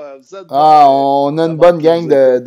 On a une bonne gang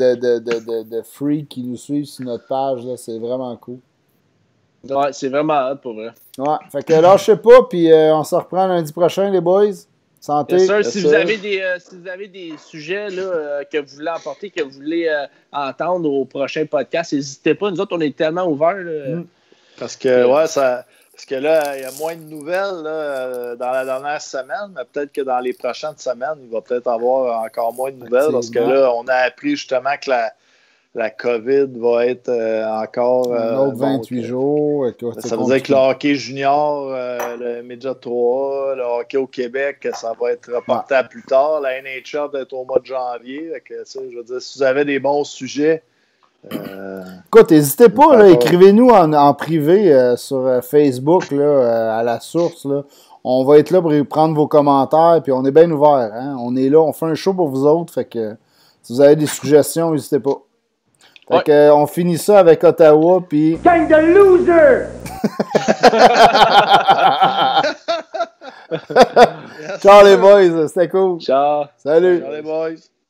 de freaks qui nous suivent sur notre page. Là. C'est vraiment cool. Ouais, c'est vraiment hot pour vrai. Ouais, fait que lâchez pas, puis on se reprend lundi prochain, les boys. Santé. Yes, sir. Si vous avez des sujets là, que vous voulez apporter, que vous voulez entendre au prochain podcast, n'hésitez pas. Nous autres, on est tellement ouverts. Parce que, Parce que là, il y a moins de nouvelles là, dans la dernière semaine, mais peut-être que dans les prochaines semaines, il va peut-être avoir encore moins de nouvelles. Parce que là, on a appris justement que la COVID va être encore... un autre 28 jours. Ça veut dire que le hockey junior, le Midget 3, le hockey au Québec, ça va être reporté à plus tard. La NHL va être au mois de janvier. Je veux dire, si vous avez des bons sujets... Écoute, n'hésitez pas, là, écrivez-nous en privé sur Facebook là, à la source. Là. On va être là pour prendre vos commentaires, puis on est bien ouvert. Hein? On est là, on fait un show pour vous autres. Fait que si vous avez des suggestions, n'hésitez pas. Fait que, on finit ça avec Ottawa, puis... Gang de losers! Ciao les boys, c'était cool. Ciao. Salut. Ciao les boys.